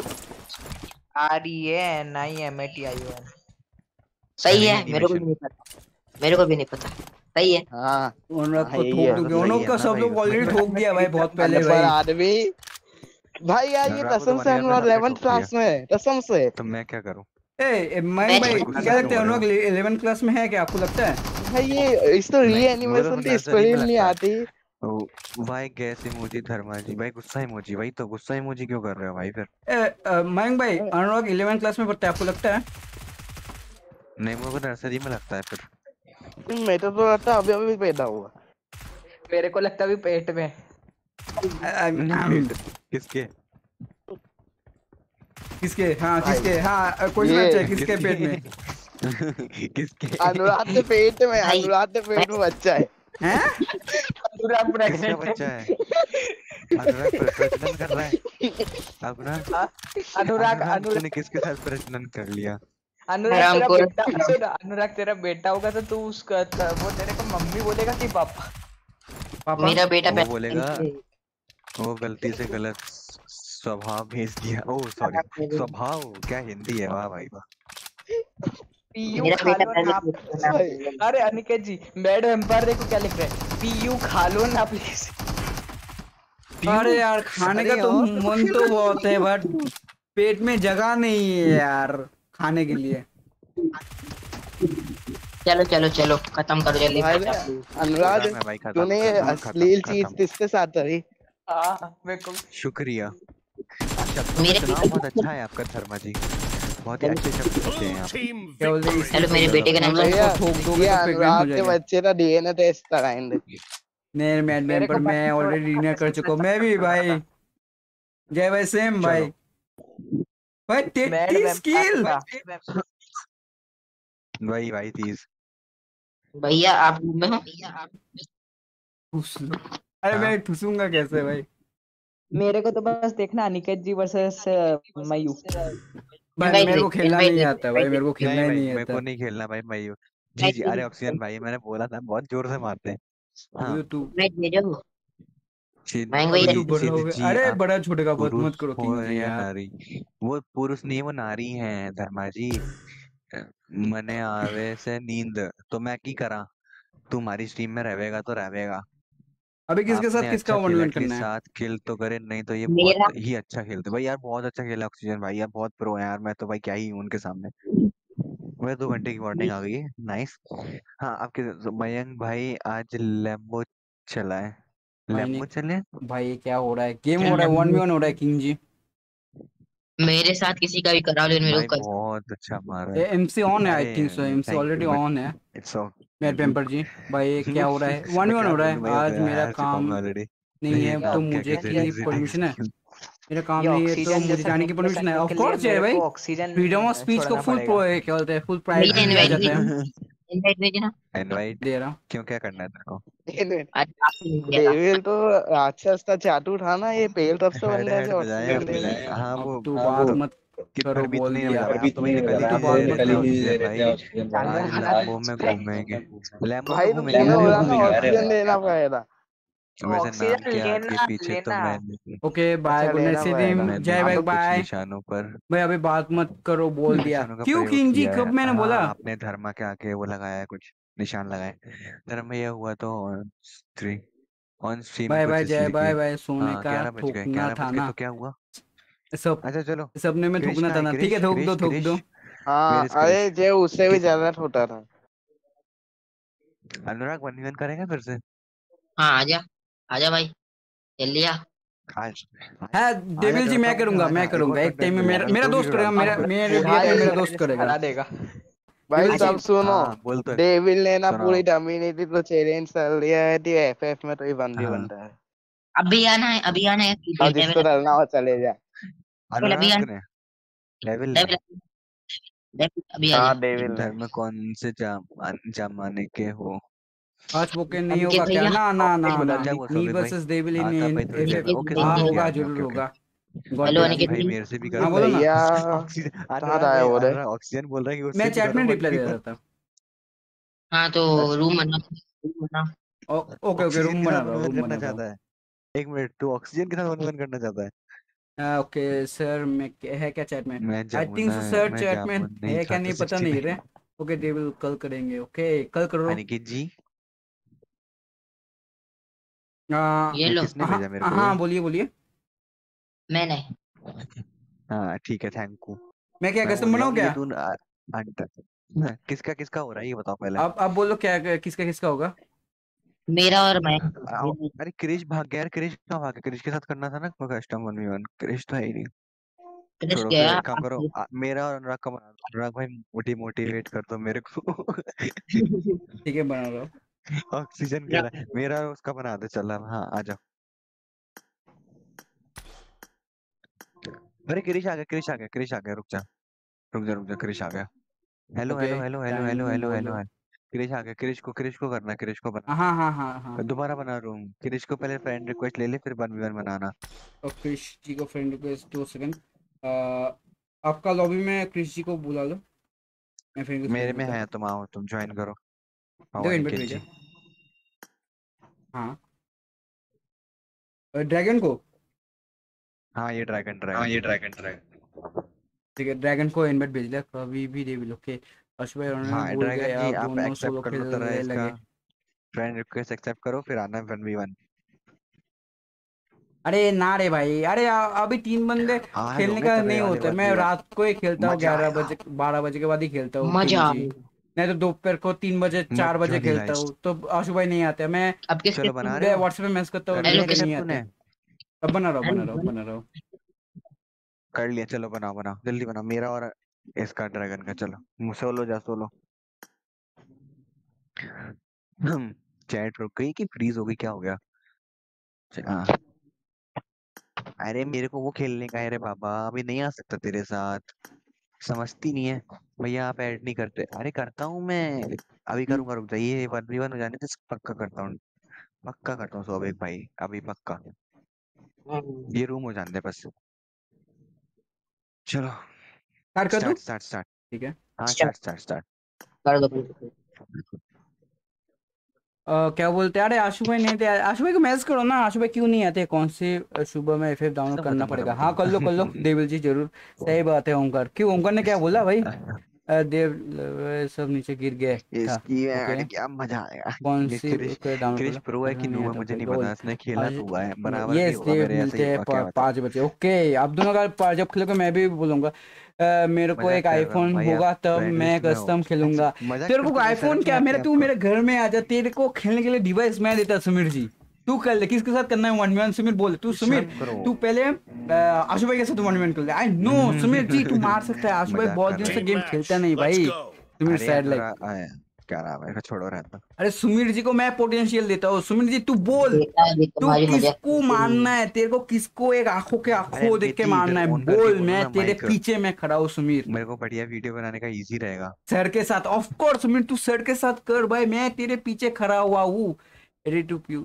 REANIMATION। सही है, मेरे को भी नहीं पता। सही है। हाँ अनुराग को ठोक दोगे? अनुराग का सब लोग ऑलरेडी ठोक दिया भाई बहुत पहले भाई। आदमी भाई यार ये कसम से अनुराग 11th क्लास में है, कसम से। तो मैं क्या करूं? मैं भाई क्या लगता है अनुराग 11th क्लास में है क्या, आपको लगता है? भाई ये इस तो रीएनिमेशन की स्पेलिंग नहीं आती। भाई गैस इमोजी धर्मा जी भाई, गुस्सा इमोजी भाई, तो गुस्सा इमोजी क्यों कर रहे हो भाई फिर? मयंक भाई अनुराग 11th क्लास में पढ़ता है, आपको लगता है? नहीं मेरे को नर्सरी में लगता है फिर। मैं तो लगता है अभी पैदा हुआ। मेरे को लगता है पेट में। किसके हाँ क्वेश्चन अच्छा है, किसके पेट में? किसके? अनुराग के पेट में, अनुराग के पेट में बच्चा है। अनुराग बच्चा है? अनुराग प्रजनन कर रहा है? अनुराग तूने किसके साथ प्रजनन कर लिया? अनुराग तेरा बेटा होगा तो तू उसका वो तेरे को मम्मी बोलेगा कि पापा? मेरा बेटा वो बोलेगा वो गलती से गलत स्वभाव भेज दिया। ओ सॉरी, स्वभाव क्या हिंदी है? वाह भाई वाह। पीयू मेरा खा बेटा लो पहले ना पूछता था। प्लीज। अरे अनिकेत जी, मैड एम्पायर देखो क्या लिख रहे हैं, पीयू खा लो ना प्लीज। अरे यार खाने का अरे तो और मन तो बहुत है बट पेट में जगह नहीं है यार खाने के लिए। चलो चलो चलो खत्म करो जल्दी भाई बेटा प्लीज। अनुराग, खत्म है भाई, खत्म तूने ये खत्म खत्म अश्लील चीज खत्म। किसके साथ करी? हाँ मेरे को शुक्रिया। शब्दों का मेरे चुनाव बहुत अच्छा है आपका धर्मा जी, बहुत ही चलो अच्छे शब्द होते हैं आप। क्या बोलते हैं चलो मेरे बेटे के नाम से भैया ठोक दोगे ये तो प्रेग्नेंट हो अनुराग के जाएगा। बच्चे का डीएनए टेस्ट कराएंगे। नहीं मैड मैन मेरे पर को मैं ऑलरेडी डिनर कर चुका हूँ। मैं भी भाई। जय भाई सेम भाई। भाई मैड 33 किल। वही भाई 30। भैया आप रूम में हो? ठूस लो। अरे हाँ मैं ठूसूंगा कैसे भाई? मेरे को तो बस देखना अनिकेत जी वर्सेस मयू। भाई इनवाइट मेरे दे को खेलना इनवाइट नहीं दे आता भाई, मेरे को खेलना नहीं ही भाई, नहीं मेरे आता। को नहीं खेलना भाई मैं जी इनवाइट जी। दे अरे ऑक्सीजन भाई, मैंने बोला था बहुत जोर से मारते हैं। हाँ अबे तू इनवाइट दे जो मयंक अबे भैया। तू बड़ा हो गया। जी अरे आप बड़ा छोटे का बात पुरुष मत करो हो किंग जी या यार। नारी, वो पुरुष नहीं वो नारी है धर्मा जी। मने आवे से नींद तो मैं की करा, तू हमारी स्ट्रीम में रहेगा तो रहेगा। अबे किसके साथ आपने किसका अच्छा वन खेला, वन करना एटलीस्ट है? 7 किल तो करे, नहीं तो ये मेरा बहुत ही अच्छा खेलते भाई यार, बहुत अच्छा खेला ऑक्सीजन भाई यार, बहुत प्रो है यार। मैं तो भाई क्या ही हूँ उनके सामने। वह 2 घंटे की वार्निंग आ गई है, नाइस। हाँ आपके मयंक भाई आज लेम्बो चला है, भाई नहीं। लेम्बो चले। भाई ये क्या हो रहा है? गेम हो क्या रहा है 1v1 हो रहा है किंग जी। मेरे साथ किसी का भी करा लो मेरे भाई को बहुत अच्छा मारा है। एमसी ऑन है आई अरे think so. MC thank already you but on है। इट्स मेरे पेम्पर जी। भाई ये क्या हो रहा है? मैं 1v1 क्या हो रहा बोलूं है। भाई, वो तो आज मेरा हार चुका हूँ काम मैं ऑलरेडी। नहीं ये है तो काम क्या मुझे कहते हैं, की एग्जिट परमिशन है। एग्जीक्यूशन। मेरा काम ये नहीं है तो ऑक्सीजन मुझे जैसा जाने की गेम प्ले परमिशन है। करने ऑफ के लिए कोर्स है मेरे भाई। को ऑक्सीजन फ्रीडम ऑफ स्पीच को छोड़ना फुल पड़ेगा। क्या बोलते हैं, फुल भैया प्रायोरिटी दिया इनवाइट जाता है। इनवाइट भेजना इनवाइट दे रहा। क्यों, क्या करना है तेरे को? आज आपसे नहीं किया था। डेविल तो राक्षस का चाटू था ना, ये पेल तब से हेड बंदे हेड से बजाया ऑक्सीजन दे आपने? रहा है। हाँ अब वो तू बात मत कि करो, भर भी बोल इतने नहीं दिया। बजा रहे, आप तो भाई निकल अब ही तू के बात दे मत रहे थे करो। ऑक्सीजन भाई। आज लैम्बो में घूमेंगे, लैम्बो में भाई तो घूमेंगे। तुम्हें अरे बोला ना भाई ऑक्सीजन देना पड़ेगा। वैसे नाम ऑक्सीजन के आगे लेना पीछे तो लेना। मैंने ओके बाय, अच्छा गुड नाइट लेना सिटीम। पड़ेगा। मैंने जय भी भाई अब कुछ बाय। निशानों पर भाई अभी बात मत करो, बोल दिया। निशानों का क्यों प्रयोग किंग जी? किया है। कब मैंने बोला? हाँ आपने धर्मा के आगे वो लगाया है, कुछ निशान लगाए। धर्म ये हुआ तो ऑन स्ट्रीम बाय कुछ बाय जय इसलिए बाय किए। बाय। सोने हाँ का 11 बज गए, थूकना 11 था बज गए ना। तो क्या हुआ? सब अच्छा चलो। सपने में क्रिश थूकना कहाँ था है? ना। ठीक है क्रिश थूक दो क्रिश थूक दो। क्रिश हाँ वेयर इज अरे क्रिश? जे उससे भी ज्यादा छोटा था। अनुराग 1v1 करेगा फिर से? हाँ आजा आजा भाई जल्दी आ। आज है आजा डेविल जी, करता मैं हूँ मैं, करूंगा मैं आजा एक और करूंगा एक टाइम कंटेंट में। मिल मेरा जाएगा, मेरा स्टोरी दोस्त भी करेगा। डालता मेरा हूँ। मेरे डीएम में भाई मेरा दोस्त हरा करेगा। देगा। भाई डेविल जी सब सुनो, हाँ बोल तो। डेविल ने ना सुनाओ। पूरी कम्युनिटी को चैलेंज कर लिया है कि एफएफ में तो ही बंदी हाँ बनता है। अभी आना है अभी आना है अब डेविल जिसको डरना हो चले जा। अभी अनुराग आना ने, डेविल ने। डेविल डेविल अभी आ जा। हाँ डेविल ने। धर्म कौन से जमाने के हो? आज स्पोकन नहीं अनिकेत होगा क्या? भैया ना ना ना बोला ना। क्या दी। हुआ मी सौभिक भाई? वर्सेस डेविल इन आता भाई थोड़ी देर एफएफ। में, अनिकेत ओके हाँ सौभिक अनिकेत जी आ होगा, गए, जरूर ओके ओके। होगा। गॉड हेलो टेक हाँ यू। अनिकेत भाई जी। मेरे से भी हाँ करो। बोलो ना। भैया ऑक्सीजन कहाँ अनुराग आए भाई, हो रे? अनुराग ऑक्सीजन बोल रहा है कि मैं उससे भी चैट करो में रिप्लाई दे 1v1। रहा था। हाँ तो अच्छा रूम बना। ओके ओके, ऑक्सीजन रूम के बना साथ रहा हूँ, 1v1 रूम करना बना रहा हूँ। चाहता है? एक मिनट, तू ऑक्सीजन के साथ 1v1 करना चाहता है? ओके सर, मैं है क्या चैट में? मैं I think Jamuna, so sir मैं चैट में जामुन नहीं है क्या, खाता नहीं पता 60 नहीं में। रे। ओके डेविल कल करेंगे। ओके कल करो। अनिकेत जी ये लो किसने हाँ भेजा मेरे को ये? हाँ बोलिए बोलिए। मैंने हाँ ठीक है, थैंक यू। मैं क्या मैं कसम बोल रहा बनाऊँ हूँ ये क्या? तू किसका किसका हो रहा है ये बताओ पहले। आप बोलो क्या किसका किसका होगा? मेरा और मैं अरे क्रिश भाग गया यार, क्रिश कहाँ भाग गया? क्रिश के साथ करना था ना कस्टम 1v1, क्रिश तो है ही नहीं। कृष्ण छोड़ो फिर गया। एक काम करो, मेरा और अनुराग का बना दो। अनुराग भाई मोटिवेट कर दो मेरे को। ठीक है बना रहा हूँ। ऑक्सीजन कह रहा है मेरा और उसका बना दे, चल अब हाँ आ जाओ। अरे क्रिश आ गया, क्रिश आ गया, क्रिश आ गया, रुक जा रुक जा रुक जा, क्रिश आ गया। Hello okay hello hello hello hello time hello hello बोलो। हेलो। क्रिश आ गया, क्रिश को करना, क्रिश को हाँ बनाना। हाँ हाँ हाँ। दोबारा बना रूम, क्रिश को पहले फ्रेंड रिक्वेस्ट ले ले फिर 1v1 बनाना। और क्रिश जी को फ्रेंड रिक्वेस्ट 2 सेकंड। आपका लॉबी में क्रिश जी को बुला लो। मैं फ्रेंड रिक्वेस्ट भेज मेरे में देता हूँ। है, तुम आओ, तुम ज्वाइन करो। आओ देखो इनवाइट अनिकेत भेजा। जी। हाँ ड्रैगन को। हाँ ये ड्रैगन हाँ ड्रैगन। ये ड्रैगन ड्रैगन। ठीक है ड्रैगन को इनवाइट भेज दिया। कभी भी डेविल ओके। आशु भाई उन्होंने हाँ भूल ड्रैगन गए, जी अब आप दोनों एक्सेप्ट सोलो कर लो जरा खेलने इसका लगे। फ्रेंड रिक्वेस्ट एक्सेप्ट करो फिर आना 1v1। अरे ना रे भाई, अरे अभी 3 बंदे आ खेलने लोगे का नहीं तगड़े वाले होता, मैं 1v1 रात को ही खेलता हूँ, मजा 11 आएगा। बजे 12 बजे के बाद ही खेलता हूँ मजा पीयूबीजी। आएगा। नहीं तो दोपहर को 3 बजे 4 बजे मजा दी खेलता नाइस। हूँ, तो आशु भाई नहीं आते, मैं अब किसके चलो बना रहे हो? व्हाट्सएप पे मैसेज करता हूँ, कर लिया हेलो रिप्लाई किस नहीं एक्सेप्ट आते। तूने? अब बना रहा हूँ, हेलो बना रहा हूँ, बना रहा हूँ। कर लिया, चलो बनाओ बनाओ जल्दी बनाओ, मेरा और इसका ड्रैगन का। चलो सोलो जा सोलो। चैट रुक गई कि फ्रीज हो गई, क्या हो गया? हाँ। अरे मेरे को वो खेलने का है रे बाबा, अभी नहीं आ सकता तेरे साथ, समझती नहीं है। भैया आप ऐड नहीं करते, अरे करता हूँ मैं, अभी करूंगा, रुक जाइए 1v1 हो जाने तो पक्का करता हूँ, पक्का करता हूँ सोबेक भाई, अभी पक्का। ये रूम हो जाने दे बस। चलो स्टार्ट कर दूँ? Start start start. ठीक है। हाँ स्टार्ट स्टार्ट स्टार्ट स्टार्ट। कर दो। क्या बोलते हैं, अरे आशु भाई नहीं थे, आशु भाई को मैसेज करो ना, आशु भाई क्यों नहीं आते, कौन सी सुबह में एफएफ डाउनलोड खत्म करना खत्म पड़ेगा। खत्म हाँ कर खत्म। लो देविल जी जरूर। सही बात है ओमकार, क्यों ओमकार ने क्या बोला भाई? देव सब नीचे गिर गए था। इसकी ओके, ऐड क्या मजा आएगा। कौन ये सी डाउनलोड क्रिश करो? प्रो है ऐसा कि नहीं नूब है आता मुझे भाई नहीं लोल। पता, इसने खेला तो हुआ है, बराबर भी यस होगा देव, मेरे, ऐसा ही मिलते हैं होगा, क्या बता। 5 बजे। ओके, आप दोनों का जब खेलोगे मैं भी बोलूंगा। मेरे को मजाक एक कर रहा हूँ आईफोन भाई, आप होगा तब फ्रेंड मैं लिस्ट में हो। कस्टम खेलूंगा। मजाक तेरे को करते हुए शर्म आईफोन नहीं क्या, आती मेरा तू आपको? मेरे घर में आ जा, तेरे को खेलने के लिए डिवाइस मैं देता सुमीर जी। तू कर ले, किसके साथ करना है 1v1? सुमीर बोल, तू सुमीर, शर्म करो। तू पहले आशु भाई के साथ 1v1 कर ले। आई नो सुमीर जी तू मार सकता है, आशु भाई मजाक बहुत कर दिन रहे से हैं। गेम खेलता नहीं भाई। सुमीर अरे यार साइड लाइक। जरा क्या नाम है इसका, छोड़ो रहता। अरे सुमीर जी को मैं पोटेंशियल देता हूँ, सुमीर जी तू बोल, बेटा ये तू तुम्हारी मजाक किसको करते मारना नहीं। है, तेरे को किसको एक आंखों के अरे आंखों देख के मिति फिर मारना है, ऑन करके बोल, बोलो मैं ना तेरे माइक, पीछे मैं खड़ा हूँ सुमीर। मेरे को बढ़िया वीडियो बनाने का इजी रहेगा। सर के साथ ऑफ कोर्स सुमीर, तू सर के साथ कर भाई, मैं तेरे पीछे खड़ा हुआ हूँ। Ready to pew.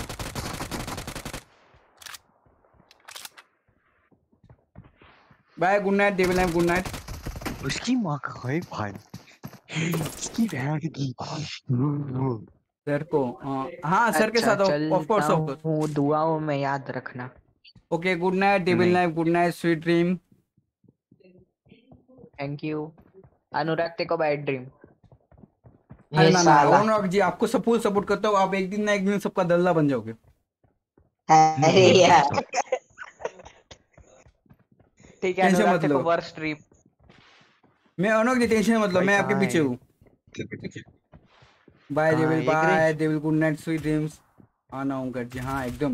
Bye, good night Devil, good night. उसकी माँ का है भाई, इसकी बहन की। सर को हाँ सर के अच्छा साथ ऑफ चलता कोर्स ऑफ कोर्स। हूँ, दुआओं में याद रखना। ओके गुड नाइट डेविल, नहीं good night sweet dream. Thank you Anurag, तेरे को बैड ड्रीम। अरे ये ना ना साला। अनुराग जी, आपको फुल सपोर्ट करता हूँ, आप एक दिन ना एक दिन सबका दल्ला बन जाओगे। अरे यार ठीक है टेंशन अनुराग, मत तेरे को लो, वर्स्ट ड्रीम। मैं अनुराग जी टेंशन मत लो, भाई मैं आपके कहाँ पीछे है? हूँ। बाय कहाँ डेविल, है ये bye Krish? Devil, good night sweet dreams. आना ओमकार जी, हाँ एकदम।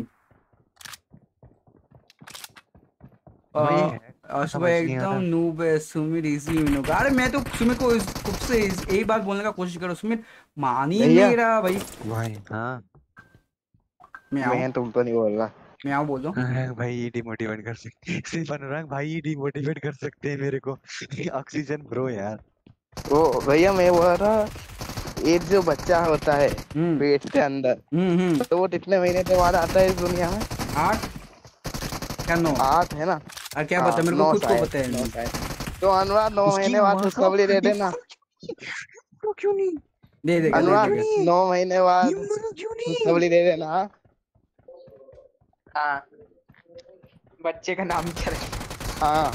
भाई ये है, सुबह समझ नहीं आ एकदम रहा। नूब है सुमिर, इजी विन होगा। अरे मैं तो सुमिर को खुद से यही बात बोलने का कोशिश करो, सुमिर मान ही भैया नहीं रहा भाई। भाई हाँ मैं आऊँ, मैं तुम तो नहीं बोल रहा। मैं आऊँ बोलो। भाई ये डिमोटिवेट कर सकते सिर्फ अनुराग भाई ही डिमोटिवेट कर सकते हैं मेरे को। ऑक्सीजन ब्रो यार। वो भैया मैं बोल रहा, एक जो बच्चा होता है हम्म पेट के अंदर, हम्म। तो वो कितने महीने के बाद आता है इस दुनिया में? 8 क्या 9? 8 है ना? और क्या हाँ पता, मेरे को 9 खुद को शायद, पता है 9 नहीं। शायद। तो अनुराग 9 उसकी महीने बाद माँ का खुशखबरी दे देना। वो क्यों नहीं? दे देगा, दे अनुराग देगा। 9 महीने ये बाद मना क्यों नहीं? खुशखबरी दे देना। हाँ बच्चे का नाम क्या रखे? हाँ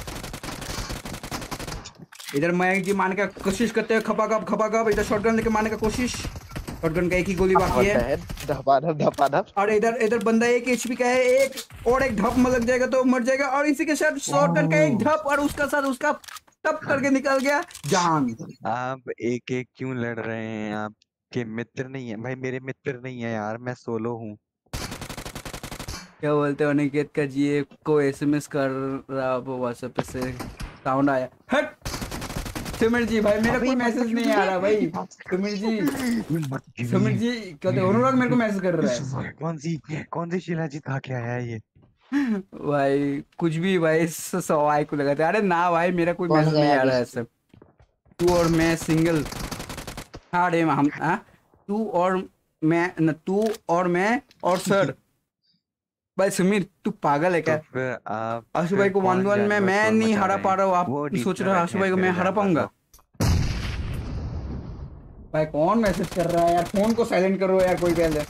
इधर मयंक जी मारने का कोशिश करते हैं, खपाखप, इधर शॉटगन लेके मारने का कोशिश। शॉटगन का एक ही गोली बाकी है। धपाधप। और इधर बंदा 1 HP का है, एक और एक धप में लग जाएगा तो मर जाएगा, और इसी के साथ शॉटगन का एक धप, और उसका साथ उसका टप करके निकल गया जान। आप एक एक क्यों लड़ रहे हैं? आपके मित्र नहीं है भाई, मेरे मित्र नहीं है यार, मैं सोलो हूँ। क्या बोलते हो अनिकेत का जी को SMS कर रहा, वो व्हाट्सएप पे से साउंड आया। हट सुमिर जी भाई, मेरा कोई मैसेज नहीं आ रहा भाई। सुमिर जी कहते अनुराग मेरे को मैसेज कर रहा है। कौन सी शिलाजीत खा के आया है ये? भाई कुछ भी भाई, सवाई को लगाते। अरे ना भाई, मेरा कोई कौन मैसेज नहीं गया आ रहा है बीच सब। तू और मैं सिंगल। हाँ रे हम, हाँ तू और मैं और सर। भाई सुमीर तू पागल है तो क्या? फिर आप आशु भाई को 1v1 में मैं नहीं हरा पा रहा हूँ, आप वो डीप सोच में रहे हो बैठे आशु हैं भाई को मैं मेरे हरा जानवर पाऊंगा? भाई कौन मैसेज कर रहा है यार, फोन को साइलेंट करो यार कोई पहले।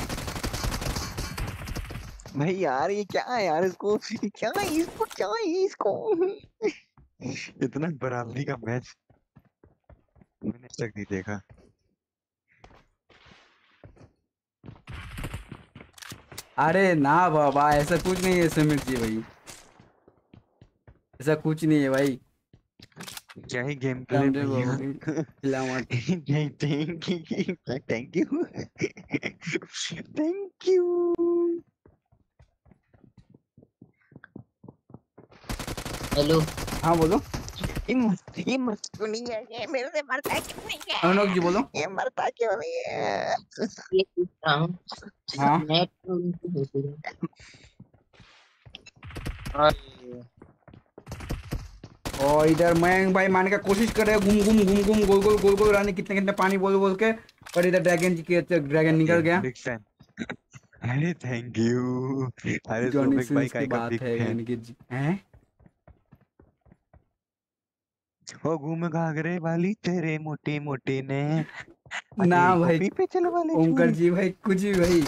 भाई यार ये क्या है यार, इसको क्या है, इसको इतना बराबरी का मैच। मैंने आज तक नहीं देखा। अरे ना बाबा, ऐसा कुछ नहीं है समीर जी भाई, ऐसा कुछ नहीं है भाई। क्या ही गेम प्ले समझे भैया। बाबू की खिला मत। Thank you thank you thank you. Hello. हाँ बोलो। ये मस्त क्यों नहीं है, ये मेरे से मरता क्यों नहीं है, अनुराग जी बोलो। ये मरता क्यों नहीं है। ये पूछ रहा हूँ हाँ नेट तो और इधर मयंक भाई मारने का कोशिश कर रहे हैं, घूम घूम घूम घूम गोल गोल गोल गोल रानी कितने कितने पानी बोल बोल के, और इधर ड्रैगन जी के ड्रैगन निकल गया। Big fan. अरे थैंक यू। अरे जॉनी सोबिक भाई सिंस की का बात बिग है फैन। यानी कि हैं। वो घूम घाघरे वाली तेरे मोटे मोटे ने, ना अंधेरी भाई कॉपी पे चल वाले ओमकार छुरी। जी भाई कुछ भी भाई।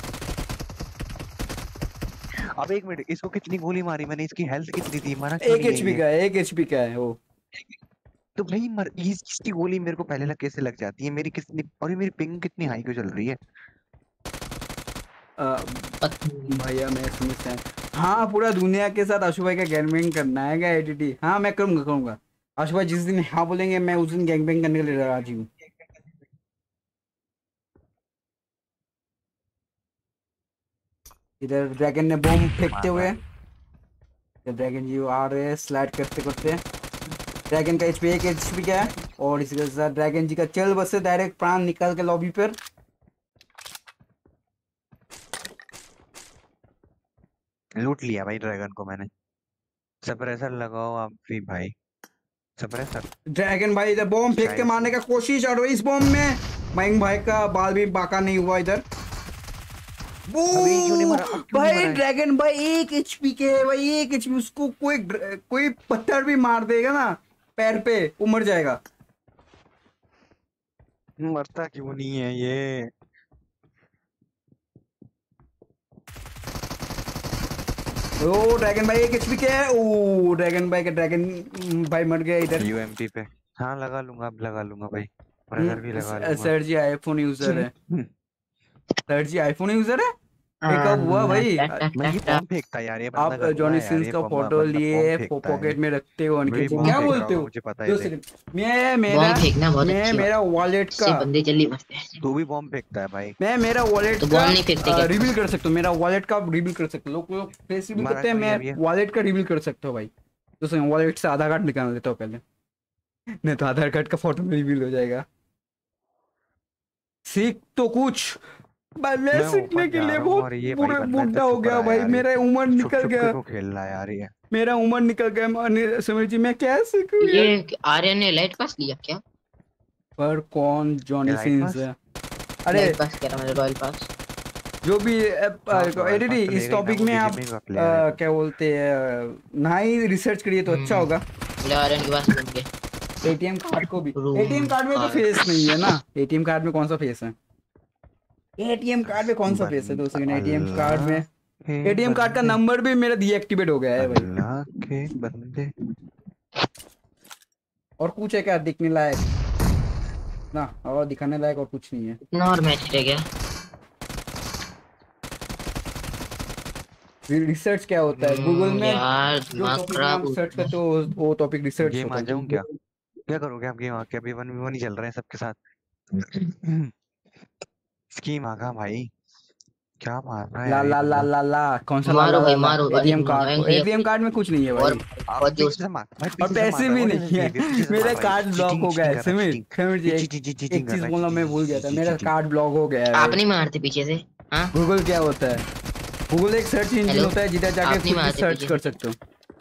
अब एक मिनट, इसको कितनी गोली मारी मैंने, इसकी हेल्थ कितनी थी, मारा क्यों एक नहीं है एचपी ये? का है, एक एचपी का है वो। तो भाई इसकी गोली मेरे को पहले कैसे लग जाती है, मेरी कितनी, और ये मेरी पिंग कितनी हाई क्यों चल रही है? भैया मैं समझता है। हाँ पूरा दुनिया के साथ आशु भाई का गैंगबैंग करना है क्या एटीटी? हाँ मैं करूँगा करूँगा। आशु भाई जिस दिन हाँ बोलेंगे मैं उस दिन गैंगबैंग करने के लिए राजी हूँ। इधर ड्रैगन ने बॉम्ब फेंकते हुए, ड्रैगन जी आ रहे हैं स्लाइड करते करते। ड्रैगन का एचपी एक एचपी का है, और इसके साथ ड्रैगन जी का चल बस से डायरेक्ट प्राण निकाल के लॉबी पर। लूट लिया भाई ड्रैगन को मैंने। सप्रेसर लगाओ आप भी भाई, सप्रेसर। ड्रैगन भाई इधर बॉम्ब फेंक के मारने का कोशिश, और इस बॉम्ब में मयंक भाई का बाल भी बाका नहीं हुआ इधर। अभी क्यों नहीं मरा, अब क्यों नहीं भाई मरा? ड्रैगन भाई एक एचपी के है भाई, एक एचपी। उसको कोई पत्थर भी मार देगा ना पैर पे वो मर जाएगा। मरता क्यों नहीं है ये? ओ ड्रैगन भाई एक एचपी के है। ओ ड्रैगन भाई का ड्रैगन भाई मर गया इधर। यूएमपी पे हाँ लगा लूंगा, अब लगा लूंगा भाई, ब्रदर भी लगा लूंगा। सर जी आईफोन यूजर है। सर जी आईफोन यूजर है। ये कब हुआ भाई? मैं ये बॉम्ब फेंकता यार, ये बंदा आप गंदा जॉनी है यार, सिंस ये का बंदा फोटो बंदा लिए बॉम्ब फेंकता है। पॉकेट में रखते हो वही अनिकेत जी, बॉम्ब क्या फेंक रहा बोलते होगा, हो? मुझे पता है दो इसे। सेकंड। मैं मेरा बॉम्ब फेंकना बहुत मैं अच्छी मेरा वॉलेट इससे का बंदे जल्दी मरते हैं। तू भी बॉम्ब फेंकता है भाई। मैं मेरा वॉलेट तो का बॉम्ब नहीं फेंकते क्या? रिवील कर सकता हूँ, मेरा वॉलेट का रिवील कर सकता हूँ। लोग फेस रिवील मारा करते हैं, क्यों नहीं मैं अभी? वॉलेट का रिवील कर सकता हूँ भाई। तो सुन वॉलेट से आधार कार्ड निकाल देता हूँ पहले, नहीं तो आधार कार्ड का फोटो रिवील हो जाएगा। सीख तो कुछ भाई, मैं मैं सीखने ऊपर के जा लिए रहा हूँ बहुत और ये भाई पूरा बंदा बुढ़ा इतना हो छुप गया रहा है भाई, यार, मेरा उम्र छुप निकल छुप के गया, क्यों खेल रहा है यार ये? मेरा उम्र निकल गया समीर जी, मैं क्या सीखूं यार? ये आर्यन ने लाइट पास लिया क्या? पर कौन जॉनी लाइट सिंस पास? है? अरे लाइट पास कह रहा हूँ, रॉयल पास। जो भी हाँ रॉयल एडिटी पास तो इस लेगा ही ना, टॉपिक वो में आप बीजीएमआई का प्लेयर है। क्या बोलते हैं ना ही रिसर्च करिए तो अच्छा होगा। ले आर्यन के पास बन गए। एटीएम कार्ड को भी, रूम एटीएम कार्ड में तो कार्ड। फेस नहीं है ना, एटीएम कार्ड में कौन सा फेस है? एटीएम कार्ड में कौन सा फेस है? 2 सेकंड। एटीएम कार्ड में, एटीएम कार्ड का नंबर भी मेरा डीएक्टिवेट हो गया है भाई। अल्लाह के बंदे। और कुछ है क्या दिखने लायक ना? और दिखाने लायक और कुछ नहीं है। इतना और मैच रह गया। रिसर्च क्या होता है गूगल में? यार जो दिमाग टॉपिक खराब हो सर्च करते हो वो टॉपिक रिसर्च गेम होता आ है। जाऊं क्या? क्या करोगे आप गेम आके? अभी 1v1 ही चल रहे हैं सबके साथ। स्कीम आगा भाई, क्या मार रहा है ला यार ये ला ला बंदा? ला ला कौन सा ला मारो ला भाई ला ला? मारो। एटीएम कार्ड, एटीएम कार्ड में कुछ नहीं है और भाई, बहुत जोश पीछे से मार भाई, और पीछे से पैसे मार भी भाई, नहीं है। पीछे से मेरा मार भाई। कार्ड ब्लॉक हो गया है। समीर समीर जी एक चीज बोलना मैं भूल गया था, मेरा कार्ड ब्लॉक हो गया है आप भाई। नहीं मारते पीछे से? हाँ गूगल क्या होता है? गूगल एक सर्च इंजन हेलो? होता है जिधर जाके आप नहीं कुछ भी मारते सर्च पीछे कर से? सकते हो।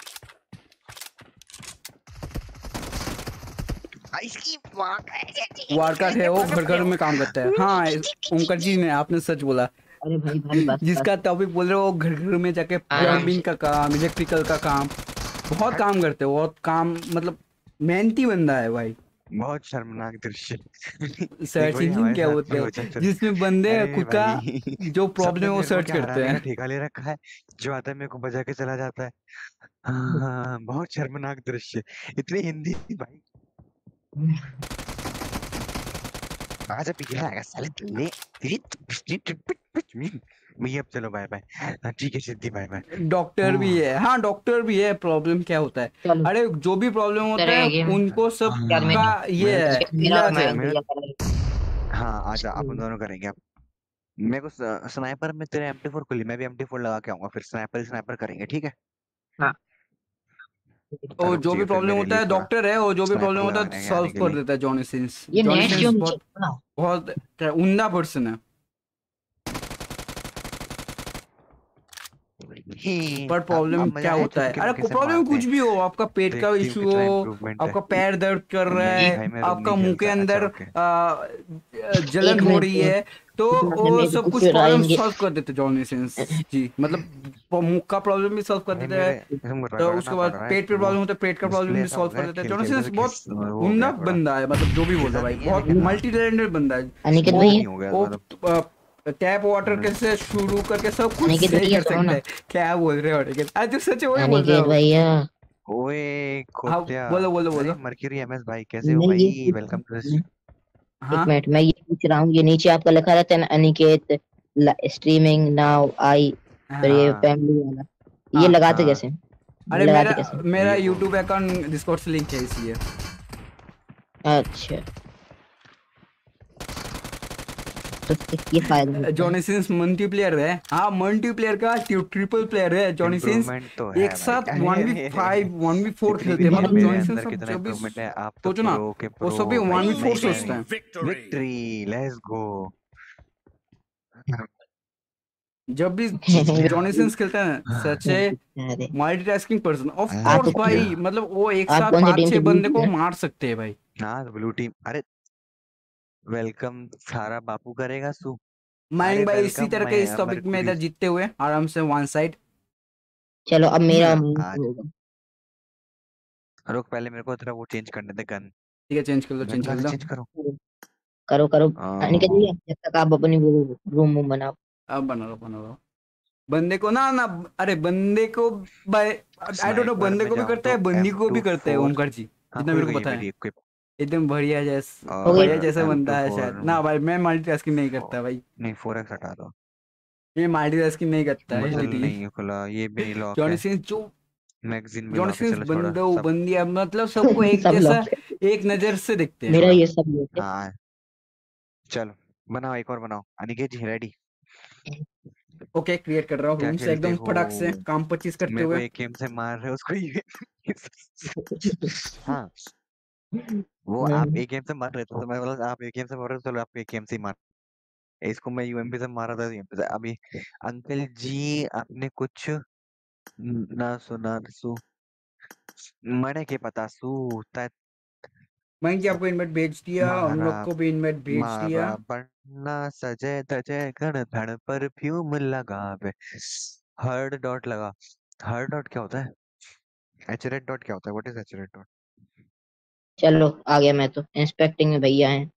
वारकार है वो, घर घर में काम करता है। हाँ ओमकार जी ने आपने सच बोला। अरे भाई भाई बस जिसका टॉपिक बोल रहे हो, घर घर में जाके आराम प्लम्बिंग का काम, इलेक्ट्रिकल का काम, बहुत काम करते हो, बहुत काम, मतलब मेहनती बंदा है भाई। बहुत शर्मनाक दृश्य। सर्च इंजन क्या होता है? जिसमें बंदे खुद का जो प्रॉब्लम है वो सर्च करते मेरा हैं। ठेका ले रखा है, जो आता है मेरे को बजा के चला जाता है। हाँ, बहुत शर्मनाक दृश्य। इतनी हिंदी भाई। आजा पिघला आएगा साले ले भैया अब चलो बाय बाय। हाँ, ठीक है सिद्धि बाय बाय। डॉक्टर भी है, हाँ डॉक्टर भी है। प्रॉब्लम क्या होता है, चलो अरे जो भी प्रॉब्लम होता करेंगे है गेम। उनको सब यार का मैं ये है मेरा इलाज मैं है। भैया करेंगे। हाँ आजा अपन दोनों करेंगे अब। मेरे को स्नाइपर में तेरे M24 खुली, मैं भी M24 लगा के आऊंगा, फिर स्नाइपर स्नाइपर करेंगे ठीक है। हाँ और रुक जो भी जियो फिर प्रॉब्लम मेरे होता लिए है थोड़ा डॉक्टर है, और जो भी स्नाइपर प्रॉब्लम होता है लगाने के आने सॉल्व के कर लिए। देता है जॉनी सिंस। ये जॉनी नेट सिंस क्यों नीचे बहुत हाँ, बहुत क्या उम्दा पर्सन है। पर प्रॉब्लम अब मजा क्या आया होता है, चुपके अरे में कैसे प्रॉब्लम मारते कुछ हैं। भी हो, आपका पेट का देखती हूँ इशू कितना हो, इम्प्रूवमेंट है। आपका पैर दर्द कर रहा नहीं है, भाई मैं रूम आपका नहीं मुंह के खेलता। अच्छा अंदर ओके। जलन एक हो मिनट रही है, तो एक मिनट वो मेरे सब को कुछ फिर प्रॉब्लम आएंगे। सॉल्व कर देते जॉनी सिंस जी। मतलब मुंह का प्रॉब्लम भी सॉल्व कर भाई देते मेरे हैं, तुम तो रगड़ना उसके पड़ बाद रहा है पेट पे वो प्रॉब्लम होता है, पेट का प्रॉब्लम डिस्प्ले भी ऐसा हो सॉल्व गया कर है, देता है। खेल जॉनी खेलते सिंस से बहुत खिस वो हो उम्दा गया थोड़ा। बंदा है, मतलब जो भी बोलता है खिसा भाई, नहीं है बहुत लेकिन हाँ मल्टी टैलेंटेड बंदा है अनिकेत वो। भैया नहीं हो गया मतलब। टैप वाटर के से शुरू करके सब कुछ अनिकेत सही भैया कर सुनो सकता ना। है। क्या बोल रहे हो अनिकेत, आज तो सच वही बोल रहे अनिकेत हो। भैया ओए हाँ खोत्या। बोलो बोलो अरे बोलो। मर्क्यूरी MS भाई कैसे हो मैं ये भाई, वेलकम टू दिस। एक हाँ मिनट मैं ये पूछ रहा हूँ, ये नीचे आपका लिखा रहता है ना अनिकेत स्ट्रीमिंग नाउ आई, फिर ये हाँ फैमिली वाला, ये हाँ। लगाते हाँ कैसे हैं? ये अरे लगाते मेरा कैसे हैं? मेरा ये वो यूट्यूब अकाउंट डिस्कॉर्ड से लिंक है इसलिए। अच्छा तो ये फायदा होता है। जॉनी सिंस मल्टीप्लेयर है, हाँ मल्टीप्लेयर का ट्रिपल प्लेयर है जॉनी सिंस। इम्प्रूवमेंट तो है एक भाई। साथ अरे 1v5 1v4 इतनी भी खेलते हैं, नहीं है मतलब मेरे जॉनी सिंस अंदर, सब कितना जब भी इम्प्रूवमेंट है। आप तो सोचो ना, प्रो के वो प्रो सभी हो भाई। 1v4 नहीं सोचते नहीं हैं। Victory let's go. जब भी जॉनी सिंस खेलता है सच है अरे मल्टीटास्किंग पर्सन ऑफ आप कोर्स भाई, मतलब वो एक आप साथ कौन सी पांच टीम छह से? बंदे को ब्लू मार सकते हैं भाई। हाँ ब्लू टीम। अरे वेलकम सारा बापू करेगा सु। माइंग अरे भाई इसी वेलकम तरह के इस मैं टॉपिक में मरकुरी। इधर जीतते हुए आराम से वन साइड। चलो अब मेरा आज होगा। रुक पहले मेरे को तेरा वो चेंज करने दे गन। ठीक है चेंज कर लो गन चेंज कर कहाँ से लो। चेंज करूँ। करो करो अनिकेत अह, भैया, जब तक आप अपनी रूम रूम बनाओ। अब बना लो बना लो। बंदे को ना ना, अरे बंदे को आई डोंट नो, स्नाइपर बंदे में को भी जाऊँ करता तो है बंदी को भी करता है M24। ओमकार जी, हाँ जितना कोई मेरे को कोई पता मेरी है। इक्विप एकदम बढ़िया हो गई बढ़िया जैसा बंदा है M24 शायद ना भाई। मैं मल्टीटास्किंग नहीं करता भाई, नहीं 4x हटा दो। ये मल्टीटास्किंग नहीं करता है मजल दीदी। नहीं खुला, ये भी नहीं लॉक जॉनी है। सिंस जो मैगजीन भी जॉनी लॉक है। सिंस चलो छोड़ो बंदो सब। बंदिया मतलब सबको एक सब जैसा, लोग एक नजर से देखते हैं। मेरा छोड़ो ये सब लोग है। हाँ चलो बनाओ एक और बनाओ। Aniket ji ready. Okay create कर रहा हूँ क्या रूम से खेलते एकदम हो। फटाक से काम 25 करते मेरे को हुए। एक गेम से मार रहे हो उसको ये हाँ वो आप एक गेम से मार रहे थे तो मैं बोला आप एक गेम से मार रहे हो, चलो आप एक गेम से ही मार। इसको मैं UMP से मारा था UMP से। अभी अंकल जी आपने कुछ ना सुना सु मरे के पता सु मैं जी आपको इनवाइट भेज दिया, उन मारा लोग को भी इनवाइट भेज दिया। मारा बनना सजे धजे घन धन परफ्यूम लगावे। हर्ड डॉट लगा। हर्ड डॉट क्या होता है। एचरेट डॉट क्या होता है। What is red dot. चलो आ गया मैं तो, इंस्पेक्टिंग में भैया हैं।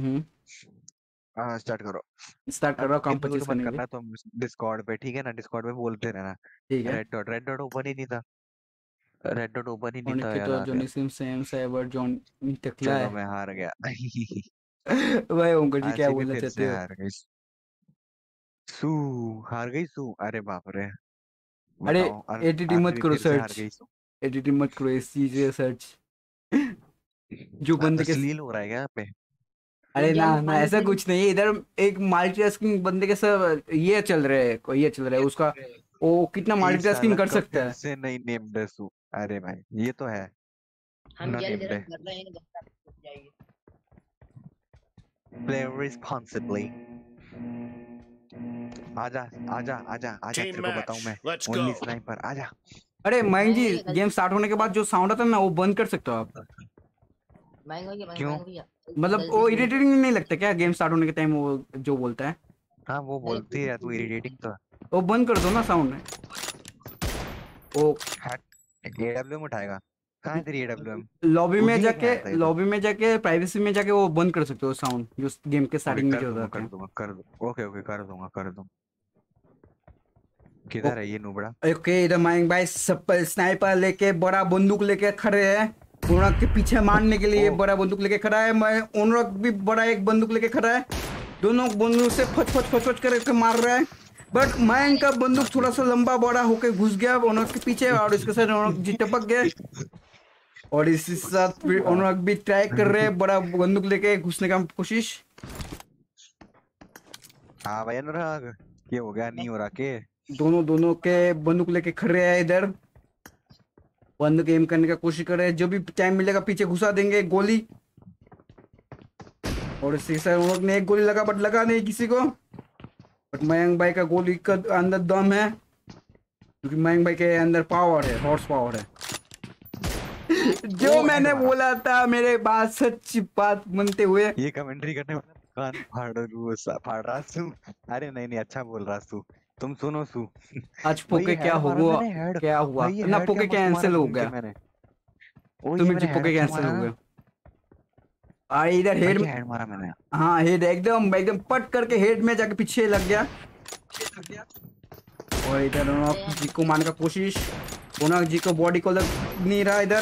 हाँ स्टार्ट करो। स्टार्ट कर अब रहा हूँ काम इनको तो 25 मत करने के लिए। करना तुम डिस्कॉर्ड पे ठीक है ना। डिस्कॉर्ड पे बोलते रहना। ठीक है। रेड डॉट ओपन ही नहीं था। रेड डॉट ओपन ही नहीं था ओनिके तो यार। Johnny Sins same cyber John टकला चलो है। मैं हार गया भाई ओंकर जी क्या आरसीबी बोलना फिर चाहते से हो। हार गई। सू हार गई सू। अरे बाप रे अरे बताओ। एडिटिंग मत आरसीबी करो फिर से हार सर्च, गई सू। एडिटिंग मत करो इस चीज से सर्च। जो बंदे के अश्लील हो रहा है क्या यहाँ पे। अरे ना ना ऐसा कुछ नहीं है इधर। एक मल्टीटास्किंग बंदे के साथ ये चल रहा है, कोई ये चल रहा है उसका, वो कितना ये साला मल्टीटास्किंग कर कब सकता फिर है। से नई नेम्ड है सू। अरे भाई ये तो है हम ना जल नेम्ड गरम है। कर रहे हैं, जब तक टूट जाएगी। Play responsibly. आजा आजा आजा आजा Team तेरे को बताऊं मैं। match, let's only go. Sniper आजा। अरे मयंक जी भैया गेम स्टार्ट होने के बाद जो साउंड आता है ना वो बंद कर सकते हो आप। क्यों? भैया मतलब वो इरिटेटिंग नहीं लगता क्या गेम स्टार्ट होने के टाइम वो जो बोलता है हाँ वो बोलती है तू इरिटेटिंग तो है। वो बंद कर दो ना साउंड। वो AWM उठाएगा। कहाँ है तेरी AWM। लॉबी में उसी लेके जाके आया था ये तो। लॉबी में जाके प्राइवेसी में जाके वो बंद कर सकते हो साउंड जो गेम के ओके स्टार्टिंग में कर जो दूंगा रहते कर हैं। दूंगा कर दूंगा। ओके ओके कर दूंगा कर दूंगा। किधर है ये नुबड़ा। ओके इधर मयंक भाई सब स्नाइपर लेके बड़ा बंदूक लेके खड़े हैं। अनुराग के पीछे मारने के लिए बड़ा बंदूक लेके खड़ा है। मैं अनुराग भी बड़ा एक बंदूक लेके खड़ा है। दोनों बंदूक से फच करके मार रहा है, बट मयंक का बंदूक थोड़ा सा लंबा बड़ा होकर घुस गया अनुराग के पीछे और इसके साथ अनुराग जी टपक गए। और इसी साथ अनुराग भी ट्राई कर रहे हैं बड़ा बंदूक लेके घुसने का कोशिश। हाँ भाई अनुराग, ये हो गया नहीं हो रहा के? दोनों के बंदूक लेके खड़े हैं इधर, बंदूक एम करने का कोशिश कर रहे हैं। जो भी टाइम मिलेगा पीछे घुसा देंगे गोली। और इसी से अनुराग ने एक गोली लगा बट लगा नहीं किसी को। बट मयंक भाई का गोली का अंदर दम है, क्योंकि मयंक भाई के अंदर पावर है, हॉर्स पावर है। जो मैंने बोला था मेरे बात सच बात बनते हुए। ये कमेंट्री करने वाला कान फाड़ रहा तू। अरे नहीं अच्छा बोल रहा तू, तुम सुनो सू। आज पोके क्या हुआ ना, पोके कैंसिल हो गया। तुम्हें जी पोके कैंसिल हो गया। इधर हेड मारा मैंने। हाँ हेड एकदम पट करके हेड में जाके पीछे लग गया। और इधर अनुराग जी को मारने का कोशिश, अनुराग जी को बॉडी को लग नहीं रहा इधर,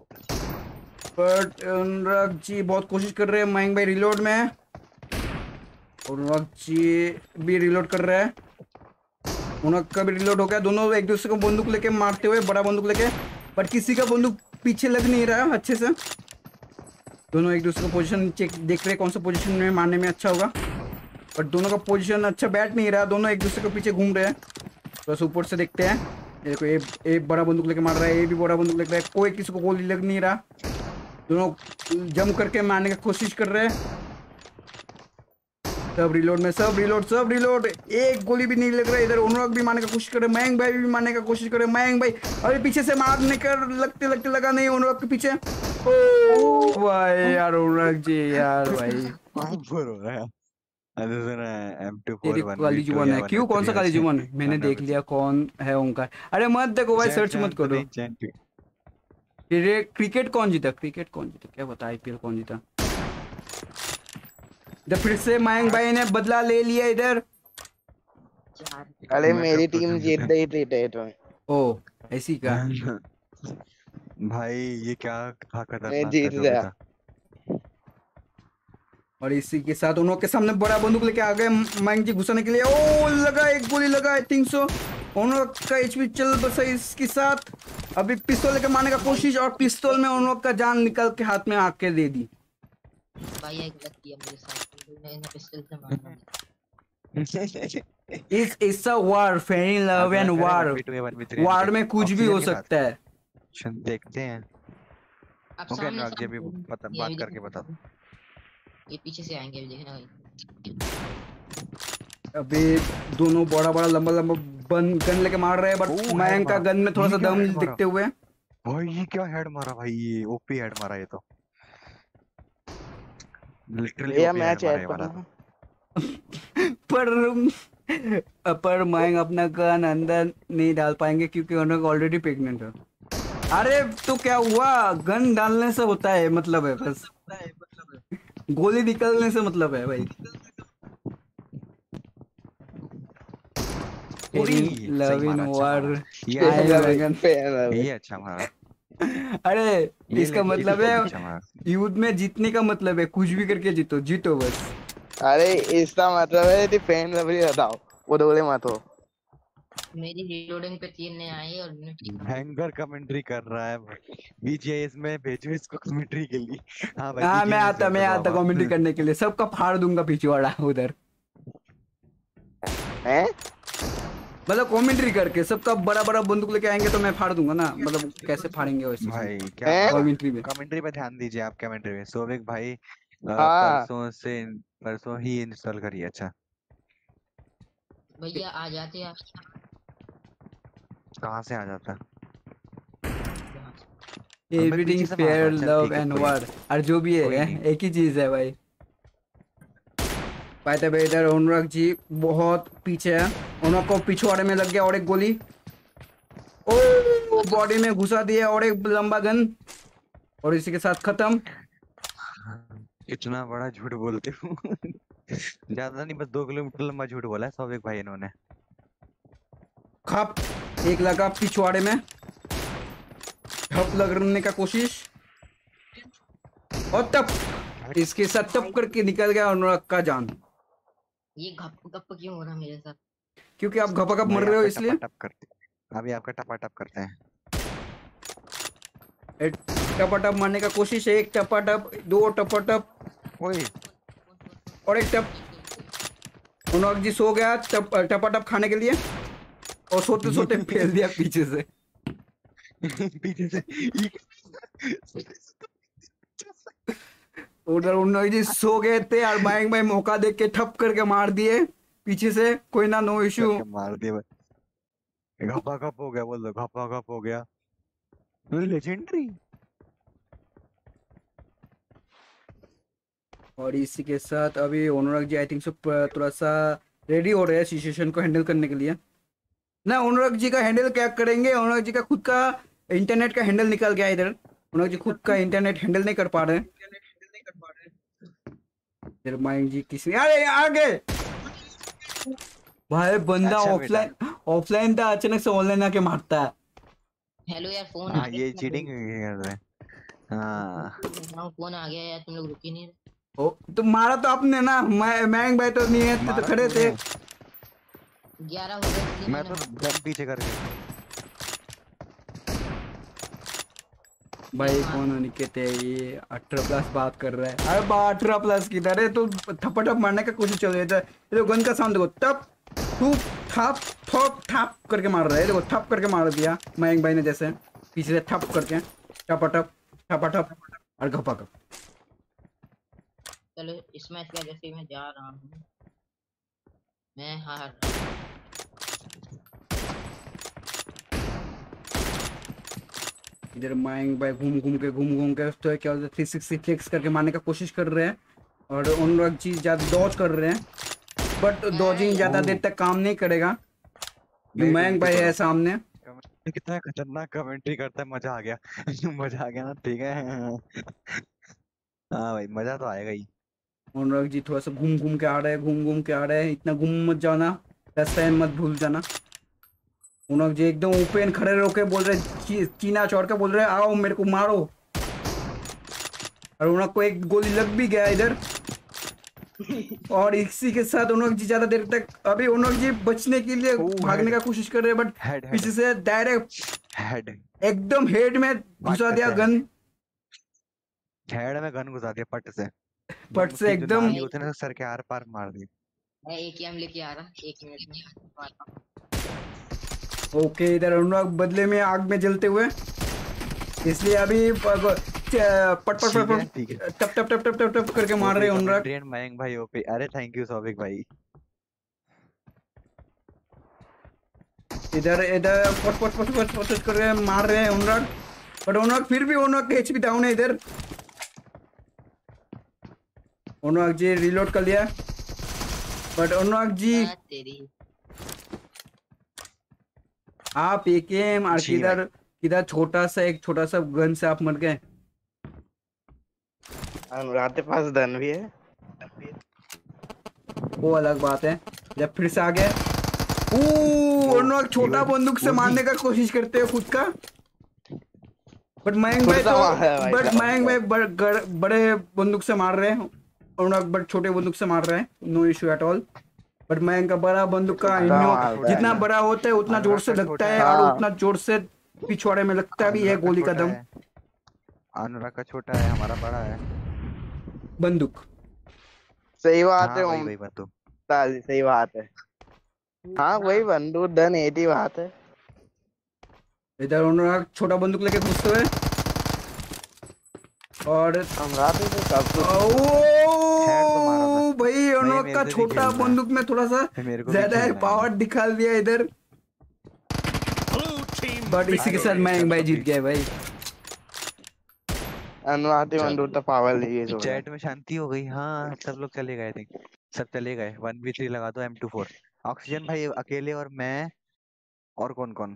बट अनुराग जी बहुत कोशिश कर रहे हैं। मयंक भाई रिलोड में है, अनुराग जी भी रिलोड कर रहे हैं। अनुराग का भी रिलोड हो गया। दोनों एक दूसरे को बंदूक लेके मारते हुए, बड़ा बंदूक लेके, बट किसी का बंदूक पीछे लग नहीं रहा अच्छे से। दोनों एक दूसरे को पोजीशन चेक देख रहे हैं कौन सा पोजीशन में मारने में अच्छा होगा, बट दोनों का पोजीशन अच्छा बैठ नहीं रहा। दोनों एक दूसरे के पीछे घूम रहे हैं। बस ऊपर से देखते हैं। देखो ये बड़ा बंदूक लेके मार रहा है, ये भी बड़ा बंदूक लेके रहा है। कोई किसी को गोली लग नहीं रहा। दोनों जम करके मारने की कोशिश कर रहे हैं। सब रिलोड में, सब रिलोड। एक गोली भी नहीं लग रहा है। इधर अनुराग भी मारने का कोशिश कर रहे, मयंक भाई भी मारने का कोशिश कर रहे। मयंक भाई अभी पीछे से मारने कर लगते लगा नहीं अनुराग के पीछे। ओ भाई यार अनुराग जी यार भाई काली जुबान है क्यों? कौन सा काली जुबान है? मैंने देख लिया कौन है ओंकार। अरे मत देखो भाई, सर्च मत करो। क्रिकेट कौन जीता क्या बता? आईपीएल कौन जीता? इधर फिर से मयंक भाई ने बदला ले लिया इधर। अरे मेरी टीम जीत गई थी। ओ ऐसी का भाई ये क्या खतरनाक मैं जीत गया। और इसी के साथ उन लोग के सामने बड़ा बंदूक लेके आ गए मयंक जी घुसाने के लिए। ओ लगा, एक गोली लगा। आई थिंक सो उन लोग का एचपी चल बस इसके साथ। अभी पिस्तौल लेके मारने का कोशिश, और पिस्तौल में उन लोग का जान निकल के हाथ में आके दे दी। भाई ये गलत किया मेरे साथ, मैंने पिस्तौल से मारना। It's a war, fair in love and war. War में कुछ भी हो सकता है। देखते हैं। ओके अनुराग जी भी बात करके बता दो। ये पीछे से आएंगे, देखना भाई। अभी दोनों बड़ा लंबा गन लेके मार रहे हैं, बट मयंक का गन में थोड़ा सा दम दिखते हुए। भाई ये क्या हेड मारा भाई, ये ओपी हेड मारा ये तो। लिटरली ये मैच ऐड करना। पर मयंक अपना गन अंदर नहीं डाल पाएंगे क्योंकि उन्होंने ऑलरेडी प्रेग्नेंट है। अरे तो क्या हुआ, गन डालने से होता है मतलब है, बस गोली निकलने से मतलब है भाई। लव इन वॉर, ये अच्छा मारा। अरे इसका मतलब है युद्ध में जीतने का मतलब है कुछ भी करके जीतो बस। अरे इसका मतलब है कि फैन लवली हटाओ, वो दोले मत हो। मेरी रीलोडिंग पे 3 ने आए और हैंगर कमेंट्री कर रहा है बीजीएस में, भेजो इसको कमेंट्री के लिए। हाँ भाई हाँ मैं आता कमेंट्री करने के लिए। सबका फाड़ दूंगा पिछवाड़ा उधर हैं, मतलब कमेंट्री करके सबका बड़ा बंदूक लेके आएंगे तो मैं फाड़ दूंगा ना। मतलब कैसे फाड़ेंगे वैसे भाई, क्या कमेंट्री पे ध्यान दीजिए आप। कमेंट्री में सोविक भाई परसों ही इंस्टॉल करिए। अच्छा भैया आ जाते आप। कहाँ से आ जाता? Everything fair love and war, और जो भी है एक ही चीज है भाई। पाते भाई इधर अनुराग जी बहुत पीछे है, अनुराग को पिछवाड़े में लग गया और एक गोली ओ बॉडी में घुसा दिया और एक लंबा गन, और इसी के साथ खत्म। इतना बड़ा झूठ बोलते हो। ज्यादा नहीं, बस 2 किलोमीटर लंबा झूठ बोला है सोविक भाई इन्होंने। खप एक लगा पिछवाड़े में, खप लगने का कोशिश, और तब इसके साथ टप करके निकल गया अनुराग का जान। ये गप गप क्यों हो रहा मेरे साथ? क्योंकि आप घपा मर भाई रहे हो आपका इसलिए। टपा टप करते अभी आपका टपा टप करते हैं। एक टपाटप मारने का कोशिश है, एक टपाटप, दो टपाटप ओए और एक टप। अनुराग जी सो गया टपाटप खाने के लिए और सोते सोते फेल दिया पीछे से। पीछे से उधर अनुराग जी सो गए थे और मयंक भाई मौका देख के ठप करके मार दिए पीछे से। कोई ना, नो इश्यू। करके मार दिया भाई। घपा घप हो गया, बोल दो घपा घप हो गया। लेजेंडरी। और इसी के साथ अभी अनुराग जी आई थिंक सो थोड़ा सा रेडी हो रहे हैं सिचुएशन को हैंडल करने के लिए ना। अनुराग जी का हैंडल क्या करेंगे? अनुराग जी का खुद का इंटरनेट का हैंडल निकल गया इधर। अनुराग जी खुद का इंटरनेट हैंडल नहीं कर पा रहे। इधर मयंक जी किसी अरे आगे भाई बंदा अच्छा ऑफलाइन था, अचानक से ऑनलाइन आके मारता है। हेलो यार, फोन आ हाँ गया। ये चीटिंग कर रहे हैं। हाँ फोन आ गया यार, तुम लोग रुक ही नहीं रहे। ओ तो मारा तो आपने ना, मयंक भाई तो नहीं है तो खड़े थे। 11 हो गए। मैं तो गन पीछे करके भाई कौन निकेत है ये 18+ बात कर रहा है। अरे 18+ किधर है? तो थप्पड़ मारने का कोशिश चल रही है। ये तो गन का साउंड देखो, तब टूप थप थप थप करके मार रहा है। देखो थप करके मार दिया मयंक भाई ने, जैसे पीछे से थप करके टपटप टपटप और घपक। चलो इस मैच का जैसे मैं जा रहा हूँ, मैं हार। इधर मयंक भाई घूम घूम के तो क्या 360 फ्लिक्स करके मारने का कोशिश कर रहे हैं और अनुराग जी ज्यादा डॉज कर रहे हैं, बट डॉजिंग ज्यादा देर तक काम नहीं करेगा। मयंक भाई है सामने। कितना खतरनाक कमेंट्री करता है, मजा आ गया। मजा आ गया ना, ठीक है। हाँ भाई मजा तो आएगा ही। अनुराग जी थोड़ा सा घूम घूम के आ रहे हैं, घूम घूम के आ रहे हैं। इतना घूम मत जाना, रास्ता मत भूल जाना। अनुराग जी एकदम ओपन खड़े रोके बोल रहे, चीना चौड़ के बोल रहे आओ मेरे को मारो। और अनुराग को एक गोली लग भी गया इधर। और इसी के साथ अनुराग जी ज्यादा देर तक, अभी अनुराग जी बचने के लिए भागने का कोशिश कर रहे हैं, बट पीछे से डायरेक्ट हेड एकदम हेड में घुसा दिया गन। हेड में गन घुसा दिया पट से एकदम होते ना, सर के आर पार मार दिया। मैं AKM लेके आ रहा, 1 मिनट में। ओके इधर अनुराग बदले में आग में जलते हुए, इसलिए अभी पट पट पट पट टप टप टप टप टप टप करके मार रहे हैं अनुराग। मयंक भाई ओपी। अरे थैंक यू सौविक भाई। इधर इधर पट पट पट पट पट कर रहे हैं, मार रहे हैं अनुराग, बट अनुराग फिर भी अनुराग का HP डाउन है। इधर अनुराग जी रिलोड कर लिया, बट अनुराग जी आप AKM और किधर किधर छोटा सा गन से आप मर गए। अनुराग के पास गन भी है, वो अलग बात है। जब फिर से आ गए, अनुराग छोटा बंदूक से मारने का कोशिश करते हैं खुद का, बट मयंक भाई बड़े बंदूक से मार रहे हैं। अनुराग बट छोटे बंदूक से मार रहे हैं, no issue at all. But Mayank का बड़ा बंदूक का जितना बड़ा होता है उतना जोर से लगता है और उतना जोर से पिछवाड़े में लगता भी है गोली का दम। अनुराग का छोटा है, हमारा बड़ा है बंदूक। सही बात है, वही बंदूक सही बात है। हाँ वही बंदूक डन 80 बात है। इधर अनुराग छोटा बंदूक लेके घुसते हुए और भाई अनुराग का छोटा बंदूक में थोड़ा सा ज्यादा पावर दिखा दिया इधर, बट इसी के साथ मयंक भाई जीत गए भाई। अनुराग बंदूक तो पावर ली है। चैट में शांति हो गई। हाँ सब लोग चले गए थे, सब चले गए। 1v3 लगा दो M24। ऑक्सीजन भाई अकेले और मैं, और कौन कौन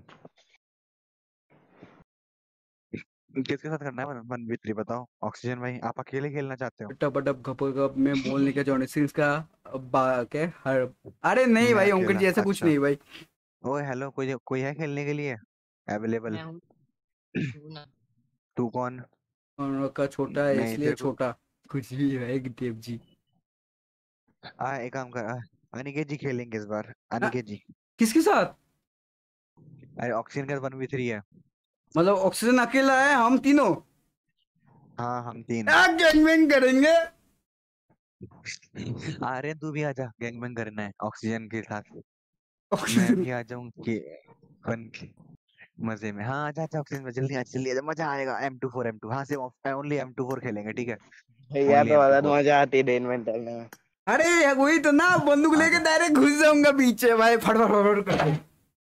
किसके साथ करना है 1v3 बताओ। ऑक्सीजन भाई आप अकेले खेलना चाहते हो? टपटप घपगप में बोलने के जॉनी सिंस का के हर अरे नहीं भाई ओंकर जी ऐसा कुछ नहीं भाई। ओए हेलो, कोई है खेलने के लिए अवेलेबल? तू कौन? का छोटा है नहीं इसलिए तेरे को छोटा, कुछ भी है देव जी। एक काम कर अनिकेत जी खेलेंगे इस बार, आ, अनिकेत जी। किसके साथ? अरे ऑक्सीजन का 1v3 है। मतलब ऑक्सीजन अकेला है, हम तीनों हाँ हम 3। गैंगबैंग करेंगे। आर्यन तू भी आजा, गैंगबैंग करना है ऑक्सीजन के साथ। मैं ऑक्सीजन भी आ जाऊं कि फन के मजे में। हाँ आजा आजा ऑक्सीजन में, जल्दी आ जल्दी आजा, मजा आएगा। M24 हाँ से ओनली M24 खेलेंगे, ठीक है? भैया ओनली तो अलग M24। मजा आती है डे इन्वेंटल में। अरे वही तो ना, बंदूक लेके आजा डायरेक्ट घुस जाऊंगा पीछे भाई, फटफट फटफट करके।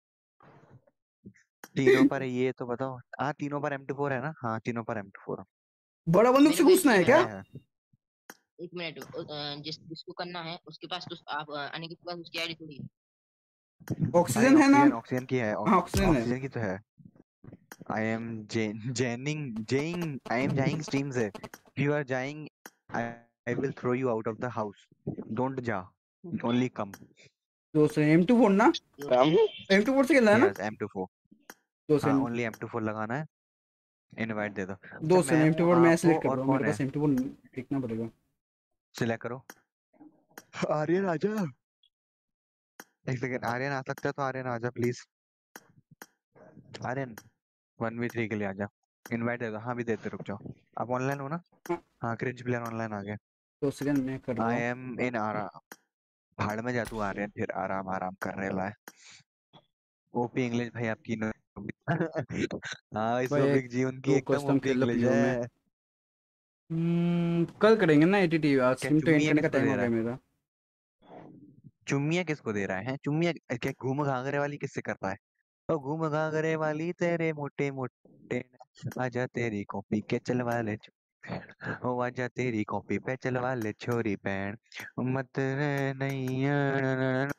तीनों पर ये तो बताओ। हाँ तीनों पर M24 है ना? हाँ तीनों पर M24 बड़ा बंदूक से मेरे को एक घुसना है चीज क्या? बताओ, है। एक मिनट। जिसको करना है उसके पास तो आप अनिकेत के पास उसकी आईडी थोड़ी है। अरे ऑक्सीजन है ना? ऑक्सीजन ऑक्सीजन की है, हाँ ऑक्सीजन है। ऑक्सीजन की तो है। I am joining joining I am joining stream से। If you are joining I will throw you out of the house. Don't जा, ओनली कम। दोस्त M24 ना? हम M24 से खेलना है ना? Yes M24। दोस्त हाँ ओनली M24 लगाना है। इनवाइट दे दो। अच्छा दोस्त मैं हूँ, M24 मैं आप हो, सिलेक्ट कर और रहा हूँ, मेरे कौन है? पास M24 देखना पड़ेगा। सिलेक्ट करो। आर्यन आजा, एक सेकंड। आर्यन आ सकता है तो आर्यन आजा प्लीज। आर्यन 1v3 के लिए आजा। इनवाइट दे दो। हाँ भी देते, रुक जाओ। आप ऑनलाइन हो ना? हाँ, हाँ क्रिंज प्लेयर ऑनलाइन आ गया। दो सेकंड मैं कर रहा आई हूँ। एम इन आराम। भाड़ में जा तू आर्यन, फिर आराम आराम कर रहे ला है। ओपी इंग्लिश भाई आपकी हाँ इस भाई एक जी उनकी दो एकदम कस्टम ओपी खेल लो इंग्लिश प्योर में। है। कल करेंगे ना एटीटी, आज क्या स्ट्रीम तो एंड चुम्मिया करने का किसको टाइम दे हो रहा गया है? मेरा। चुम्मिया किसको दे रहा है? चुम्मिया क्या घूम घाघरे वाली किससे कर रहा है? ओ घूम घाघरे वाली तेरे मोटे मोटे, आजा तेरी कॉपी के चलवा ले ओ आजा तेरी कॉपी पे चलवा ले छोरी पैन मत रे नहीं।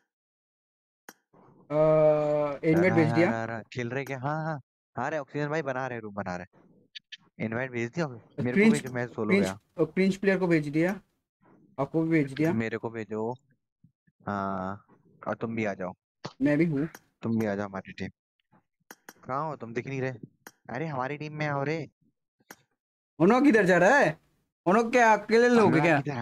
इनवाइट भेज दिया। खेल रहे क्या? हाँ हाँ। हाँ रे ऑक्सीजन भाई बना रहे, रूम बना रहे। इनवाइट भेज दिया? मेरे को प्रिंस भेजो, मैं सोलो प्रिंस गया। प्रिंस प्लेयर को भेज दिया, आपको भी भेज दिया। मेरे को भेजो। हाँ और तुम भी आ जाओ। मैं भी हूँ। तुम भी आ जाओ हमारी टीम। कहाँ हो तुम? दिख नहीं रहे। अरे हमारी टीम में आओ रे। उनो किधर जा रहा है? उनो क्या अकेले लोगे अनुराग क्या? की तरह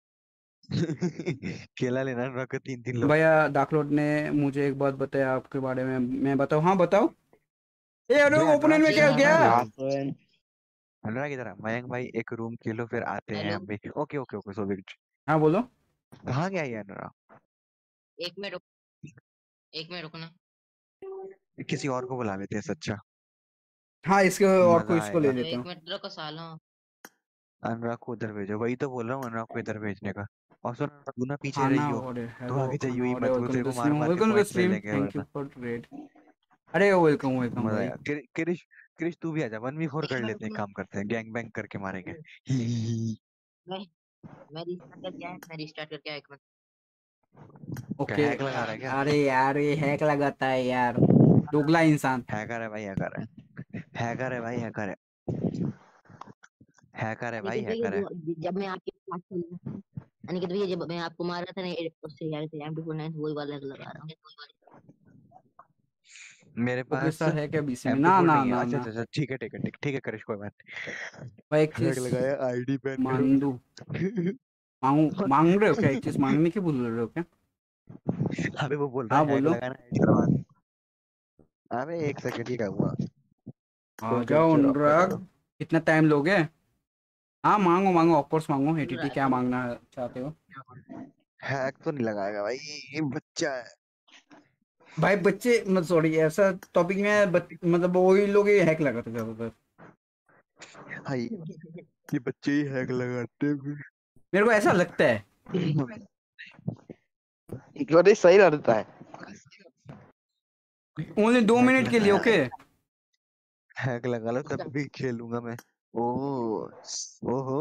केला लेना अनुराग को, 3-3 लोग। भैया डाकलोड ने मुझे एक बात बताया आपके बारे में, मैं बताऊँ? हाँ बताओ। ए भाई अनुराग अनुराग ओपोनेंट में की क्या तरह गया? आना रे। ऑक्सीजन अनुराग की तरह मयंक भाई एक रूम खेलो फिर आते हैं हेलो, हम भी। ओके ओके ओके सो विक्ट। हाँ बोलो। कहाँ गया ये अनुराग? एक मिनट रुक, एक मिनट रुकना। किसी और को बुला लेते हैं अच्छा, हाँ इसके और को मजा इसको ले आएगा। तो लेता एक हूँ। मिनट रुको साला। अनुराग को उधर भेजो, वही तो बोल रहा हूँ अनुराग को इधर भेजने का। और सुन तू ना पीछे खाना रही हो, और तो हेलो, आगे जाइयो खाना ही और मत, वो वेलकम तेरे टू को मार स्ट्रीम, मार के वेलकम टू पॉइंट्स ले स्ट्रीम, लेंगे थैंक यू वरना। For red. अरे वेलकम वेलकम मजा भाई। आएगा। क्रिश क्रिश तू भी आजा, 1v4 एक कर मिनट लेते हैं, रुकना। काम करते हैं, गैंग बैंग करके मारेंगे। ही, ही, ही। मैं मैं रिस्टार्ट करके आया, मैं रिस्टार्ट करके आया, एक मिनट। क्या ओके। हैक लगा रहा है क्या? अरे यार ये हैक लगाता है यार, दोगला इंसान। हैकर है भाई, हैकर है। हैकर है भाई, हैकर है। हैकर है भाई, अनिकेत भैया हैकर है। जब मैं आपके साथ खेल रहा था, अनिकेत भैया जब मैं आपको मार रहा था ना, उससे यार से M249 वही वाला लगा रहा हूँ। मेरे ओके पास सर है क्या बीसी में? ना M24 ना नहीं है। ना अच्छा ना। अच्छा अच्छा, ठीक है ठीक है ठीक ठीक है करिश, कोई बात भाई एक नहीं। हैक चीज लगाया, आईडी बैन मांग दू, करो। मांग रहे हो क्या? एक चीज मांगने की बोल रहे हो क्या? अबे वो बोल रहा हाँ है हैक बोलो। लगाना है करवा दे। अबे एक सेकंड ही हुआ। आ फोन जाओ कैप्चर ऑफ करवा अनुराग, दो। कितना टाइम लोगे? हाँ मांगो मांगो, ऑफकोर्स मांगो। एटीटी क्या अनुराग मांगना चाहते हो? हैक तो नहीं लगाएगा भाई, ये बच्चा है। भाई बच्चे मत, सॉरी ऐसा टॉपिक में मतलब वही लोग ये हैक लगाते हैं ज्यादातर। भाई ये बच्चे ही हैक लगाते हैं मेरे को ऐसा लगता है। फिर। जो सही लगता है। ओनली 2 मिनट के लिए, हैक ओके? हैक लगा लो तब भी खेलूंगा मैं। ओ ओहो।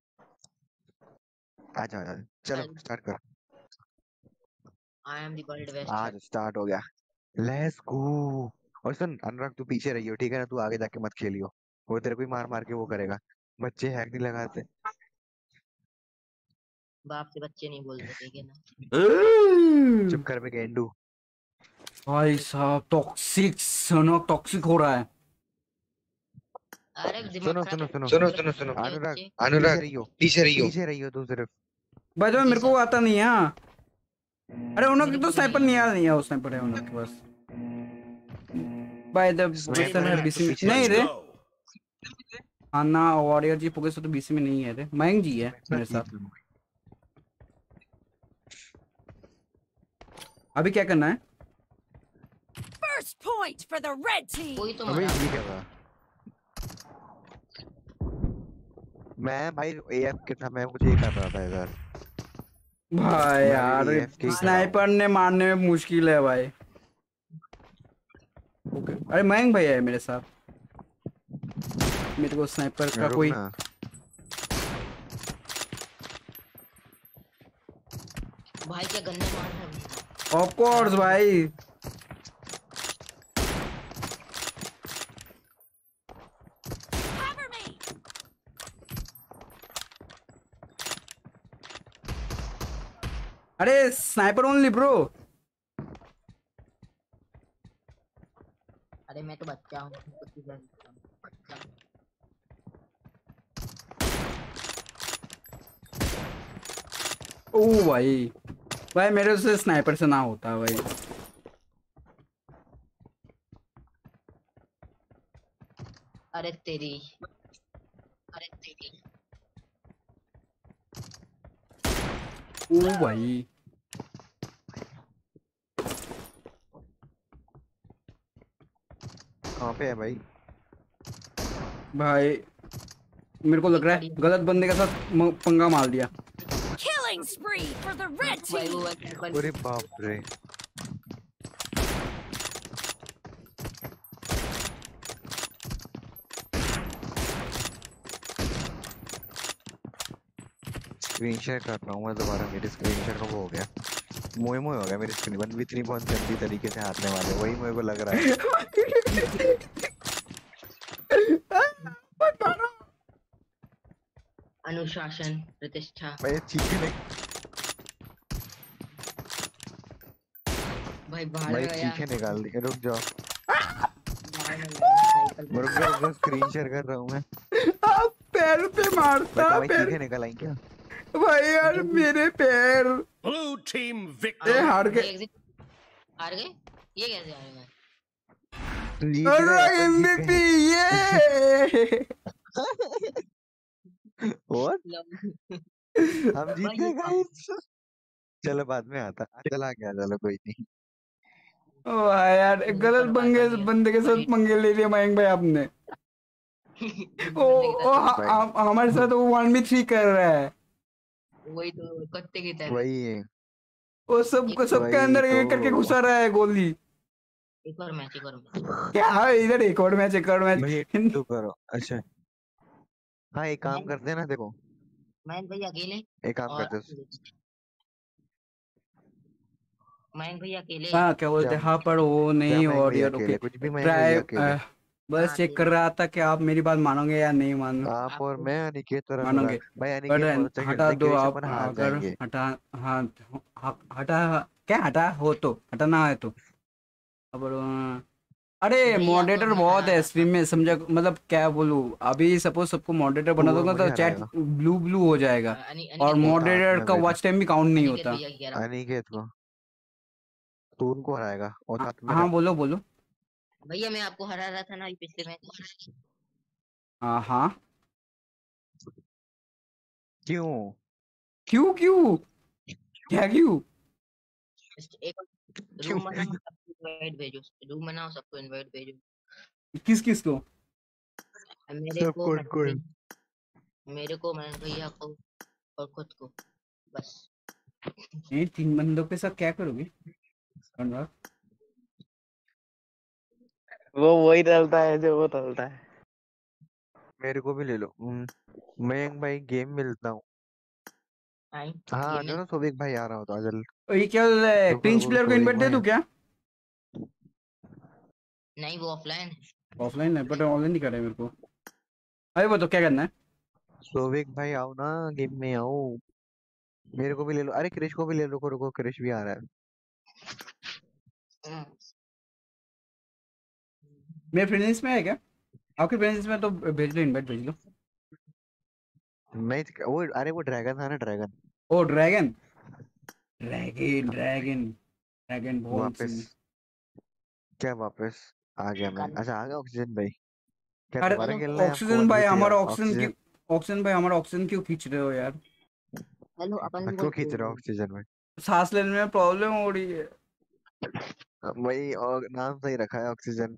आ जाओ आ जाओ, चलो स्टार्ट कर। I am the world best. आज स्टार्ट हो गया। Let's go. और सुन अनुराग तू पीछे रहियो ठीक है ना, तू आगे जाके मत खेलियो। वो तेरे को ही मार मार के वो करेगा। बच्चे हैक नहीं लगाते। बाप से बच्चे नहीं बोलते, ठीक है ना? चुप कर बे गेंडू। भाई साहब टॉक्सिक, सनो टॉक्सिक हो रहा है। अरे दिमाग सुनो खराब सुनो है। सुनो सुनो सुनो सुनो अनुराग अनुराग पीछे रहियो पीछे रहियो तू सिर्फ। भाई तो मेरे को आता नहीं है। अरे उन लोग मेरे की तो को भी स्नाइपर नहीं नहीं है वो स्नाइपर है उन लोग के पास। भाई द स्नाइपर है है बीसी तो में पीछे नहीं रे। रहियो। अन्ना वॉरियर जी फोकस तो बीसी में नहीं है रे, मयंक जी है मेरे साथ। अभी क्या करना है? First point for the red team. कोई तो अबे मारा। ये क्या था? मैं भाई एएफ के था, मैं मुझे ये कर रहा था इधर। भाई मैं यार अभी AFK ही खड़ा स्नाइपर ने मारने में मुश्किल है भाई। ओके अरे मयंक भाई है मेरे साथ। मेरे को स्नाइपर का रुक कोई ना। भाई क्या गन्ने मार रहा है। ऑफ कोर्स भाई। Cover me. अरे स्नाइपर ओनली ब्रो। अरे मैं तो बच्चा हूँ, कुछ भी कर सकता हूँ। बच्चा। ओ भाई भाई मेरे से स्नाइपर से ना होता भाई। अरे तेरी। अरे तेरी। ओ भाई कहाँ पे है भाई? भाई मेरे को लग रहा है गलत बंदे के साथ पंगा मार दिया। Killing spree for the red भाई team. वो वेपन अरे बाप रे। स्क्रीन शेयर कर रहा हूँ मैं दोबारा। मेरी स्क्रीन शेयर का वो हो गया, मोए मोए हो गया मेरी स्क्रीन। 1v3 बहुत गंदी तरीके से हारने वाले, वही मेरे को लग रहा है। अनुशासन प्रतिष्ठा। भाई चीखे नहीं, भाई बाहर भाई गया। चीखे निकाल दी। रुक जाओ, बाहर में गया, साइकिल रुक जाओ, रुक जाओ, स्क्रीन शेयर कर रहा हूँ मैं। आप पैर पे मारता भाई पैर। चीखे निकल आई क्या? भाई यार मेरे पैर। Blue team ए victory. हार ये गए। exit- हार गए? ये कैसे हार गए? तो जीत गए, अनुराग अपन जीत MVP गए। ये। और हम जीत भाई गए ये गाइस। चलो बाद में आता, चला गया, चलो कोई नहीं। ओ भाई यार मुझे गलत परवाह बंदे नहीं है। बंदे के साथ पंगे ले लिए मयंक भाई आपने। ओ हमारे साथ वो 1v3 कर रहा है। वही तो कुत्ते की तरह। वही वो सबके वही अंदर एक करके तो। घुसा रहा है गोली। एक और मैच, एक और मैच। क्या इधर एक और मैच भाई तो करो। अच्छा हाँ, एक काम करते हैं ना, देखो मयंक भैया अकेले एक काम और करते हैं। मयंक भैया अकेले। हाँ क्या बोलते हैं क्या हाँ पर वो क्या नहीं मयंक और भैया यार ओके अकेले? कुछ भी मयंक ट्राई भैया अकेले? बस हाँ, चेक कर रहा था कि आप मेरी बात मानोगे या नहीं आप और मैं, अनिकेत और मानोगे। अनुराग। भाई बट अनिकेत बहुत अच्छा हटा खेलता है, दो क्रिश आप अपन हार अगर जाएंगे। हटा। हाँ हटा क्या हटा हो तो हटाना है तो अब अरे भैया को मॉडरेटर मैं बहुत हरा है रहा स्ट्रीम में समझा मतलब क्या बोलूँ। अभी सपोज सबको मॉडरेटर बना तू और दूंगा मुझे तो चैट हराएगा। ब्लू ब्लू हो जाएगा था। और अनिकेत मॉडरेटर में का बैठ, वॉच टाइम भी काउंट नहीं अनिकेत होता। भैया की कह रहा हूँ। अनिकेत को तू उनको हराएगा और साथ में हाँ रख। बोलो बोलो। भैया मैं आपको हरा रहा था ना अभी पिछले मैच। हाँ क्यों? क्यों क्यों क्या क्यों? एक क्यों? रूम बनाओ, सबको इनवाइट भेजो। रूम बनाओ, सबको इनवाइट भेजो। किस किस को? मेरे सब को कौन कौन? मेरे को मयंक भैया को और खुद को बस। ये 3 बंदों के साथ क्या करोगे अनुराग? वो वही डलता है जो वो डलता है। मेरे को भी ले लो। मयंक भाई गेम मिलता हूँ। आई हाँ आ गेम जाओ में ना, सोविक भाई आ रहा हो तो आ जल्दी। और ये क्या रुको क्रिंच रुको, प्लेयर को सोविक इनवाइट दे भाई दूं क्या? नहीं, वो ऑफलाइन है। ऑफलाइन है बट ऑनलाइन नहीं कर रहा है मेरे को। अरे वो तो क्या करना है? सोविक भाई आओ ना, गेम में आओ। मेरे को भी ले लो। अरे क्रिश को भी ले लो। रुको रुको, क्रिश भी आ रहा है। मेरे फ्रेंड्स में है क्या? आपके फ्रेंड्स में तो भेज लो, इनवाइट भेज लो। नहीं वो अरे वो ड्रैगन था ना, dragon. Oh dragon dragon dragon dragon ball वापस क्या वापस आ गया मैं। अच्छा आ गया ऑक्सीजन भाई, क्या अरे दोबारा खेलना है आपको? ऑक्सीजन भाई हमारा ऑक्सीजन ऑक्सीजन क्यों, ऑक्सीजन भाई हमारा ऑक्सीजन क्यों खींच रहे हो यार? हेलो अपन भी क्यों खींच रहा है ऑक्सीजन में? सांस लेने में प्रॉब्लम हो रही है। वही और नाम सही रखा है ऑक्सीजन।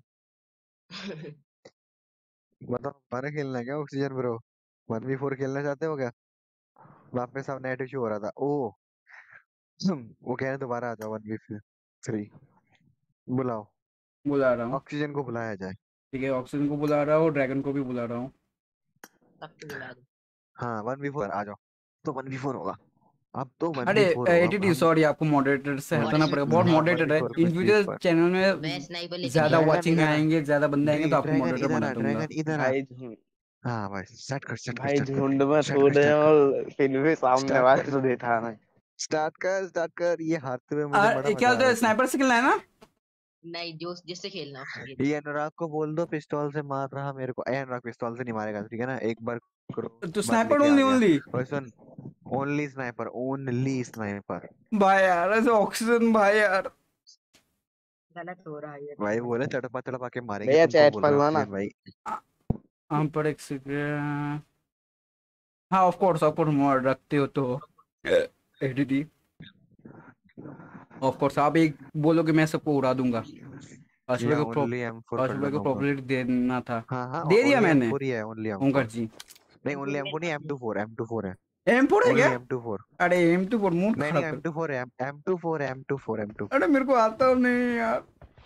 मतलब हमारा खेलना है क्या ऑक्सीजन ब्रो? 1v4 खेलना चाहते हो क्या? वापस अब नेट इशू हो रहा था। ओ वो कह रहे दोबारा आ जाओ 1v3। बुलाओ, बुला रहा हूँ। ऑक्सीजन को बुलाया जाए। ठीक है, ऑक्सीजन को बुला रहा हूँ, ड्रैगन को भी बुला रहा हूँ। सबको बुला दो। हाँ 1v4 आ जाओ, तो 1v4 होगा। अब तो अरे 1v4 होगा। एटीटी सॉरी, आपको मॉडरेटर से हटाना पड़ेगा, बहुत हाँ मॉडरेटर है 1v4 पे इन स्लीप फ्यूचर पर। चैनल मैं में। स्नाइपर लेके ज्यादा नहीं आया। वाचिंग ड्रैगन आएंगे, ज्यादा बंदे आएंगे तो आपको ड्रैगन मॉडरेटर इधर बना आ, दूंगा। ड्रैगन इधर आ। भाई हाँ भाई स्टार्ट कर स्टार्ट भाई कर झुंड में स्टार्ट थोड़े कर और फिर भी सामने स्टार्ट वाले कर तो देखा नहीं। स्टार्ट कर। ये हारते हुए मुझे बड़ा क्या मजा आ रहा है। स्नाइपर से खेलना है ना? नहीं, जो जिससे खेलना उससे खेल। ये अनुराग को बोल दो पिस्तौल से मार रहा मेरे को। अनुराग पिस्तौल से नहीं मारेगा, ठीक है ना? एक बार करो, तो बार स्नाइपर लेके आ ओनली गया। ओनली और सुन, ओनली स्नाइपर, ओनली स्नाइपर। भाई यार, ऐसे ऑक्सीजन भाई यार। गलत हो रहा है ये। भाई बोले तड़पा के मारेंगे भैया तुमको, चैट बोल पढ़ रहे लो ना। ऑक्सीजन भाई। हम पर एक सेकंड। हाँ ऑफ कोर्स मोड रखते हो तो एडीटी ऑफ कोर्स। आप एक बोलो कि मैं सबको उड़ा दूंगा। या ओनली M4 कर लो को प्रॉपर्टी देना था। हाँ दे दिया ओनली मैंने। M4 ही है, ओनली ओंकार M4। जी नहीं ओनली M4 नहीं, M24 है। M4 है क्या? Only M24। अरे M24 मूड नहीं खराब कर। M24 है, M24। अरे मेरे को आता नहीं यार।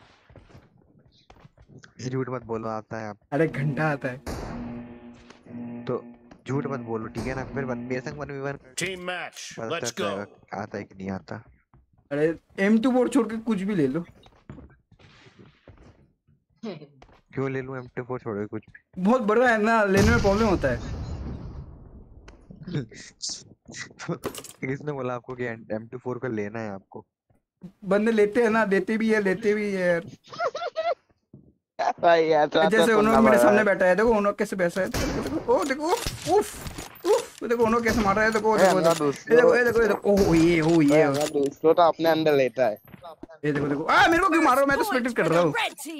झूठ मत बोलो, आता है आप। अरे घंटा आता है। तो झूठ मत बोलो, ठीक है ना? फिर मेरे संग 1v1 टीम मैच, पता लेट्स चल गो। जाएगा आता है कि नहीं आता। अरे M24 छोड़ के कुछ भी ले लो। क्यों ले लूं M24 छोड़ के कुछ भी? बहुत बड़ा है ना, लेने में प्रॉब्लम होता है। किसने बोला आपको कि M24 का लेना है आपको? बंदे लेते हैं ना, देते भी है लेते भी है यार। भाई ऐसा तो जैसे सुनना उन्होंने मेरे पड़ रहा सामने है। बैठा है, देखो उन्होंने कैसे बैठा है। देखो ओ देखो उफ उफ, देखो उन्होंने कैसे मार रहा है। देखो देखो देखो ये दूसरों तो अपने अंदर लेता है। ये देखो देखो मेरे को क्यों मार रहा हो? मैं तो स्पेक्टेट कर रहा हूँ।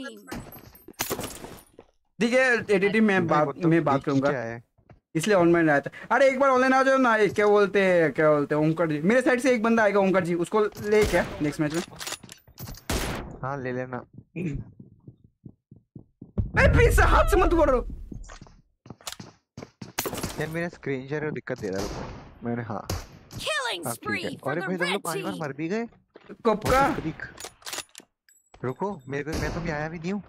ठीक है एडीटी में बात करूंगा, इसलिए ऑनलाइन आया था। अरे एक बार ऑनलाइन आ जाओ ना। क्या बोलते हैं ओंकार जी, मेरे साइड से एक बंदा आएगा ओंकार जी, उसको ले क्या नेक्स्ट मैच में? हाँ ले लेना। प्लीज हाथ से मत मारो यार मेरा स्क्रीन शेयर में दिक्कत दे रहा है। मैंने हाँ अब ठीक है। अरे भाई तुम लोग 5 बार मर भी गए। कब का? रुको मेरे को, मैं तो भी आया भी नहीं हूँ।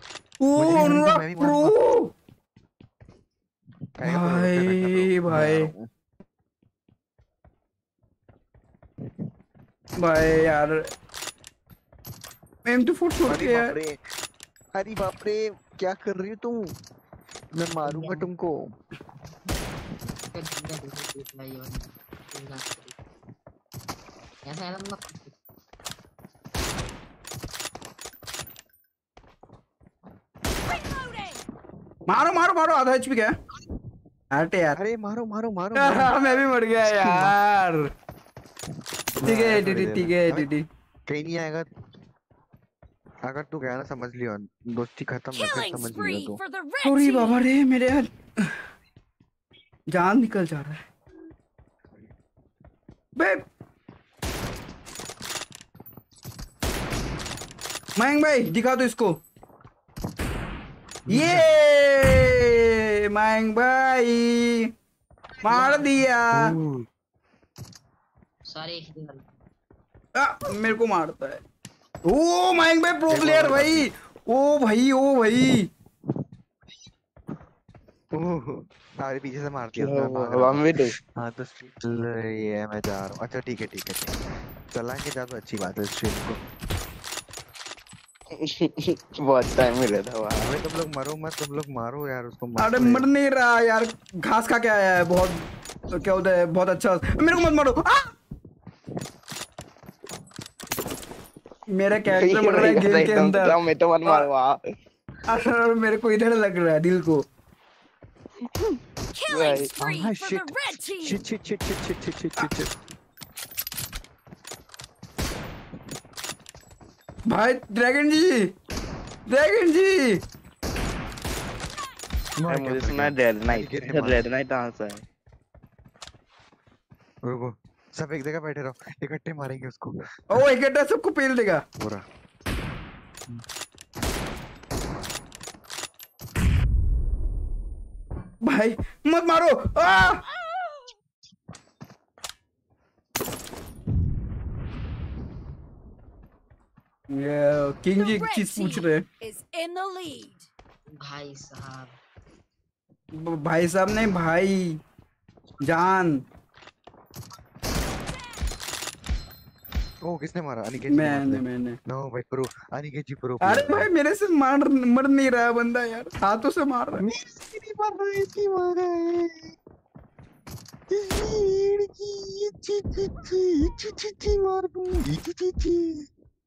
भाई यार M24 छोड़ के यार। अरे बाप रे क्या कर रही हो तुम? मैं मारूंगा तुमको। मारो मारो मारो, आधा HP क्या? हट यार। अरे मारो मारो मारो, मैं भी मर गया यार। ठीक है दीदी कहीं नहीं आएगा। अगर तू गया ना समझ लियो दोस्ती खत्म है, फिर समझ लियो तू। सॉरी बाबा रे, मेरे यार जान निकल जा रहा है बे। मयंक भाई दिखा दो इसको। ये मयंक भाई मार दिया। मेरे को मारता है। ओ मयंक भाई प्रो प्लेयर भाई। ओ भाई सारे पीछे से मार दिया। हाँ तो ये मैं जा रहा हूँ। अच्छा ठीक है चलाएंगे जा तो अच्छी बात है स्ट्रीम को। बहुत टाइम मिला था वहाँ। अरे तुम लोग मरो मत, तुम लोग मारो यार उसको। अरे मर नहीं रहा यार, घास खा के आया है बहुत। क्या होता है बहुत अच्छा। मेरे को मत मारो। मेरा कैरेक्टर मर रहा है गेम के अंदर। मैं तो मत मारो। अरे मेरे को इधर लग रहा है दिल को। Killing spree Ah, for shit. the red team. Shit. भाई ड्रैगन जी मुझे सुना है रेड नाइट कहाँ से है? रुको, सब एक जगह बैठे रहो, इकट्ठे मारेंगे उसको। ओ इकट्ठा सबको पेल देगा। पूरा भाई मत मारो। ये किंग जी The एक red चीज पूछ team रहे is in the lead. भाई साहब भाई साहब नहीं भाई जान। ओ किसने मारा? अनिकेत जी ने मारा। मैंने नो भाई प्रो, अनिकेत जी प्रो। अरे भाई मेरे से मर नहीं रहा है बंदा यार, हाथों से मार रहा है। नहीं मार रहा है, इसकी मारा है। मार दूं।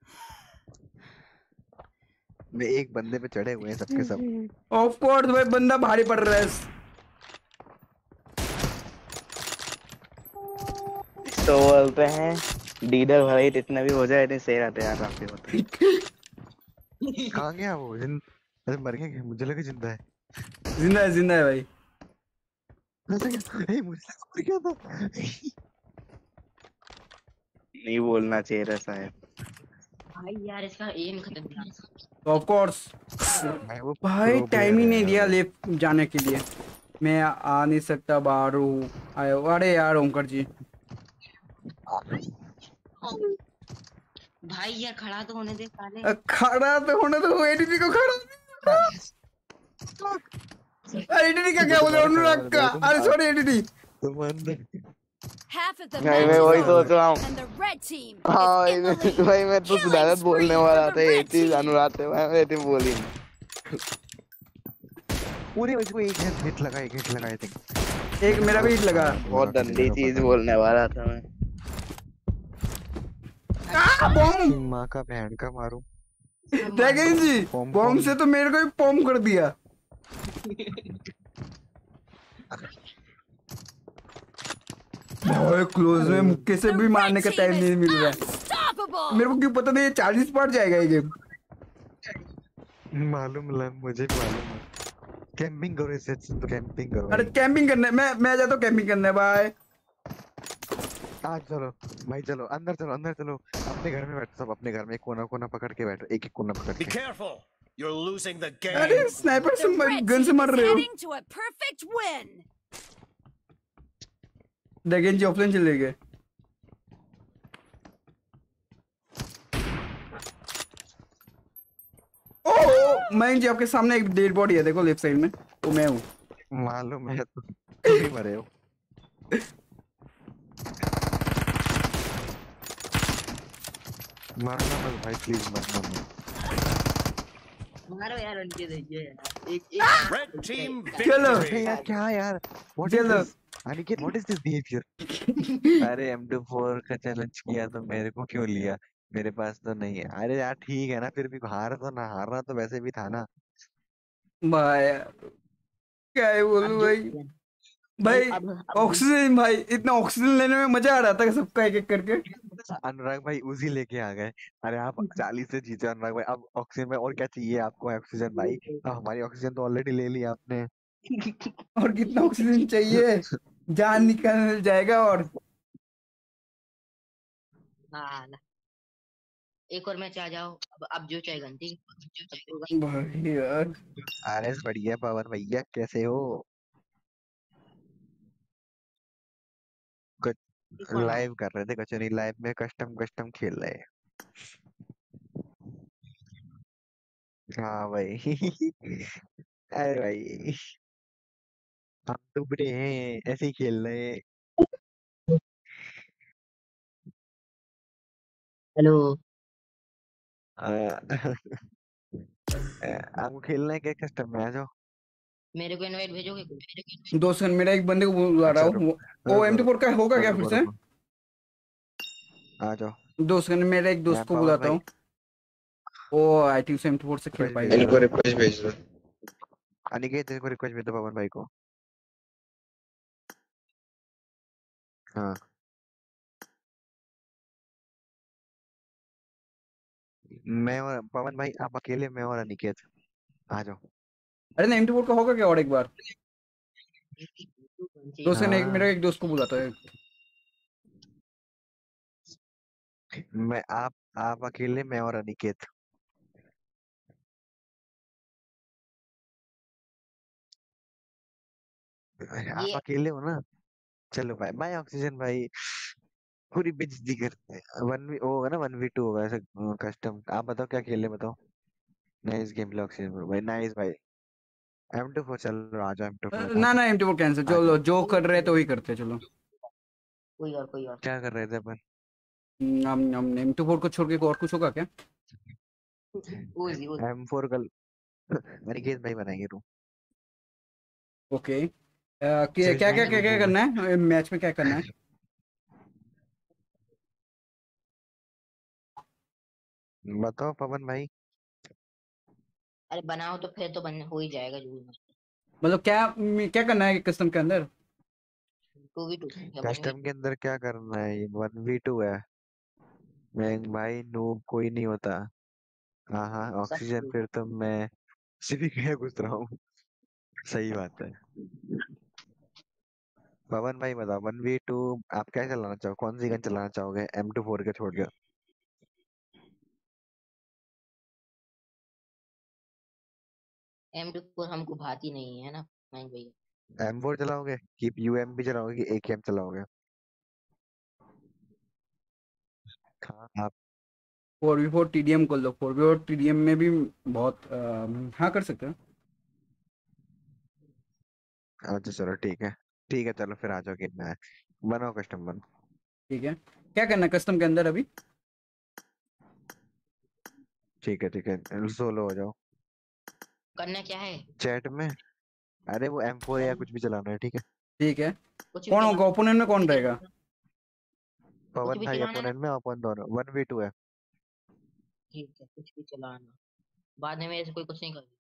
मैं एक बंदे पे चढ़े हुए हैं सबके सब। ऑफ कोर्स भाई बंदा भारी पड़ रहा है। तो बोलते हैं डीडर भाई इतने भी हो जाए इतने सही रहते यार आपके होते। कहाँ गया वो? अरे मर गया क्या? मुझे लगा जिंदा है। जिंदा है भाई। मुझे लगा मर गया था। नहीं बोलना चाहिए था शायद। भाई यार इसका एम खतरनाक। ऑफ कोर्स भाई टाइम ही नहीं दिया ले जाने के लिए। मैं आ नहीं सकता बाहर हूँ। अरे यार ओमकर जी भाई यार खड़ा तो होने दे साले। खड़ा तो होने दो। एडीडी को खड़ा एडीडी का क्या बोले? अनुराग का। अरे सॉरी एडीडी। Half of the भाई match मैं is वही सोच over, रहा हूँ। and the red team हाँ is in the lead. भाई मैं तो सुधारत बोलने वाला था। ये चीज अनुराग थे मैं तो बोली पूरे मुझको एक हिट लगा आई थिंक। एक मेरा भी हिट लगा। बहुत गंदी चीज बोलने वाला था मैं। बॉम्ब माँ का बहन का मारूं। ड्रैगन जी बॉम्ब से तो मेरे को ही पॉम कर दिया। भाई क्लोज में मुक्के से भी मारने का टाइम नहीं मिल रहा है मेरे को। क्यों पता नहीं ये 40 पार जाएगा ये गेम। मालूम मुझे मालूम है। कैंपिंग करो इससे तो कैंपिंग करो। अरे कैंपिंग करने मैं जाता हूँ कैंपिंग करने। बाय। आज चलो भाई चलो अंदर चलो अपने घर में बैठो सब। अपने घर में एक कोना पकड़ के बैठो। एक कोना पकड़ के। Be careful. You're losing the game. अरे स्नाइपर से गन से मार रहे हो। Heading to a perfect win. Dragon ji offline चले गए। ओह मैं जी आपके सामने एक डेड बॉडी है देखो लेफ्ट साइड में। वो मैं हूँ। मालूम है तुम भी मरे हो। मरना मत भाई प्लीज मरना। मारो यार उनके देखिए यार। एक Red team चलो victory. यार क्या यार? चलो Aniket what is this behaviour? अरे M24 का चैलेंज किया तो मेरे को क्यों लिया? मेरे पास तो नहीं है। अरे यार ठीक है ना, फिर भी हारना तो वैसे भी था ना भाई। क्या है बोलूं भाई ऑक्सीजन भाई इतना ऑक्सीजन लेने में मजा आ रहा था सबका एक एक करके। अनुराग भाई उसी लेके आ गए। अरे आप 40 से जीते अनुराग भाई। अब ऑक्सीजन में और क्या चाहिए आपको? ऑक्सीजन भाई अब हमारी ऑक्सीजन तो ऑलरेडी ले ली आपने। और कितना ऑक्सीजन चाहिए? जान निकल जाएगा। और हाँ एक और मैच आ जाओ। अब जो चाहे घंटी भाई यार। अरे बढ़िया पवन भैया कैसे हो? लाइव कर रहे थे कुछ नहीं। लाइव में कस्टम खेल रहे हैं। हाँ भाई अरे भाई हम तो बुरे हैं ऐसे ही खेल रहे हैं। हेलो आपको खेलना है क्या? कस्टम में आ जाओ। मेरे को इनवाइट भेजोगे? 2 सेकंड मेरा एक बंदे को बुला रहा हूँ। ओ M24 का होगा क्या फिर से? आ जाओ 2 सेकंड मेरा एक दोस्त को बुलाता हूँ। ओ आई थिंक M24 से खेल पाएगा। इनको रिक्वेस्ट भेज दो। अनिकेत तेरे को रिक्वेस्ट भेज दो पवन भाई को। हाँ मैं और पवन भाई आप अकेले, मैं और अनिकेत आ जाओ। अरे ना M24 का होगा क्या और एक बार? दोस्त ने मेरा हाँ एक दोस्त को बुलाता है। मैं आप अकेले, मैं और अनिकेत। आप ये अकेले हो ना? चलो भाई, बाय ऑक्सीजन भाई, पूरी बेइज्जती करते हैं। वन वी होगा ना, 1v2 होगा ऐसा कस्टम। आप बताओ क्या खेले, बताओ। Nice game play oxygen bro भाई, नाइस भाई। M24 चलो, आ जाओ M24 आ ना जाओ ना M24 कैंसिल, आ चलो जाओ। जो कर रहे हैं तो वही करते हैं, चलो। कोई और क्या कर रहे थे अपन? हम M24 को छोड़ के और कुछ होगा क्या? उजी उजी M4 कल अनिकेत भाई बनाएंगे रूम। ओके, क्या चल क्या क्या जाएंगे क्या रूम क्या में। करना है मैच में, क्या करना है? बताओ पवन भाई। अरे बनाओ तो फिर तो बन हो ही जाएगा जो भी। मतलब क्या क्या करना है कस्टम के अंदर? 2v2 या 1v2। कस्टम के अंदर क्या करना है, ये 1v2 है। मैं भाई नूब कोई नहीं होता। हाँ हाँ सब ऑक्सीजन, फिर तो मैं सिविक में घुस रहा हूँ। सही बात है। पवन भाई बताओ, 1v2 आप क्या चलाना चाहो, कौन सी गन चलाना चाहोगे M24 के छोड़ के? M2 हमको भाती नहीं है ना नहीं भैया। M4 चलाओगे कि UMP चलाओगे कि AKM चलाओगे? हाँ आप। 4v4 TDM कर लो, 4v4 TDM में भी बहुत हाँ कर सकते हैं। अच्छा चलो ठीक है, ठीक है चलो फिर आ जाओ गेम में। बनाओ कस्टम बन। ठीक है, क्या करना है कस्टम के अंदर अभी? ठीक है सोलो हो जाओ करना क्या है? चैट में। अरे वो M4 या कुछ भी चलाना है, ठीक है। ठीक है, कुछ भी कौन होगा चलाना। ओपोनेंट में, कौन रहेगा? कुछ पवन भी भाई चलाना ना। अपोनेंट में, अपन दोनों 1v2 है। ठीक है कुछ भी चलाना। बाद में मेरे से कोई कुछ नहीं कर।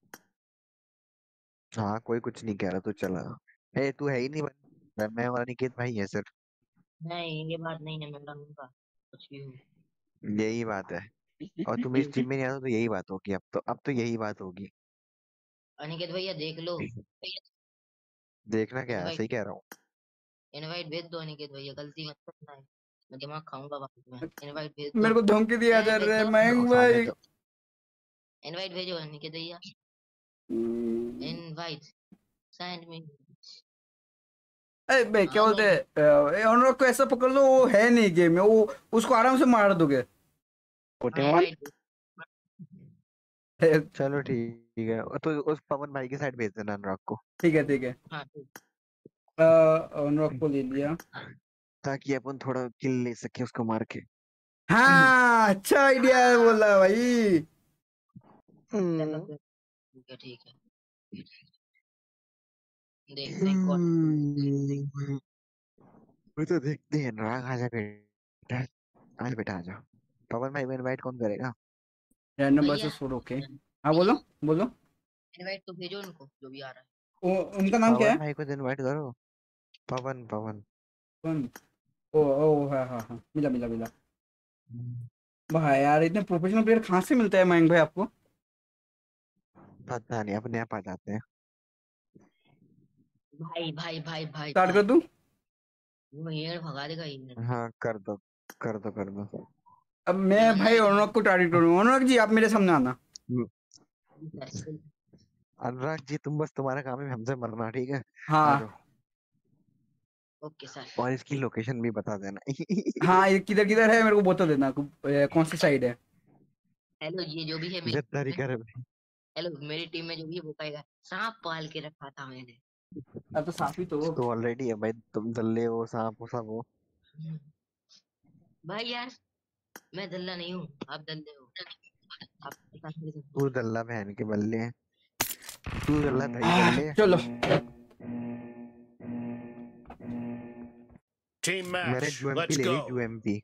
हाँ कोई कुछ नहीं कह रहा, तू चला। ए तू है ही नहीं मैं और अनिकेत भाई है सर। नहीं ये बात नहीं है, मैं लड़ूंगा कुछ भी हो। यही बात है। और तुम इस टीम में नहीं आता तो यही बात होगी, अब तो यही बात होगी। अनिकेत भैया देख लो। देखना क्या है, इनवाइट सही कह रहा हूँ। इनवाइट भेज दो अनिकेत भैया, गलती मत करना है। मैं दिमाग खाऊंगा बाद में। इनवाइट भेज मेरे दो। को धमकी दिया जा भेज रहा है दो। मयंक खाने भाई। दो। इनवाइट भेजो अनिकेत भैया। Invite send me. अरे भाई क्या हाँ बोलते भाई। हैं, अनुराग को ऐसा पकड़ लो, वो है नहीं गेम में, वो उसको आराम से मार दोगे। हाँ पोकेमोन। इनवाइट। चलो ठीक है, तो उस पवन भाई की साइड भेज देना अनुराग को। ठीक है ठीक है, हाँ ठीक। अनुराग को ले लिया। ताकि अपन थोड़ा किल ले सके उसको मार के। हाँ अच्छा आइडिया है बोला भाई। चलो फिर ठीक है। देखते हैं कौन। वो तो देखते हैं, अनुराग आजा बेटा, आज बेटा आजा। पवन भाई को इनवाइट कौन करेगा? रैंडम भैया वर्सेस 4, ओके। हाँ बोलो बोलो। इनवाइट तो भेजो उनको जो भी आ रहा है। उनका नाम क्या पवन है? भाई को इनवाइट करो। पवन पवन। कौन? ओ ओ हाँ हाँ हाँ, मिला मिला मिला। भाई यार इतने प्रोफेशनल प्लेयर कहाँ से मिलता है मयंक भाई आपको? पता नहीं, अपने आप आ जाते हैं। भाई भाई भाई भाई स्टार्ट कर भाई। दूं? वो ये भगा देगा ये। हाँ कर दो कर दो कर दो। अब ये मैं बंदा भाई ही अनुराग को टारगेट करूंगा। अनुराग जी आप मेरे सामने आना। अनुराग जी तुम बस, तुम्हारा काम है हमसे मरना, ठीक है। आ हाँ जाओ। Okay sir. और इसकी लोकेशन भी बता देना। हाँ, ये किधर किधर है मेरे को बता देना, कौन सी साइड है। हेलो ये जो भी है मेरी टीम गद्दारी में। कर। हेलो मेरी टीम में जो भी है वो कहेगा सांप पाल के रखा था मैंने। अब तो साफी तो। तो ऑलरेडी है भाई, तुम दल्ले हो, सांप हो, सब हो। भाई यार मैं दल्ला नहीं हूँ, आप दल्ले हो। आप पता नहीं सकते। तू दल्ला बहन के बल्ले है, तू दल्ला दही बल्ले है। चलो Team मैंने match. यूएमपी Let's ले ली, go. यूएमपी।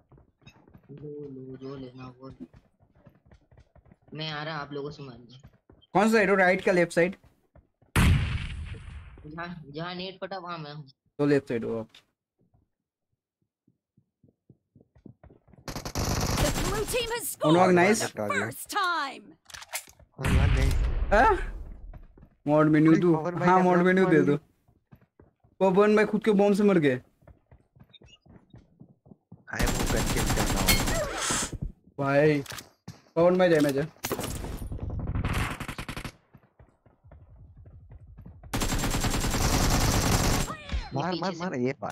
लो जो लेना वो। मैं आ रहा आप लोगों से मारने। कौन सा साइड हो, राइट का लेफ्ट साइड? जहाँ जहाँ नेट पटा वहां मैं हूँ। तो लेफ्ट साइड हो आप। Blue team has Anurag scored nice. for the first time. Mode menu दो। हाँ मोड मेन्यू दे दो। पवन भाई खुद के बॉम्ब से मर गए। भाई पवन भाई डैमेज है। मार ये बात।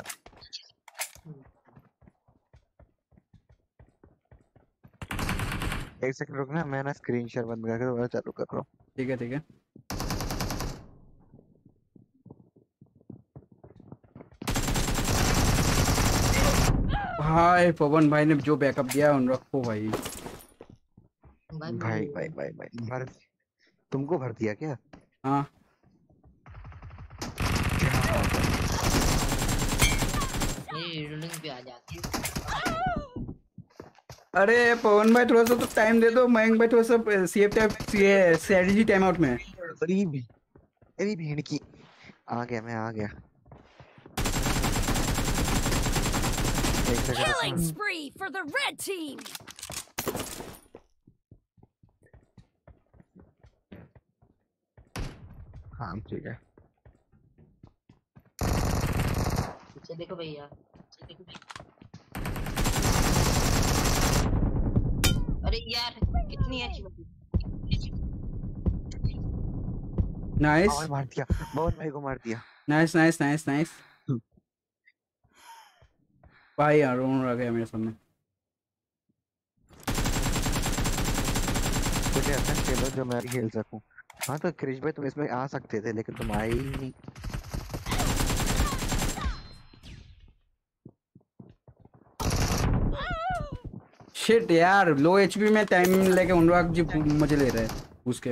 एक सेकंड रुकना, मैं ना स्क्रीन शेयर बंद करके दोबारा चालू कर रहा हूँ। ठीक है ठीक है। भाई पवन भाई ने जो बैकअप दिया उन रखो भाई। भाई भर तुमको भर दिया क्या? हाँ पे आ जाती। अरे पवन भाई थोड़ा सा तो टाइम दे दो। मयंक भाई थोड़ा सा CF type strategy time out में। अरे भेड़ की आ गया, मैं आ गया। Killing spree for the red team. हाँ ठीक है। पीछे देखो भैया, पीछे देखो भैया। अरे यार कितनी अच्छी बात। नाइस मार दिया, बहुत भाई को मार दिया। Nice nice nice nice. भाई यार रोन रह गया मेरे सामने। कुछ ऐसा खेलो जो मैं खेल सकूं। हाँ तो क्रिश भाई तुम इसमें आ सकते थे लेकिन तुम आए ही नहीं। शिट यार लो एचपी में टाइम लेके अनुराग जी मजे ले रहे हैं उसके।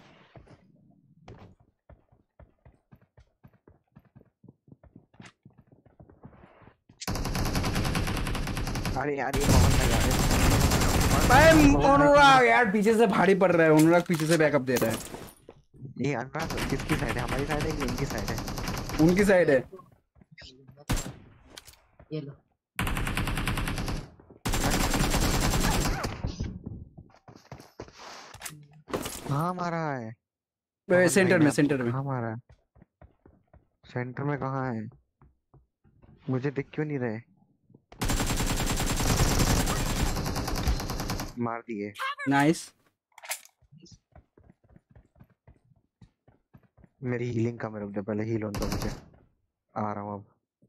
अरे यार ये बहुत मजा आ भाई अनुराग यार पीछे से भारी पड़ रहा है। अनुराग पीछे से बैकअप दे रहा है। ये अनुराग किसकी साइड है? हमारी साइड है कि इनकी साइड है? उनकी साइड है। ये लो कहाँ मारा है? सेंटर में सेंटर में। कहाँ मारा है? सेंटर में कहाँ है? मुझे दिख क्यों नहीं रहे? मार दिए। नाइस। मेरी हीलिंग का मेरे पहले हील होने दो मुझे। आ रहा हूँ अब।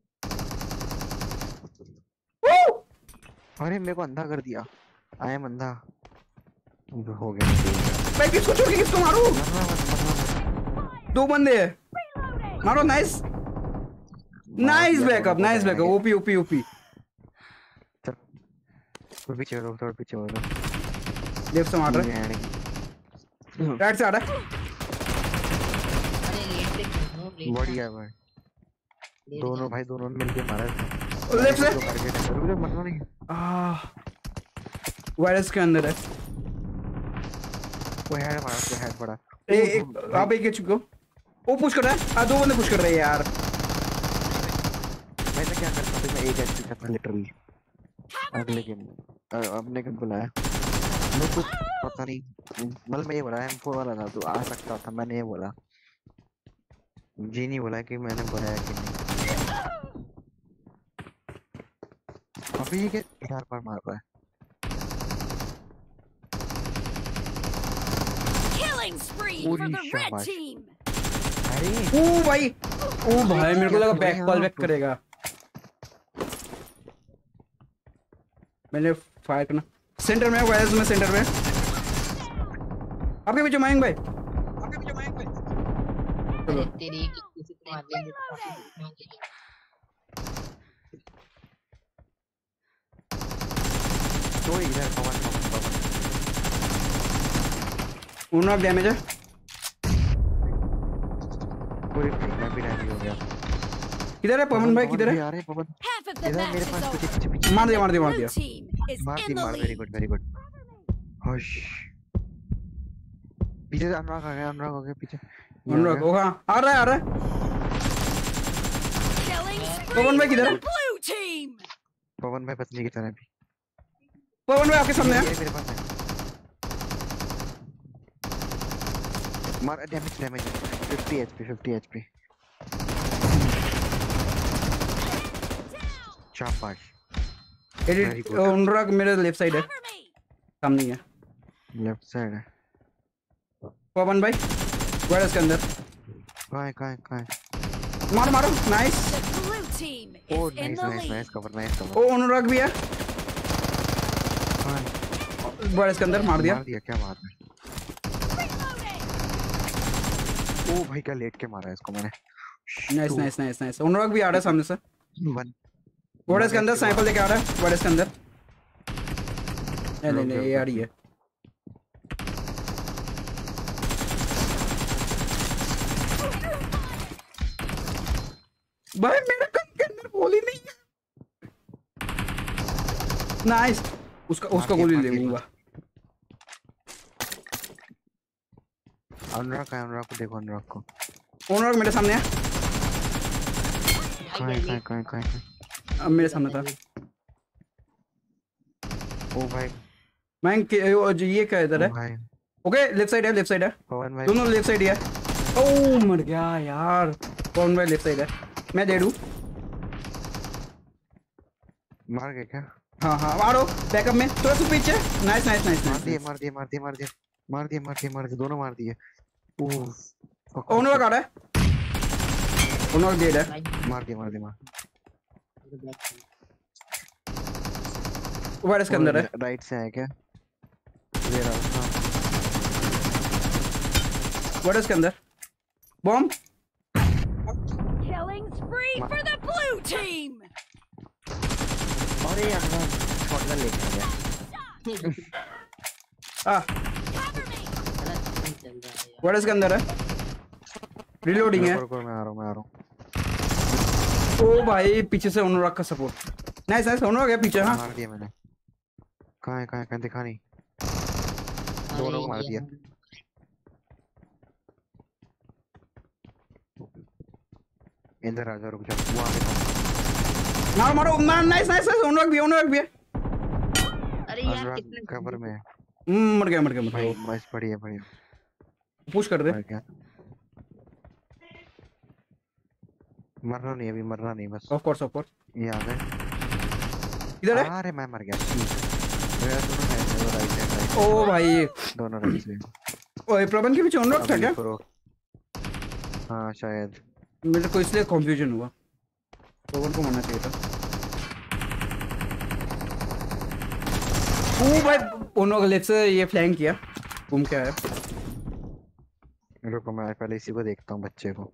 अरे मेरे को अंधा कर दिया। आई एम अंधा। हो गया। मैं किसको छोड़ के किसको मारूं? दो बंदे हैं। मारो। Nice nice backup nice backup. OP OP OP. पीछे हो, थोड़ा पीछे हो। लेफ्ट से मार रहा है, राइट से आ रहा है। बढ़िया भाई। दोनों भाई दोनों मिलके मारा है। लेफ्ट से मरना नहीं। वायरस के अंदर है। वो हेड मारा, उसको हेड पड़ा। आप एक चुको। वो पुश कर रहा है। दो बंदे पुश कर रहे हैं यार। मैं तो क्या करता हूँ, मैं एक एचपी करता लिटरली। अगले गेम अपने को बुलाया। मैं कुछ पता नहीं, मतलब मैं ये बोला M4 वाला था तो आ सकता था। मैंने ये बोला, जी नहीं बोला कि मैंने बुलाया कि नहीं। अभी ये क्या पर मार रहा है? Killing spree for the red team. ओ भाई मेरे को लगा बैक कॉल बैक करेगा। मैंने फायर करना। सेंटर में वायरस में, सेंटर में आपके पीछे मयंक भाई। चलो तेरी किसी को मार लेंगे। तो इधर पवन उन्होंने डैमेज है। पूरी मैं भी डैमेज हो गया। किधर है पवन भाई? किधर है? आ रहे पवन Half of the इधर match मेरे is पास over. पीछे पीछे मार दिया Blue दिया। team is मार in दी the मार। Very lead. Good very good. होश पीछे से अनुराग आ गया पीछे। अनुराग आ रहा है। Killing spree पवन भाई for किधर the है? blue team. पवन भाई पत्नी की तरह भी। पवन भाई आपके सामने है। मेरे पास है। मार डैमेज 50 एचपी शाबाश। एडिट अनुराग मेरे लेफ्ट साइड है, सामने ही है। लेफ्ट साइड है पवन भाई वायरस के अंदर। कहाँ है मारो nice. Oh nice cover oh Anurag भी है वायरस के अंदर, मार दिया। क्या बात है। ओ भाई क्या लेट के मारा है इसको मैंने। नाइस अनुराग भी आ रहा है सामने से। वायरस के अंदर स्नाइपर लेके आ रहा है, वायरस के अंदर। नहीं ये आ रही है। भाई मेरे गन के अंदर गोली नहीं है। नाइस, उसका गोली ले लूंगा। अनुराग को देखो, अनुराग मेरे सामने है। कहाँ अब मेरे सामने था। ओ भाई मैं ये क्या इधर है? ओके लेफ्ट साइड है दोनों लेफ्ट साइड है। ओ मर गया यार। पवन भाई लेफ्ट साइड है, मैं दे दूं? मार गए क्या? हाँ मारो बैकअप में थोड़ा सा पीछे। नाइस मार दिए दोनों मार दिए। अनुराग आ रहा है, अनुराग डेड है। मार दिया वायरस के अंदर है। राइट से है क्या? वायरस के अंदर bomb. Killing spree for the blue team. अरे यार शॉटगन लेके आ गया। वायरस के अंदर है, रिलोडिंग है। मैं आ रहा हूँ। ओ भाई पीछे से अनुराग का सपोर्ट। नाइस अनुराग है पीछे। हाँ मार दिया मैंने। कहाँ है दिखा नहीं। दोनों को मार दिया। इधर आ जा, रुक जा। मारो नाइस अनुराग भी है। अरे यार कितने कवर में है। मर गया भाई बस बढ़िया पुश कर दे। मरना नहीं बस। ऑफ कोर्स ये आ गए इधर है। अरे मैं मर गया। राइट ओ भाई दोनों राइट से। ओए प्रबंध के पीछे अनुराग था क्या? हाँ शायद। मेरे को इसलिए कंफ्यूजन हुआ। प्रबंध को मारना चाहिए था। ओ भाई अनुराग लेफ्ट से ये फ्लैंक किया, घूम के आया। रुको मैं पहले इसी को देखता हूँ, बच्चे को।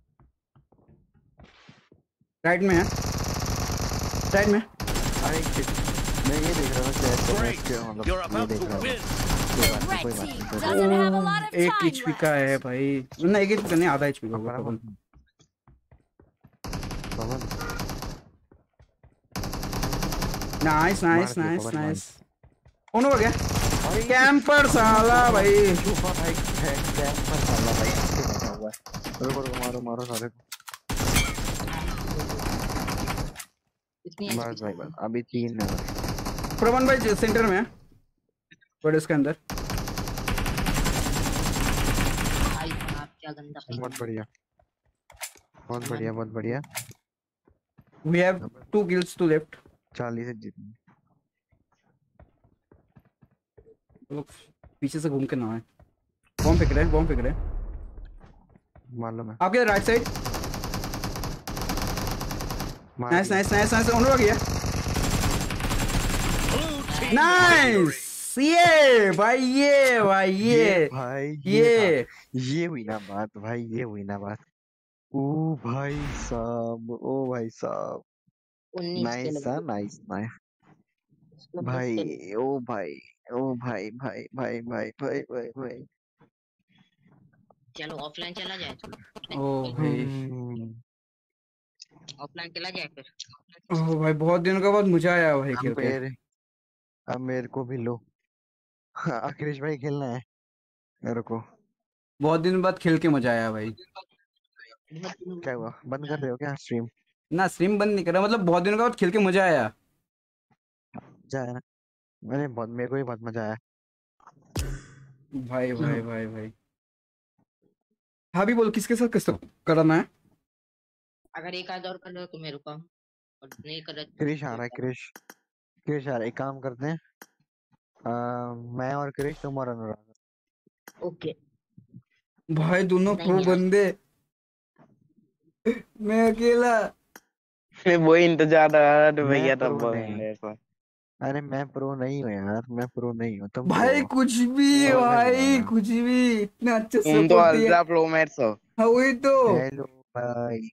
राइट में है। अरे मैं ये देख रहा हूँ You're about to win. एक एचपी का है भाई। ना एक एचपी का नहीं, आधा एचपी का होगा। नाइस कौन हो गया? कैंपर साला भाई। मारो सारे। बस भाई अभी 3 है। प्रवन भाई सेंटर में है, बट इसके अंदर। क्या गंदा। बहुत बढ़िया। We have 2 kills to left. 40 से जीतने। पीछे से घूम के ना आए। बॉम्ब फेंक रहे हैं। मालूम है आपके राइट साइड। नाइस ऑन हो गया। नाइस ये हुई ना बात। ओ भाई साहब नाइस भाई। ओ भाई चलो ऑफलाइन चला जाए। ऑफलाइन चला जाए फिर। ओह भाई बहुत दिनों के बाद मजा आया भाई खेल के। अब मेरे को भी लो। अखिलेश भाई खेलना है मेरे को। बहुत दिन बाद खेल के मजा आया भाई। क्या हुआ, बंद कर रहे हो क्या स्ट्रीम? ना स्ट्रीम बंद नहीं कर रहा, मतलब बहुत दिनों के बाद खेल के मजा आया। जाए ना मैंने बहुत मेरे को भी बहुत मजा आया भाई भाई भाई भाई। हाँ भी बोलो किसके साथ करना है? अगर एक आध और कर लो तो मैं रुका हूँ, और नहीं कर रहा क्रिश आ रहा है, क्रिश क्रिश आ रहा है। एक काम करते हैं, मैं और क्रिश, तुम और अनुराग। ओके भाई दोनों प्रो बंदे, मैं अकेला। वो इंतजार रहा तो मैं भैया प्रो तब नहीं। ऐसा। अरे मैं प्रो नहीं हूँ यार, मैं प्रो नहीं हूँ, तुम भाई प्रो कुछ भी हो। भाई कुछ भी, इतना अच्छे तुम तो सपोर्ट दिए। अल्ट्रा प्रो मैक्स हो। हाँ वही तो हेलो भाई।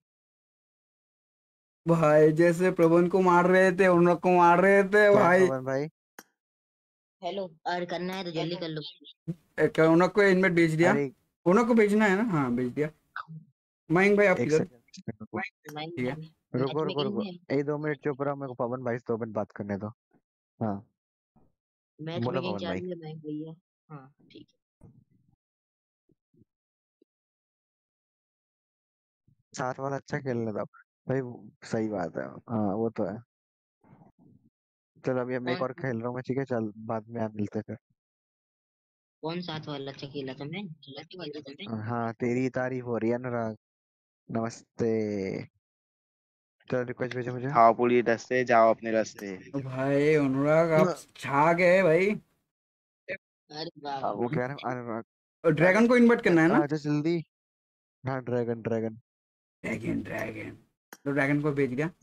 भाई, जैसे प्रबंध को मार रहे थे, उन को मार रहे थे क्या भाई। पवन भाई? हेलो, और करना है तो जल्दी कर लो। उन को इनमें भेज दिया। अरे उन को भेजना है ना? हाँ भेज दिया। मयंक भाई आप एक किधर? सेकंड, ठीक है। रुको रुको रुको, एक 2 मिनट चुप रहो, मेरे को पवन भाई से 2 मिनट बात करने दो। हाँ मैच बोलो मेकिंग पवन चालू भाई। है बैंक भैया। हाँ ठीक है। साथ वाला अच्छा खेलने दो भाई, सही बात है, हाँ वो तो है। चलो अभी मैं एक कौन और खेल रहा हूँ मैं, ठीक है, चल बाद में आप मिलते हैं फिर। कौन साथ वाला अच्छा खेला था? मैं चलाती वाली था मैं। हाँ तेरी तारीफ हो रही है अनुराग। नमस्ते। चलो रिक्वेस्ट भेजो मुझे। खाओ पूरी रास्ते, जाओ अपने रास्ते। भाई अनुराग आप छा गए भाई। अरे वाह वो वाह। कह रहा है अनुराग। ड्रैगन को इनवाइट करना है ना? आजा जल्दी। हाँ ड्रैगन ड्रैगन ड्रैगन ड्रैगन, तो ड्रैगन को भेज दिया।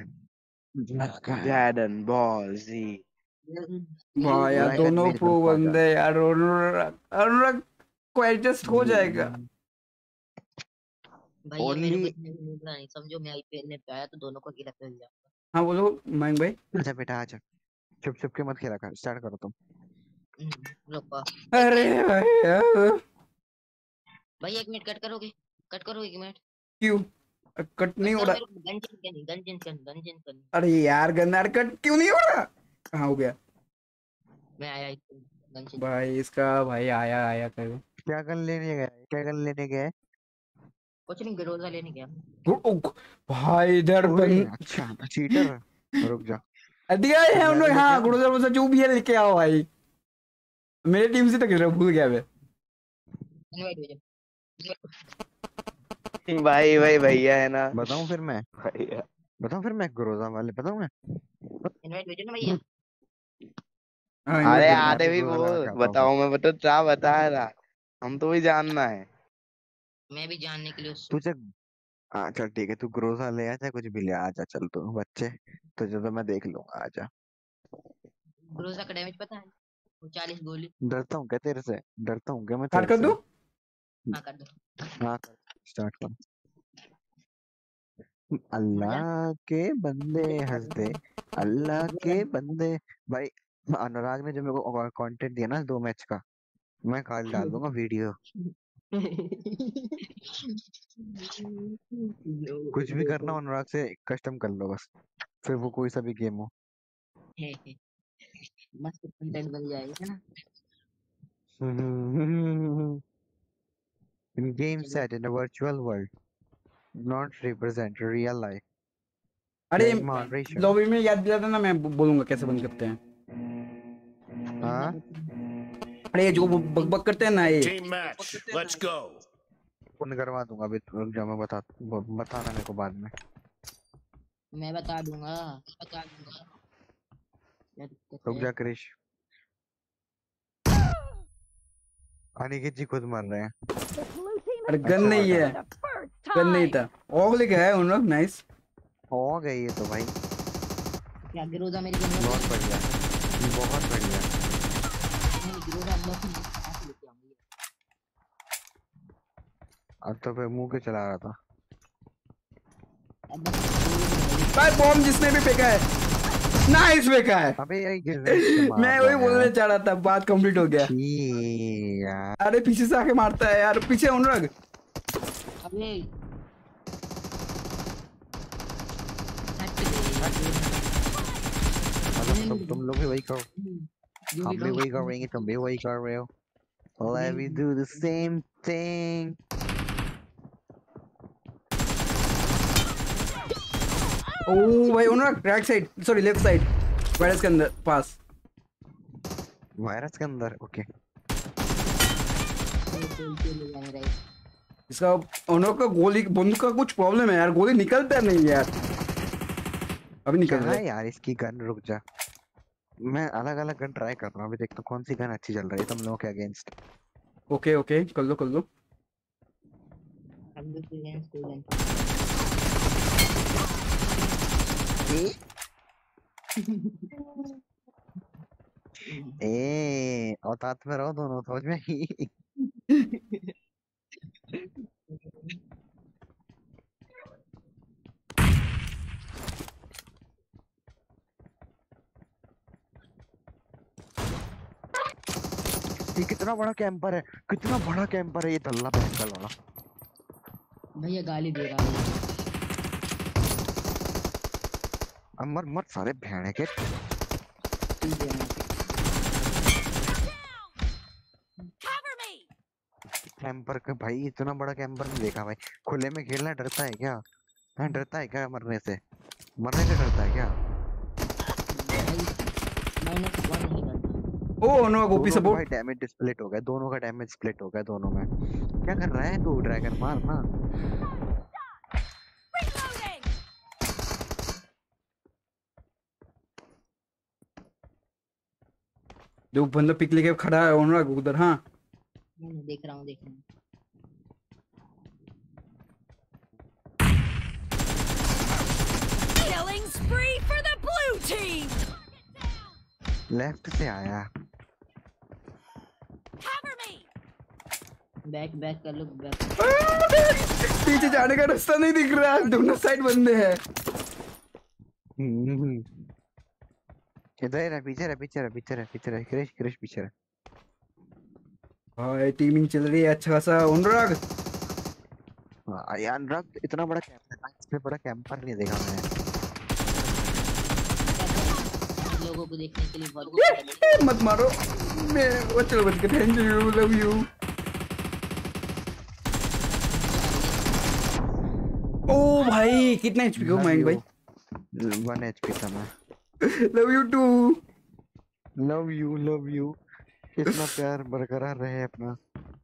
Dragon ball ji. भाई यार लाइक एंड दोनों मेरी प्रो तरफ आ जा। बंदे यार। अनुराग अनुराग को एडजस्ट हो जाएगा। भैया मेरे ओनली को इतना भी नहीं नहीं समझो, मैं आईपीएल में आया तो दोनों को अकेला खेल जाऊंगा। हाँ बोलो मयंक भाई। अच्छा बेटा आजा, चुप चुप के मत खेला कर, स्टार्ट करो तुम। रुको अरे भाई यार, भैया 1 मिनट कट करो 1 मिनट। क्यों कट नहीं हो रहा? मेरे को गन चेंज करनी। अरे यार गन्नार कट क्यों नहीं हो रहा? कहाँ हो गया मैं आया गन चेंज। भाई इसका? भाई आया आया करो। क्या गन लेने गए, क्या गन लेने गए? कुछ नहीं, ग्रोजा लेने गया। भाई इधर ओए अच्छा चीटर, रुक जा। दिया है मैं भी उन्होंने। लेके हाँ आऊं? गुरुजर मुझे जो भी है लेके आओ भाई। मेरी टीम से तो खेल रहा हूँ, भूल गया मैं। इनवाइट भेजो। भाई भाई भैया है ना। बताऊं फिर मैं, भैया बताऊं फिर मैं ग्रोजा वाले बताऊं मैं। इनवाइट भेजो ना भैया। हाँ अरे इनवाइट मैं आते भी भी ग्रोजा लेना बोल, चाहता हूँ फिर। बताओ मैं बता क्या बता रहा। हम तो भी जानना है। मैं भी जानने के लिए तुझे चल ठीक है, तू ग्रोजा ले आ, चाहे कुछ भी ले आ, आजा चल तू बच्चे, तुझे तो मैं देख लूंगा, आजा। ग्रोजा का डैमेज पता है? वो 40 गोली। डरता हूँ क्या तेरे से, डरता हूँ क्या मैं स्टार्ट तेरे कर से? दो। हाँ कर दो। हाँ स्टार्ट कर। मजा अल्लाह के बंदे हंस दे, अल्लाह के बंदे। भाई अनुराग ने जो मेरे को कंटेंट दिया ना 2 मैच का, मैं कल डाल दूंगा वीडियो। कुछ भी करना अनुराग से कस्टम कर लो बस, फिर वो कोई सा भी गेम हो। मस्त कंटेंट बन जाएगा ना। In game चलो set in a virtual world, not represent real life. अरे Play in moderation. लॉबी में याद दिला देना, मैं बोलूंगा कैसे बंद करते हैं। हाँ अरे ये जो बक बक करते हैं ना ये। Team match. Let's go. Phone करवा दूंगा अभी, रुक जा, मैं बताना मेरे को बाद में। मैं बता दूंगा क्या दिक्कत रुक है। जा क्रिश, अनिकेत जी खुद मर रहे हैं। अरे गन नहीं है, गन नहीं था। ओग लेके आए उन लोग। नाइस हो गई ये तो भाई, क्या ग्रोजा मेरी गन बहुत बढ़िया, बहुत बढ़िया। ग्रोजा लेके आऊंगी। अब तो फिर मुंह के चला रहा था। भाई बॉम्ब जिसने भी फेंका है नाइस फेंका है। अबे यही गिरने से मार मैं रहा वही है बोलने यार। चाह रहा था, बात कंप्लीट हो गया। छी यार, अरे पीछे से आके मारता है यार, पीछे अनुराग। अबे मतलब तुम लोग भी वही करो, हम भी वही करेंगे, तुम भी वही कर रहे हो। Let me do the same thing. Oh भाई Anurag right side, sorry left side, virus के अंदर पास। वायरस के अंदर। ओके इसका उन लोग का गोली बंदूक का कुछ प्रॉब्लम है यार, गोली निकलता नहीं है यार। अभी निकल रहा है यार इसकी गन। रुक जा, मैं अलग अलग गन ट्राई कर रहा हूँ, अभी देखता हूँ कौन सी गन अच्छी चल रही है तुम लोगों के अगेंस्ट। ओके ओके कर लो कर लो। ए औकात में रहो दोनों, समझ में। ये कितना बड़ा कैंपर है, कितना बड़ा कैंपर है ये तल्ला पैंकल वाला। भैया गाली दे रहा है। अमर मत सारे भेड़े के। कैंपर का भाई, इतना बड़ा कैंपर नहीं देखा भाई। खुले में खेलना डरता है क्या? हाँ डरता है क्या मरने से? मरने से डरता है क्या? Oh no Gopi support. भाई डैमेज स्प्लिट हो गया, दोनों का डैमेज स्प्लिट हो गया दोनों में। क्या कर रहा है तू? ड्रैगन मार ना। जो बंदा पिक लेके खड़ा है अनुराग उधर। हाँ देख रहा हूँ देख रहा हूँ। Killing spree for the blue team. Left से आया। Cover me. बैक बैक कर लो बैक। पीछे जाने का रास्ता नहीं दिख रहा, दोनों साइड बंदे हैं। इधर है, पीछे रह पीछे रह पीछे रह पीछे रह। क्रिश क्रिश पीछे रह। हाँ टीमिंग चल रही है अच्छा खासा। अनुराग यार अनुराग इतना बड़ा कैंपर है, इससे बड़ा कैंपर नहीं देखा मैंने। लोगों को देखने के लिए बहुत मत मारो। मैं वो चलो बच के। Thank you, love you. Oh भाई कितना एचपी को मयंक भाई? 1 एचपी था मैं। Love you too. Love you love you. इतना प्यार बरकरार रहे अपना।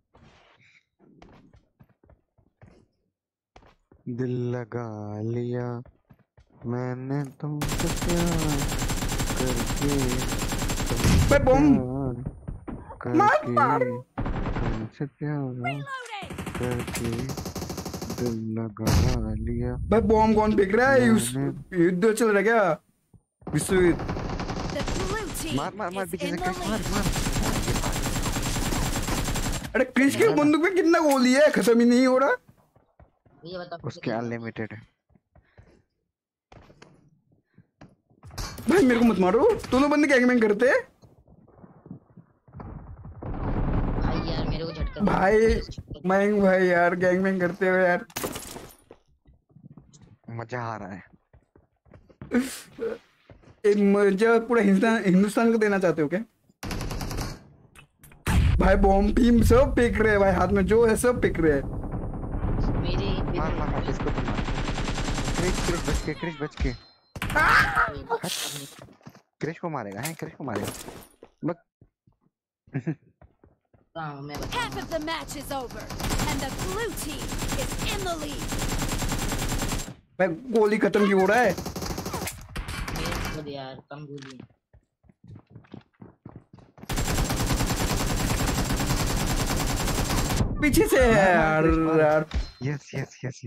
दिल लगा लिया मैंने तुमसे प्यार करके, तुमसे प्यार करके दिल लगा लिया। भाई बॉम्ब कौन फेंक रहा है? युद्ध चल रहा है क्या? विश्व युद्ध। मार मार मार पीछे से क्रिश मार मार। अरे क्रिश की बंदूक में कितना गोली है? खत्म ही नहीं हो रहा। उसके अनलिमिटेड है। भाई मेरे को मत मारो, दोनों बंदे गैंगबैंग करते हैं। भाई यार मेरे को झटका। भाई मयंक भाई यार गैंगबैंग करते हो यार। मजा आ रहा है। मजा पूरा हिंदुस्तान को देना चाहते हो क्या? भाई बॉम्ब भीम सब फेंक रहे हैं भाई, हाथ में जो है सब फेंक रहे हैं। मार मार मार इसको तो मार। क्रिश बच के, क्रिश बच के। क्रिश को मारेगा है, क्रिश को मारेगा। Half of the match is over, and the blue team is in the lead. भाई गोली खत्म क्यों हो रहा है? यार कम गोली। पीछे से है यार यार। Yes yes yes.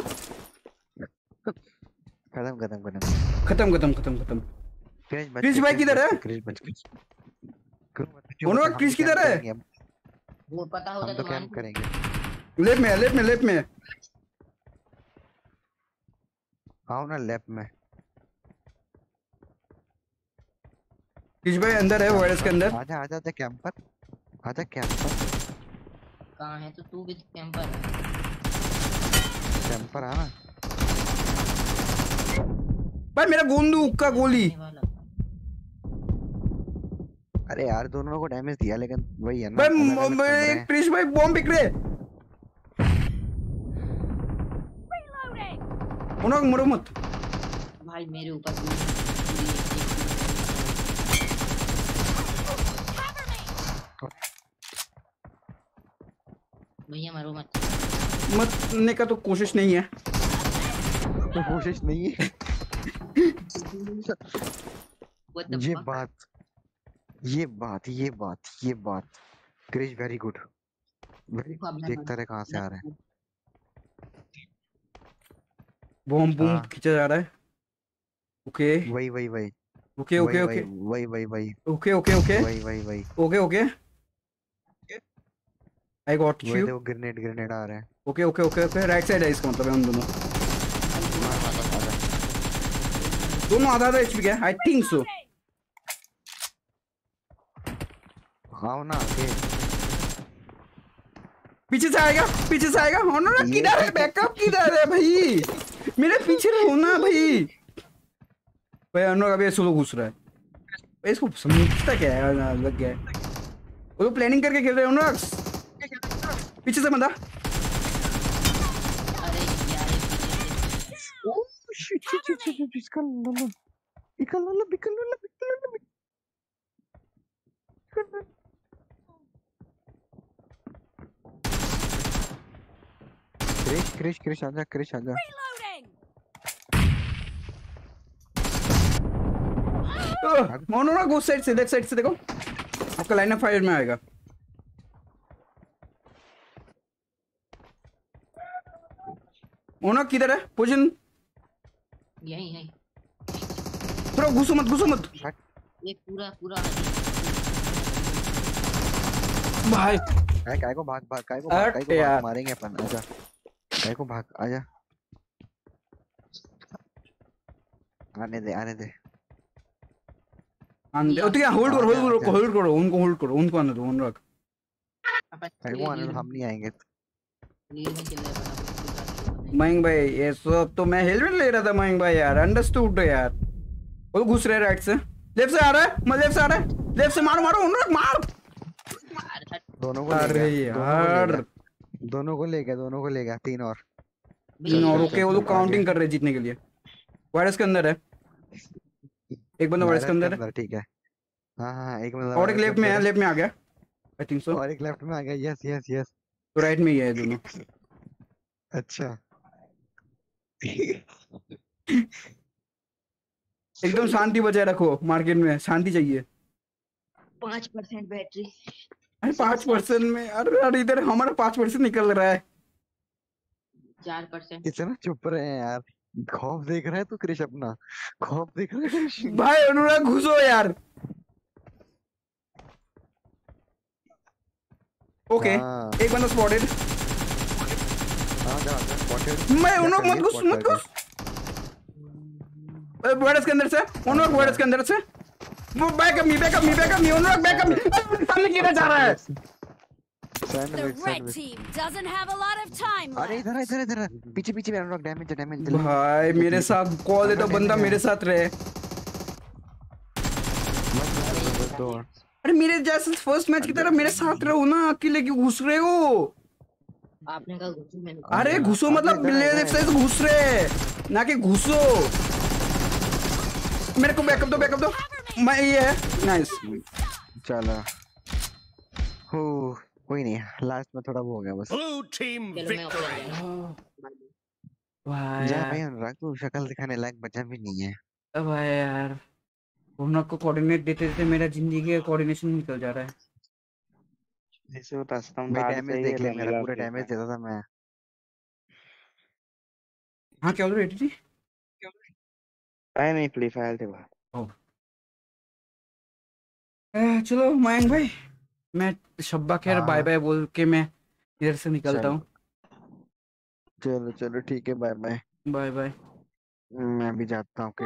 खत्म खत्म खत्म खत्म खत्म खत्म खत्म। क्रिश भाई किधर है? क्रिश बच के। अनुराग क्रिश किधर है? वो पता होता तो कैंप करेंगे। लेफ्ट में लेफ्ट में लेफ्ट में। आओ ना लेफ्ट में। क्रिश भाई अंदर है, वायरस के अंदर। आजा आजा आजा कैंपर, आजा कैंपर। कहाँ है? तो तू भी कैंपर है। कैंपर आना। भाई मेरा बंदूक का गोली। अरे यार दोनों को डैमेज दिया, लेकिन वही है ना। भाई क्रिश भाई बॉम्ब फेंक रहे। उन्हों मरो मत। भाई मेरे ऊपर भैया मारो मत। मरने का तो कोशिश नहीं है। तो कोशिश नहीं है। ये बात क्रिश वेरी गुड। देखता रहे कहाँ से आ रहे हैं। बूम बूम खींचा जा रहा है। ओके वही ओके वही आई गॉट यू। देखो ग्रेनेड आ रहे हैं। ओके राइट साइड है इसका मतलब है हम दोनों आधा एचपी का आई थिंक सो। हाँ ना पीछे से आएगा होना किधर है? बैकअप किधर है भाई? मेरे पीछे होना भाई। अनुराग अभी सोलो घुस रहा है। इसको समझता क्या है? लग गया है वो तो प्लानिंग करके खेल रहे हैं। अनुराग पीछे से बंदा। क्रिश आजा। अनुराग उस साइड से लेफ्ट साइड से देखो आपका लाइन ऑफ फायर में आएगा। अनुराग किधर है? पोजीशन यही थोड़ा घुसो मत ये पूरा भाई। काय को भाग मारेंगे अपन। आजा काय को भाग आजा। आने दे होल्ड करो उनको आने दो। अनुराग हम नहीं आएंगे। मयंक भाई ये सब तो मैं हेलमेट ले रहा था मयंक भाई यार। अंडरस्टूड यार। वो घुस रहे राइट से लेफ्ट से आ रहा है। लेफ्ट से मारो अनुराग मार। दोनों को ले गया 3 और ओके वो लोग काउंटिंग कर रहे हैं जीतने के लिए। वायरस के अंदर है एक बंदा। वायरस के अंदर है ठीक है। हाँ एक बंदा और एक लेफ्ट में आ गया आई थिंक सो। और एक लेफ्ट में आ गया। यस तो राइट में ही है दोनों। अच्छा एकदम शांति बजाय रखो। मार्केट में शांति चाहिए। 5% बैटरी। अरे 5% में अरे इधर हमारा 5% निकल रहा है। 4%। इतना चुप रहे हैं यार। खौफ देख रहा है तू क्रिश अपना? खौफ देख रहा है भाई? अनुराग घुसो यार। ओके एक बंदा स्पॉटेड। मैं अनुराग मत घुस वायरस के अंदर से। अनुराग वायरस के अंदर से बैकअप मी अनुराग बैकअप मी। सामने किधर जा रहा है? The red team doesn't have a lot of time left. अरे इधर पीछे अनुराग डैमेज भाई मेरे साथ कॉल है तो बंदा मेरे साथ रहे। अरे मेरे जैसे फर्स्ट मैच की तरह मेरे साथ रहो ना। अकेले क्यों घुस रहे हो? आपने कहा घुसो मैंने। अरे घुसो मतलब लेफ्ट साइड से घुस रहे ना कि घुसो। मेरे को बैकअप दो। मैं ये है नाइस। चलो कोई नहीं लास्ट में थोड़ा वो हो गया बस। Blue team victory. जा भाई अनुराग तू शक्ल दिखाने लायक बचा भी नहीं है। अब यार अनुराग को कोऑर्डिनेट देते मेरा जिंदगी का कोऑर्डिनेशन निकल जा रहा है। जैसे होता है डैमेज देख ले मेरा पूरा डैमेज देता था मैं। हाँ क्या बोल रही थी? नहीं प्ले फाइल थे बाहर। चलो मयंक भाई मैं शब्बा खैर बाय बाय बोल के मैं इधर से निकलता हूँ। चलो ठीक है बाय बाय। मैं भी जाता हूँ।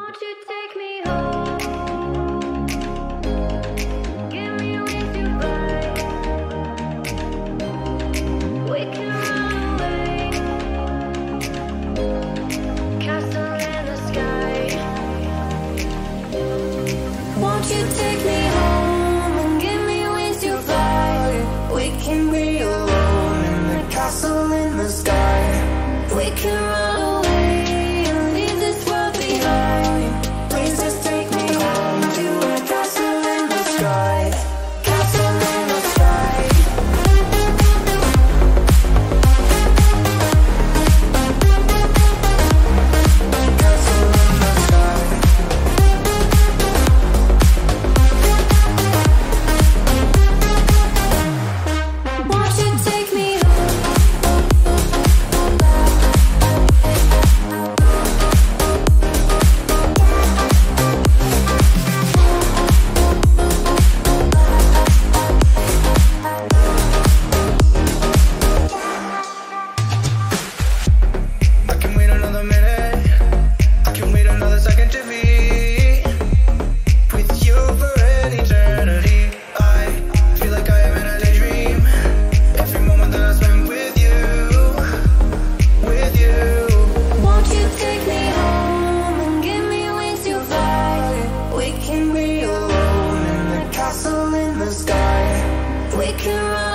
we can run